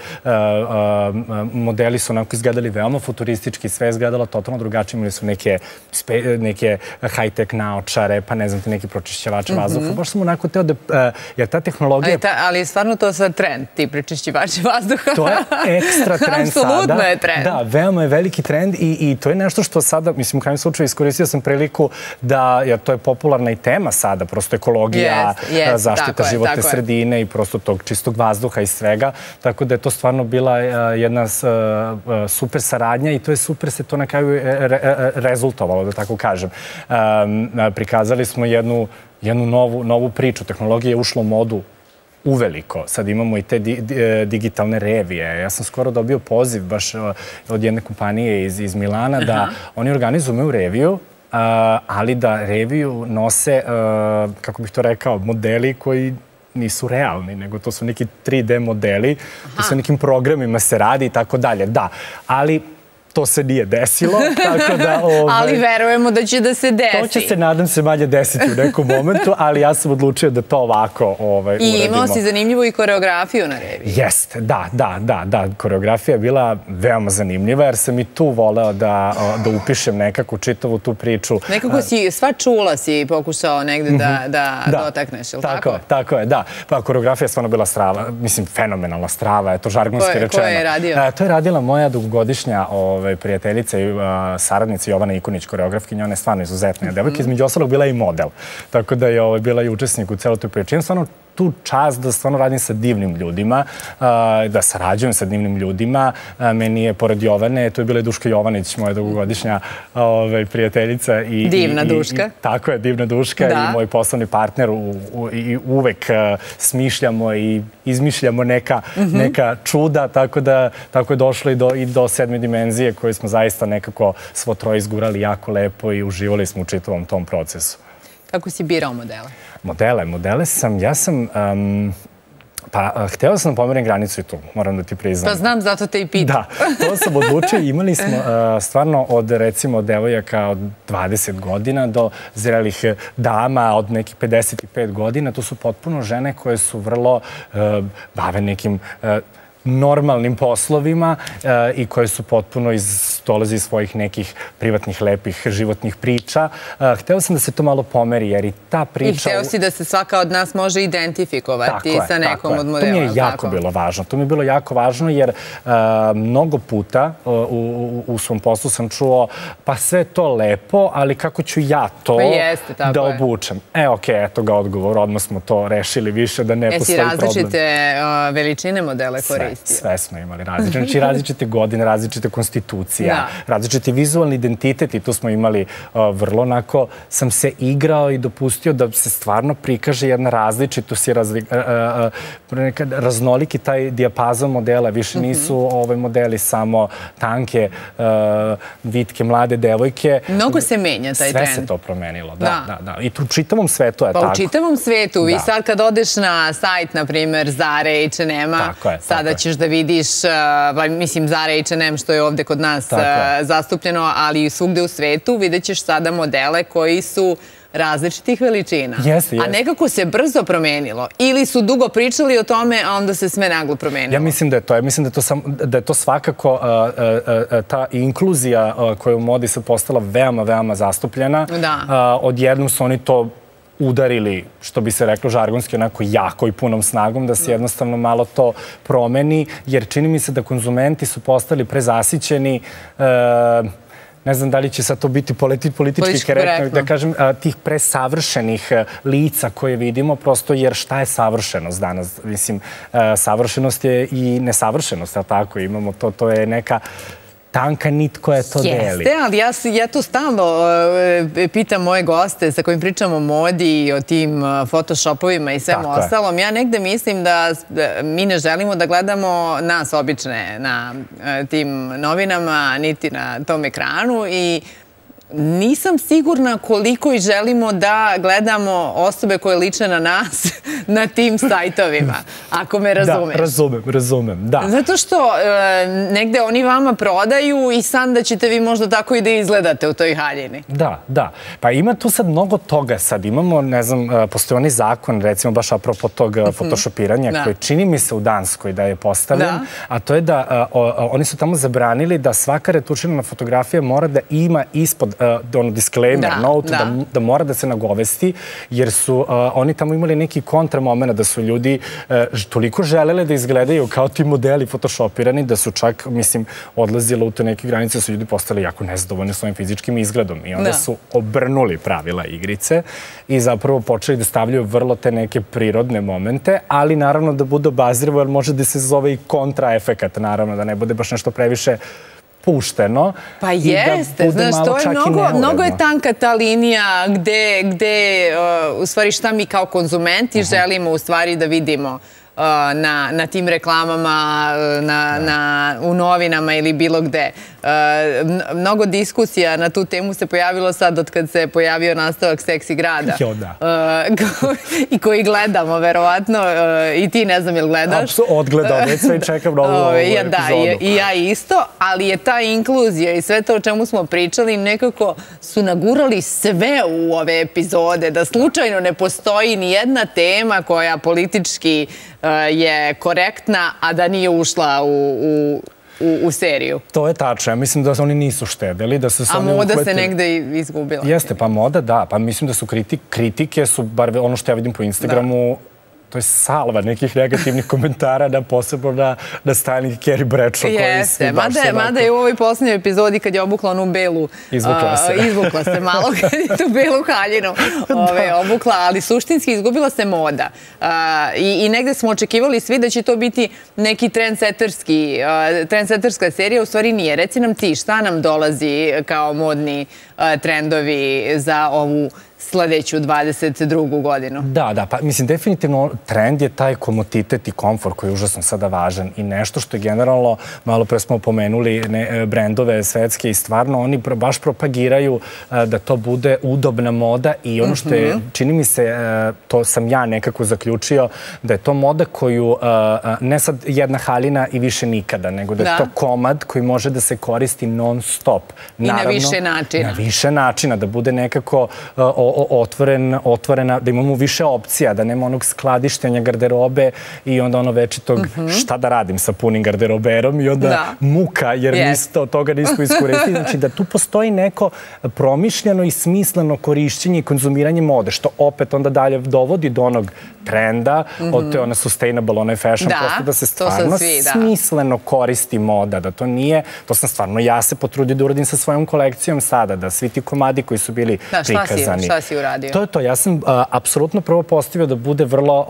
modeli su onako izgledali veoma futuristički, sve je izgledalo totalno drugačije, imali su neke high-tech naočare, pa ne znam ti, neki pročišćavače vazduha. Baš sam onako teo da, jer ta tehnologija... Ali je stvarno to sad trend? Ti prečišćivači vazduha. To je ekstra trend sada. Apsolutno je trend. Da, veoma je veliki trend i to je nešto što sada, mislim, u krajnjem slučaju iskoristio sam priliku da, jer to je popularna i tema sada, prosto ekologija, zaštita životne sredine i prosto tog čistog vazduha i svega, tako da je to stvarno bila jedna super saradnja i to je super se to na kraju rezultovalo, da tako kažem. Prikazali smo jednu novu priču, tehnologija je ušla u modu uveliko. Sad imamo i te digitalne revije. Ja sam skoro dobio poziv baš od jedne kompanije iz Milana da oni organizuju reviju, ali da reviju nose, kako bih to rekao, modeli koji nisu realni, nego to su neki tri D modeli, to su nekim programima se radi i tako dalje. Da, ali to se nije desilo. Ali verujemo da će da se desi. To će se, nadam se, manje desiti u nekom momentu, ali ja sam odlučio da to ovako uradimo. I imao si zanimljivu i koreografiju na reviji. Jeste, da, da, da, da. Koreografija je bila veoma zanimljiva, jer sam i tu voleo da upišem nekako čitavu tu priču. Nekako si, sva čula si pokušao negde da dotakneš, ili tako? Tako je, tako je, da. Pa koreografija je stvarno bila strava, mislim, fenomenalna strava, je to žargonski rečeno. Ko je radio? To je radila moja dugogodišnja prijateljica i saradnica Jovana Ikunić, koreografkinja, ona je stvarno izuzetna devojka, između ostalog bila i model. Tako da je bila i učesnik u celoj toj priči. Imam stvarno tu čast da stvarno radim sa divnim ljudima, da sarađujem sa divnim ljudima. Meni je, pored Jovane, tu je bila i Duška Jovanić, moja dugogodišnja prijateljica. Divna Duška. Tako je, divna Duška i moj poslovni partner. I uvek smišljamo i izmišljamo neka čuda, tako da tako je došlo i do sedme dimenzije koje smo zaista nekako svo troje izgurali jako lepo i uživali smo u čitavom tom procesu. Kako si birao modele? Modele, modele sam, ja sam, pa hteo sam da pomerim granicu i tu, moram da ti priznam. Pa znam, zato te i pitam. Da, to sam odlučio. Imali smo stvarno od, recimo, devojaka od dvadeset godina do zrelih dama od nekih pedeset pet godina. To su potpuno žene koje su vrlo bave nekim normalnim poslovima i koje su potpuno dolaze iz svojih nekih privatnih, lepih, životnih priča. Hteo sam da se to malo pomeri, jer i ta priča... I hteo si da se svaka od nas može identifikovati sa nekom od modela. To mi je jako bilo važno. To mi je bilo jako važno, jer mnogo puta u svom poslu sam čuo pa sve to lepo, ali kako ću ja to da obučem? E, okej, eto ga odgovor. Odmah smo to rešili više, da ne postoji problem. Jesi različite veličine modele koristio? Sve smo imali različite. Znači, različite godine, različite konstitucija, različiti vizualni identitet i tu smo imali vrlo onako, sam se igrao i dopustio da se stvarno prikaže jedna različitost i raznoliki taj dijapazon modela. Više nisu modeli samo tanke, vitke, mlade devojke. Mnogo se menja taj trend. Sve se to promenilo, da, da. I tu u čitavom svetu je tako. Pa u čitavom svetu. I sad kad odeš na sajt, na primjer, Zare, H and M-a, sada ćeš da vidiš, mislim, Zara H and M što je ovde kod nas zastupljeno, ali i svugde u svetu vidjet ćeš sada modele koji su različitih veličina. A nekako se brzo promenilo. Ili su dugo pričali o tome, a onda se sve naglo promenilo. Ja mislim da je to. Ja mislim da je to svakako ta inkluzija koja je u modi sad postala veoma, veoma zastupljena. Odjednom su oni to udarili, što bi se reklo žargonski, onako jako i punom snagom, da se jednostavno malo to promeni, jer čini mi se da konzumenti su postali prezasićeni, ne znam da li će sad to biti politički korektno, da kažem, tih presavršenih lica koje vidimo, prosto jer šta je savršenost danas? Mislim, savršenost je i nesavršenost, ali tako imamo to, to je neka tanka nit koja to deli. Jeste, ali ja to stalno pitam moje goste sa kojim pričamo o modi i o tim photoshopovima i svemu ostalom. Ja negde mislim da mi ne želimo da gledamo nas obične na tim novinama, niti na tom ekranu i nisam sigurna koliko i želimo da gledamo osobe koje liče na nas na tim sajtovima, ako me razumeš. Da, razumem, razumem, da. Zato što negde oni vama prodaju i sam da ćete vi možda tako i da izgledate u toj haljini. Da, da. Pa ima tu sad mnogo toga. Sad imamo, ne znam, postoji onaj zakon, recimo baš apropo tog photoshopiranja, koji čini mi se u Danskoj da je postavljen, a to je da oni su tamo zabranili da svaka retuširana fotografija mora da ima ispod ono disclaimer, note, da mora da se nagovesti, jer su oni tamo imali neki kontramoment da su ljudi toliko želele da izgledaju kao ti modeli photoshopirani, da su čak, mislim, odlazile u te neke granice, su ljudi postali jako nezadovoljni svojim fizičkim izgledom i onda su obrnuli pravila igrice i zapravo počeli da stavljaju vrlo te neke prirodne momente, ali naravno da bude obazrivo, jer može da se zove i kontraefekat, naravno, da ne bude baš nešto previše pušteno. Pa jeste, znaš, to je mnogo je tanka ta linija gde, u stvari, šta mi kao konzumenti želimo u stvari da vidimo na tim reklamama, u novinama ili bilo gde. Mnogo diskusija na tu temu se pojavilo sad od kad se pojavio nastavak Seksi grada. Jo, da. I koji gledamo, verovatno. I ti, ne znam, jel gledaš? Odgledao, već sve i čekam novu epizodu. Da, i ja isto, ali je ta inkluzija i sve to o čemu smo pričali nekako su nagurali sve u ove epizode, da slučajno ne postoji ni jedna tema koja politički je korektna, a da nije ušla u u seriju. To je tačno. Ja mislim da oni nisu štedeli. A moda se negde izgubila. Jeste, pa moda, da. Pa mislim da su kritike, su bar ono što ja vidim po Instagramu, to je salva nekih negativnih komentara na posebno na stajnik Carrie Bradshaw. Jeste, mada je u ovoj posljednjoj epizodi kad je obukla onu belu... Izvukla se. Izvukla se malo, kad je tu belu haljinu obukla, ali suštinski izgubila se moda. I negde smo očekivali svi da će to biti neki trendseterska serija, u stvari nije. Reci nam ti, šta nam dolazi kao modni trendovi za ovu sledeću dvadeset drugu godinu. Da, da, pa mislim definitivno trend je taj komoditet i komfort koji je užasno sada važan i nešto što je generalno, malo pre smo pomenuli brendove svetske i stvarno oni baš propagiraju da to bude udobna moda i ono što je, čini mi se, to sam ja nekako zaključio, da je to moda koju, ne sad jedna haljina i više nikada, nego da je to komad koji može da se koristi non stop. I na više načina. Na više načina, da bude nekako otvorena, da imamo više opcija, da nema onog skladištenja garderobe i onda ono večitog šta da radim sa punim garderoberom i onda muka jer od toga nismo iskoristili. Znači da tu postoji neko promišljeno i smisleno korišćenje i konzumiranje mode, što opet onda dalje dovodi do onog trenda, od te ona sustainable, onaj fashion, prosto da se stvarno smisleno koristi moda, da to nije, to sam stvarno ja se potrudio da uradim sa svojom kolekcijom sada, da svi ti komadi koji su bili prikazani. Šta si uradio? To je to. Ja sam apsolutno prvo postavio da bude vrlo,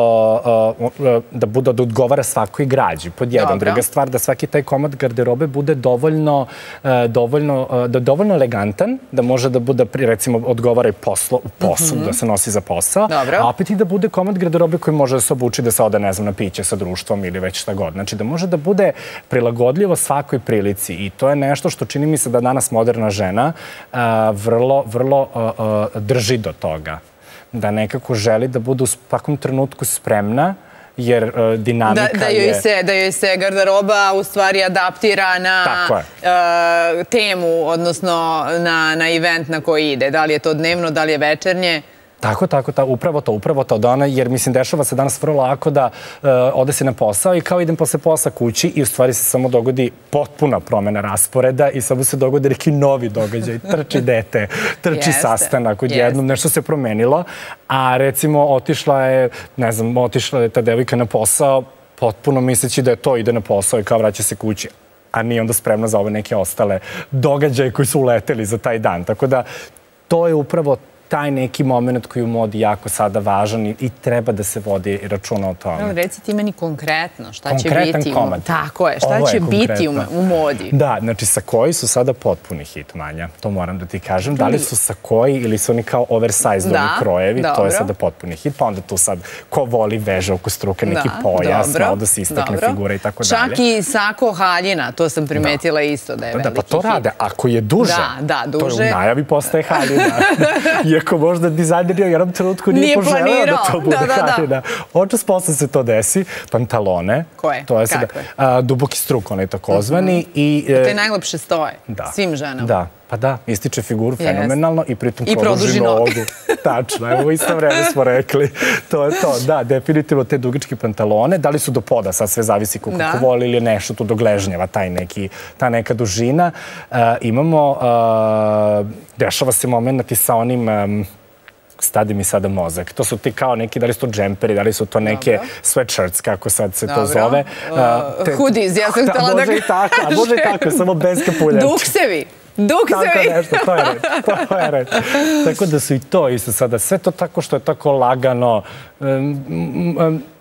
da bude da odgovara svakoj građi. Pod jedan. Druga stvar, da svaki taj komad garderobe bude dovoljno dovoljno elegantan, da može da bude, recimo, odgovara i poslu, da se nosi za posao, a opet i da bude komad garderobe koji može da se obuči da se ode, ne znam, na piće sa društvom ili već šta god. Znači, da može da bude prilagodljivo svakoj prilici i to je nešto što čini mi se da danas moderna žena vrlo, vrlo drži do toga. Da nekako želi da bude u svakom trenutku spremna, jer dinamika je... Da joj se garderoba u stvari adaptira na temu, odnosno na event na koji ide. Da li je to dnevno, da li je večernje? Tako, tako, upravo to, upravo to, jer mislim dešava se danas vrlo lako da ode se na posao i kao idem posle posla kući i u stvari se samo dogodi potpuna promena rasporeda i samo se dogodi neki novi događaj, trči dete, trči sastanak, odjednom nešto se promenilo, a recimo otišla je, ne znam, otišla je ta devojka na posao, potpuno misleći da je to, ide na posao i kao vraća se kući, a nije onda spremna za ove neke ostale događaje koji su uleteli za taj dan, tako da to je upravo taj neki moment koji je u modi jako sada važan i treba da se vodi računa o tome. Reci ti meni konkretno šta će biti Tako je, šta će biti u modi? Da, znači sakoji su sada potpuni hit, Manja, to moram da ti kažem. Da li su sakoji ili su oni kao oversized oni krojevi, to je sada potpuni hit, pa onda tu sad ko voli veže oko struke, neki pojas, malo da se istakne figura i tako dalje. Čak i sako haljina, to sam primetila isto da je veliki hit. Da, pa to rade, ako je duže, to je u najavi postaje haljina. Iako možda dizajner je u jednom trenutku nije poželeo da to bude haljina. Očas posle se to desi. Pantalone. Koje? Kakve? Duboki struk, onaj takozvani. To je najlepše stoje svim ženama. Da, pa da, ističe figuru fenomenalno i pritom produži nogu. Tačno, evo u isto vreme smo rekli. To je to, da, definitivno te dugačke pantalone. Da li su do poda, sad sve zavisi kako voli ili nešto tu dogležnjava, ta neka dužina. Imamo, dešava se moment i sa onim, stadi mi sada mozak, to su ti kao neki, da li su to džemperi, da li su to neke sweatshirts, kako sad se to zove. Hoodies, ja sam htjela da... Može i tako, a može i tako, samo bez kapuljača. Duksevi. Duksevi. Tako nešto, to je reč, to je reč. Tako da su i to isto sada, sve to tako što je tako lagano,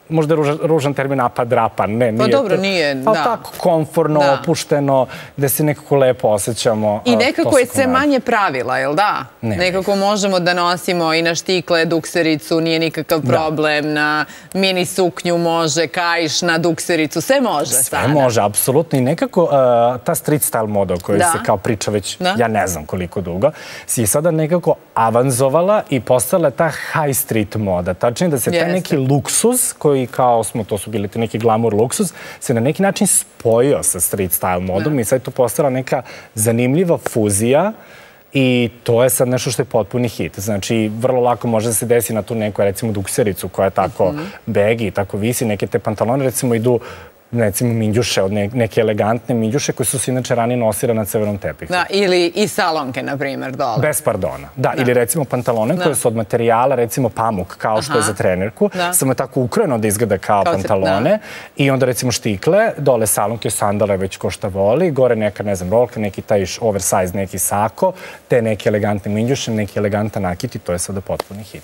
možda je ružan termin apadrapan, ne, nije. Pa dobro, nije, da. Ali tako komforno, opušteno, gde se nekako lepo osjećamo. I nekako je sve manje pravila, jel da? Nekako možemo da nosimo i na štikle, duksericu, nije nikakav problem, na mini suknju može, kaiš na duksericu, sve može sada. Sve može, apsolutno. I nekako ta street style moda o kojoj se kao priča već, ja ne znam koliko dugo, si je sada nekako avanzovala i postala ta high street moda. Tačnije da se taj neki luksuz koji i kao smo, to su bili te neki glamour luksuz, se na neki način spojio sa street style modom i sad je to postala neka zanimljiva fuzija i to je sad nešto što je potpuni hit. Znači, vrlo lako može da se desi na tu neku, recimo, duksericu koja je tako begi i tako visi, neke te pantalone, recimo, idu recimo minđuše, od neke elegantne minđuše koje su se inače ranije nosile na crvenom tepihu. Da, ili i salonke, na primjer, dole. Bez pardona. Da, ili recimo pantalone koje su od materijala, recimo pamuk, kao što je za trenerku, samo je tako ukrojeno da izgleda kao pantalone i onda recimo štikle, dole salonke, sandale već ko šta voli, gore neka, ne znam, rolka, neki taj oversize, neki sako, te neke elegantne minđuše, neki elegantan nakit i to je sada potpuni hit.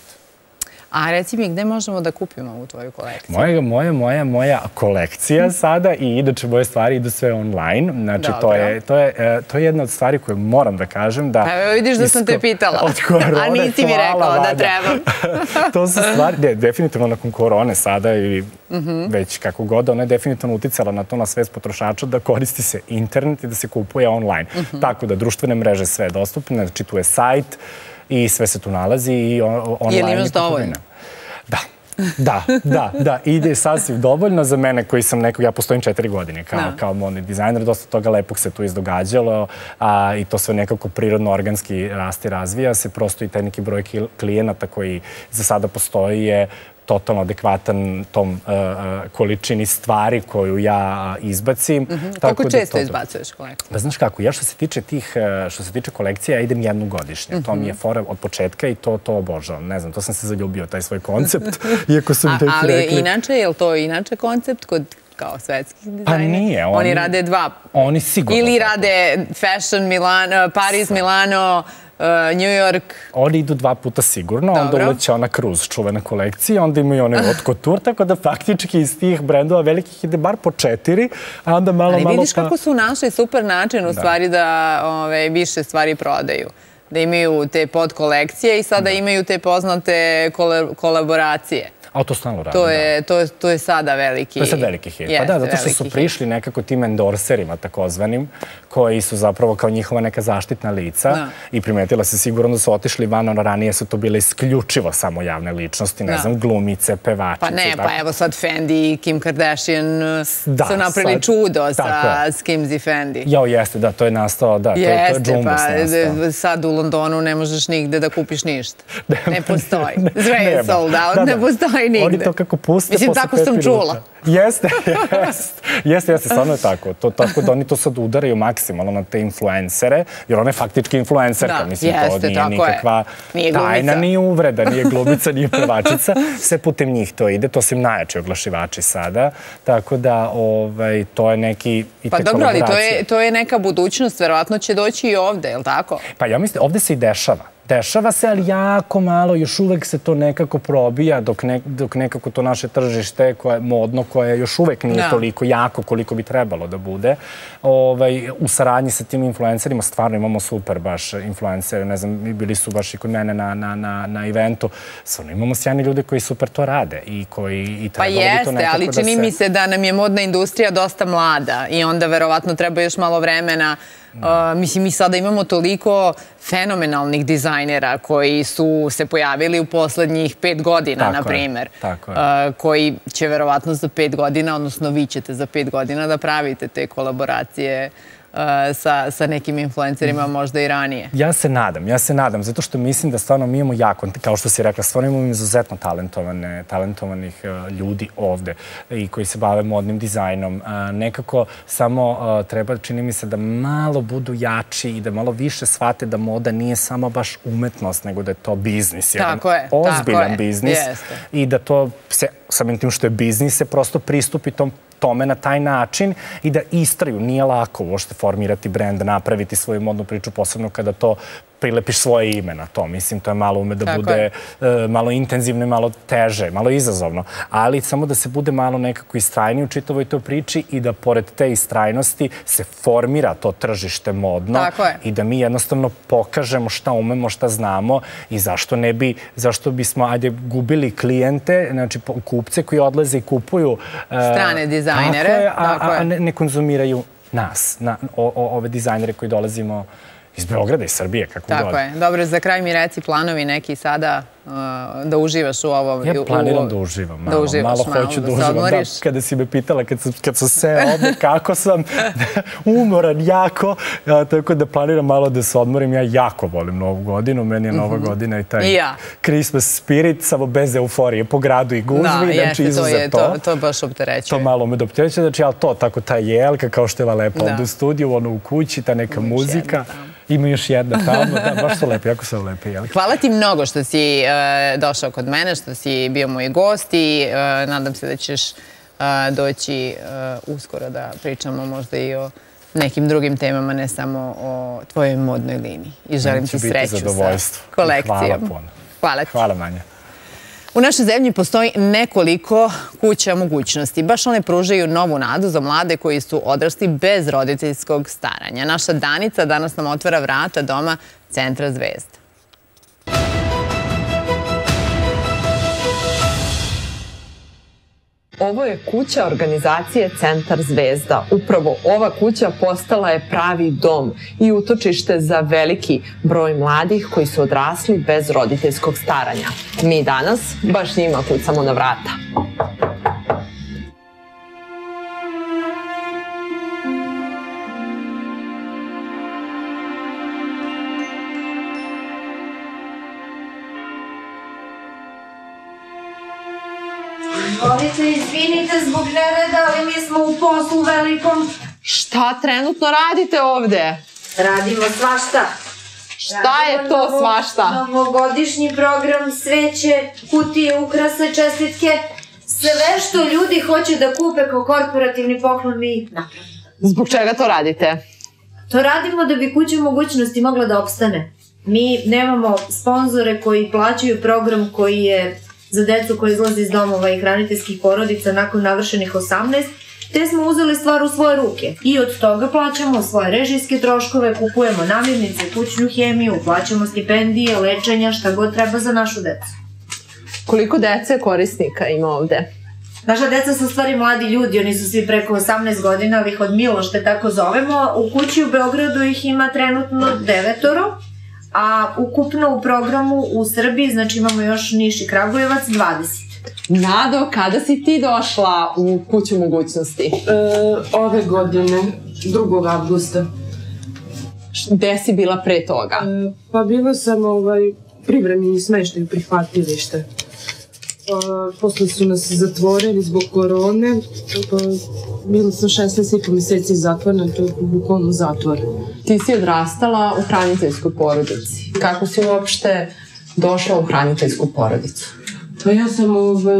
A reci mi, gde možemo da kupimo ovu tvoju kolekciju? Moja, moja, moja, moja kolekcija sada i inače moje stvari idu sve online. Znači, to je, to je, to je jedna od stvari koje moram da kažem da... Evo vidiš da sam te pitala, a nisi mi rekao da trebam. To su stvari, ne, definitivno nakon korone sada i već kako god, ona je definitivno uticala na to, na svest potrošača da koristi se internet i da se kupuje online. Tako da društvene mreže sve je dostupne, znači tu je sajt, i sve se tu nalazi i online. Je li imaš dovoljno? Da, da, da, da. Ide sasvim dovoljno za mene koji sam nekog, ja postojim četiri godine kao modni dizajner, dosta toga lepog se tu izdogađalo i to sve nekako prirodno, organski raste i razvija se. Prosto i taj neki broj klijenata koji za sada postoji je totalno adekvatan tom količini stvari koju ja izbacim. Koliko često izbacuješ kolekciju? Pa znaš kako, ja što se tiče tih, što se tiče kolekcija, ja idem jednu godišnje. To mi je fora od početka i to to obožavam. Ne znam, to sam se zaljubio, taj svoj koncept, iako su mi tek rekli. Ali inače, je li to inače koncept kod kao svetskih dizajnera? Pa nije. Oni rade dva. Oni sigurno. Ili rade fashion, Milano, Paris, Milano, New York. Oni idu dva puta sigurno, onda uleće ona Cruise, čuvena kolekcija, onda imaju onaj haute couture, tako da faktički iz tih brendova velikih ide bar po četiri, a onda malo, malo... Ali vidiš kako su našli super način u stvari da više stvari prodaju. Da imaju te podkolekcije i sada imaju te poznate kolaboracije. A to stalno radi, da. To je sada veliki... To je sad veliki hit. Pa da, zato što su prišli nekako tim endorserima takozvanim, koji su zapravo kao njihova neka zaštitna lica i primetila se sigurno da su otišli van, ono ranije su to bile isključivo samo javne ličnosti, ne znam, glumice, pevačice. Pa ne, pa evo sad Fendi i Kim Kardashian su napravili čudo sa Skims i Fendi. Jao, jeste, da, to je nastao, da, to je džumbus nastao. Jeste, pa sad u Londonu ne možeš nigde da kupiš ništa. Ne postoji. Sve je sold out, ne postoji. Oni to kako puste Mislim, tako sam čula. Jeste, jeste, jeste, jeste, stvarno je tako. Tako da oni to sad udaraju maksimalno na te influencere, jer ona je faktički influencerka. Mislim, to nije nikakva tajna, nije uvreda, nije glumica, nije pevačica. Sve putem njih to ide, to su im najjači oglašivači sada. Tako da, to je neki... Pa dobro, ali to je neka budućnost, verovatno će doći i ovde, je li tako? Pa ja mislim, ovde se i dešava. Dešava se, ali jako malo, još uvek se to nekako probija, dok nekako to naše tržište modno, koje još uvek nije toliko jako koliko bi trebalo da bude. U saradnji sa tim influencerima stvarno imamo super baš influencere, ne znam, bili su baš i kod mene na eventu. Stvarno imamo sjajni ljudi koji super to rade i koji Pa jeste, ali čini mi se da nam je modna industrija dosta mlada i onda verovatno treba još malo vremena. Mislim, mi sada imamo toliko fenomenalnih dizajnera koji su se pojavili u poslednjih pet godina, na primer, koji će verovatno za pet godina, odnosno vi ćete za pet godina da pravite te kolaboracije sa nekim influencerima, možda i ranije. Ja se nadam, ja se nadam, zato što mislim da stvarno mi imamo jako, kao što si rekla, stvarno imamo izuzetno talentovanih ljudi ovde i koji se bave modnim dizajnom. Nekako samo treba, čini mi se, da malo budu jači i da malo više shvate da moda nije samo baš umetnost, nego da je to biznis, jedan ozbiljan biznis i da to se, samim tim što je biznis, se prosto pristupi tom tome na taj način i da istraju. Nije lako uopšte formirati brend, napraviti svoju modnu priču, posebno kada to prilepiš svoje ime na to. Mislim, to je malo ume da bude malo intenzivno i malo teže, malo izazovno. Ali samo da se bude malo nekako istrajniji u čitavoj toj priči i da pored te istrajnosti se formira to tržište modno i da mi jednostavno pokažemo šta umemo, šta znamo i zašto ne bi, zašto bismo, ajde, gubili klijente, znači kupce koji odlaze i kupuju strane dizajnere, a ne konzumiraju nas, ove dizajnere koji dolazimo iz Beograda, iz Srbije, kako god. Tako je. Dobro, za kraj mi reci planovi neki sada da uživaš u ovom... Ja planiram da uživam, malo. Malo hoću da uživam. Da, kada si me pitala, kad sam se ovdje, kako sam umoran, jako, tako da planiram malo da se odmorim. Ja jako volim Novu godinu, meni je Nova godina i taj Christmas spirit, samo bez euforije, po gradu i gužvi. Da, jeste, to baš opterećuje. To malo me da opterećuje, znači, ali to, tako ta jelka, kao što je lepo ovdje u studiju, ono u kući, ta neka muzika. Ima još jedna tamo, da, baš su lepe, jako su lepe jelke. Hvala ti mnogo što si došao kod mene, što si bio moj gost i nadam se da ćeš doći uskoro da pričamo možda i o nekim drugim temama, ne samo o tvojoj modnoj liniji. I želim ti sreću sa kolekcijom. Hvala puno. Hvala ti. Hvala, Manja. U našoj zemlji postoji nekoliko kuća mogućnosti. Baš one pružaju novu nadu za mlade koji su odrasli bez roditeljskog staranja. Naša Danica danas nam otvara vrata doma Centra Zvezda. Ovo je kuća organizacije Centar Zvezda. Upravo ova kuća postala je pravi dom i utočište za veliki broj mladih koji su odrasli bez roditeljskog staranja. Mi danas baš njima kucamo na vrata. Volite, izvinite zbog nereda, ali mi smo u poslu velikom. Šta trenutno radite ovde? Radimo svašta. Šta je to svašta? Novogodišnji program, sveće, kutije, ukrase, čestitke. Sve što ljudi hoće da kupe kao korporativni poklon mi napravimo. Zbog čega to radite? To radimo da bi kuća mogućnosti mogla da opstane. Mi nemamo sponzore koji plaćaju program koji je za decu koja izlazi iz domova i hraniteljskih porodica nakon navršenih osamnaest, te smo uzeli stvar u svoje ruke. I od toga plaćamo svoje režijske troškove, kupujemo namirnice, kućnu hemiju, plaćamo stipendije, lečenja, šta god treba za našu decu. Koliko dece korisnika ima ovde? Naša deca su stvari mladi ljudi, oni su svi preko osamnaest godina, ali ih od Milošte tako zovemo. U kući u Beogradu ih ima trenutno devetoro, a ukupno u programu u Srbiji, znači imamo još Niš i Kragujevac, dvadeset. Nado, kada si ti došla u kuću mogućnosti? Ove godine, drugog avgusta. Gde si bila pre toga? Pa bila sam privremeni smeštaj u prihvatilište. Posle su nas zatvorili zbog korone. Bila sam šesnaest i po meseci zatvorena, to je bukvalno zatvor. Ti si odrastala u hraniteljskoj porodici. Kako si uopšte došla u hraniteljsku porodicu? Pa ja sam,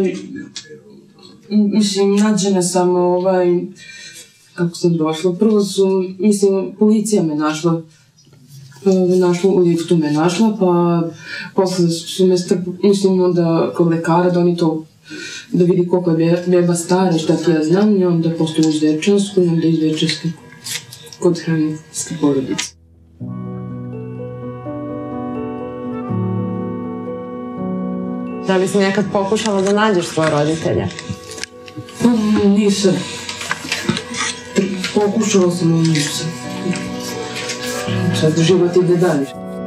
mislim, nađena sam, kako sam došla. Prvo su, mislim, policija me našla. Našla, u liftu me našla, pa posle su me, mislim, onda kod lekara da oni to, da vidi koliko je beba stara, šta ti ja znam, i onda posle uz Dečansku, i onda iz Dečanske kod hraniteljske porodice. Da li si nekad pokušala da nađeš svoje roditelje? Nisam. Pokušala sam, ali nisam. Sad život ide dalje.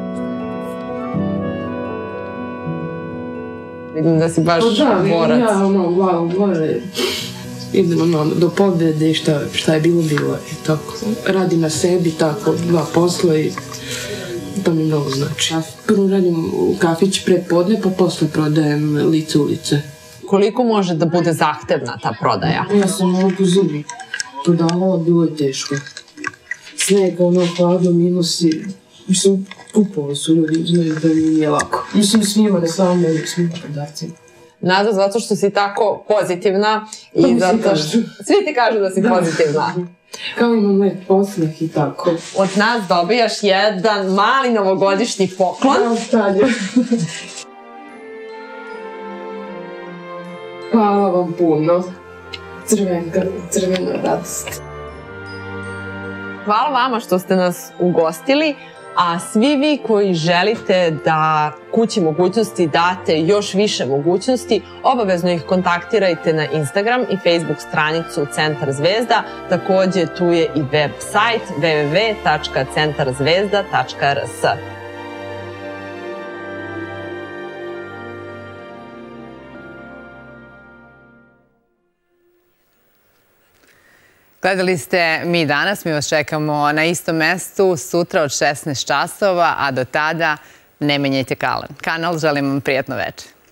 Vidim da si baš borac. Ja, ono, wow, gore. Idemo do pobjede i šta je bilo, bilo je. Tako, radim na sebi, tako, dva posla i to mi mnogo znači. Prvo radim u kafić pred podne, pa posle prodajem lice ulice. Koliko može da bude zahtevna ta prodaja? Ja sam ovo po zumi prodavala, bilo je teško. Sneg, ono, hladno, minusi. Mislim, kupovali su ljudi, znaju da mi nije lako. Mislim, svima, ne samo meni, svima prodavcima. Nada, zato što si tako pozitivna i zato što... Svi ti kažu da si pozitivna. Kao imam lep posmeh i tako. Od nas dobijaš jedan mali novogodišnji poklon. Evo stavlja. Hvala vam puno. Crvenka, crvena radost. Hvala vama što ste nas ugostili, a svi vi koji želite da Kući mogućnosti date još više mogućnosti, obavezno ih kontaktirajte na Instagram i Facebook stranicu Centar Zvezda. Takođe tu je i web sajt w w w tačka centar zvezda tačka r s. Gledali ste Mi danas, mi vas čekamo na istom mestu sutra od šesnaest časova, a do tada ne menjajte kanal. Želim vam prijatno večer.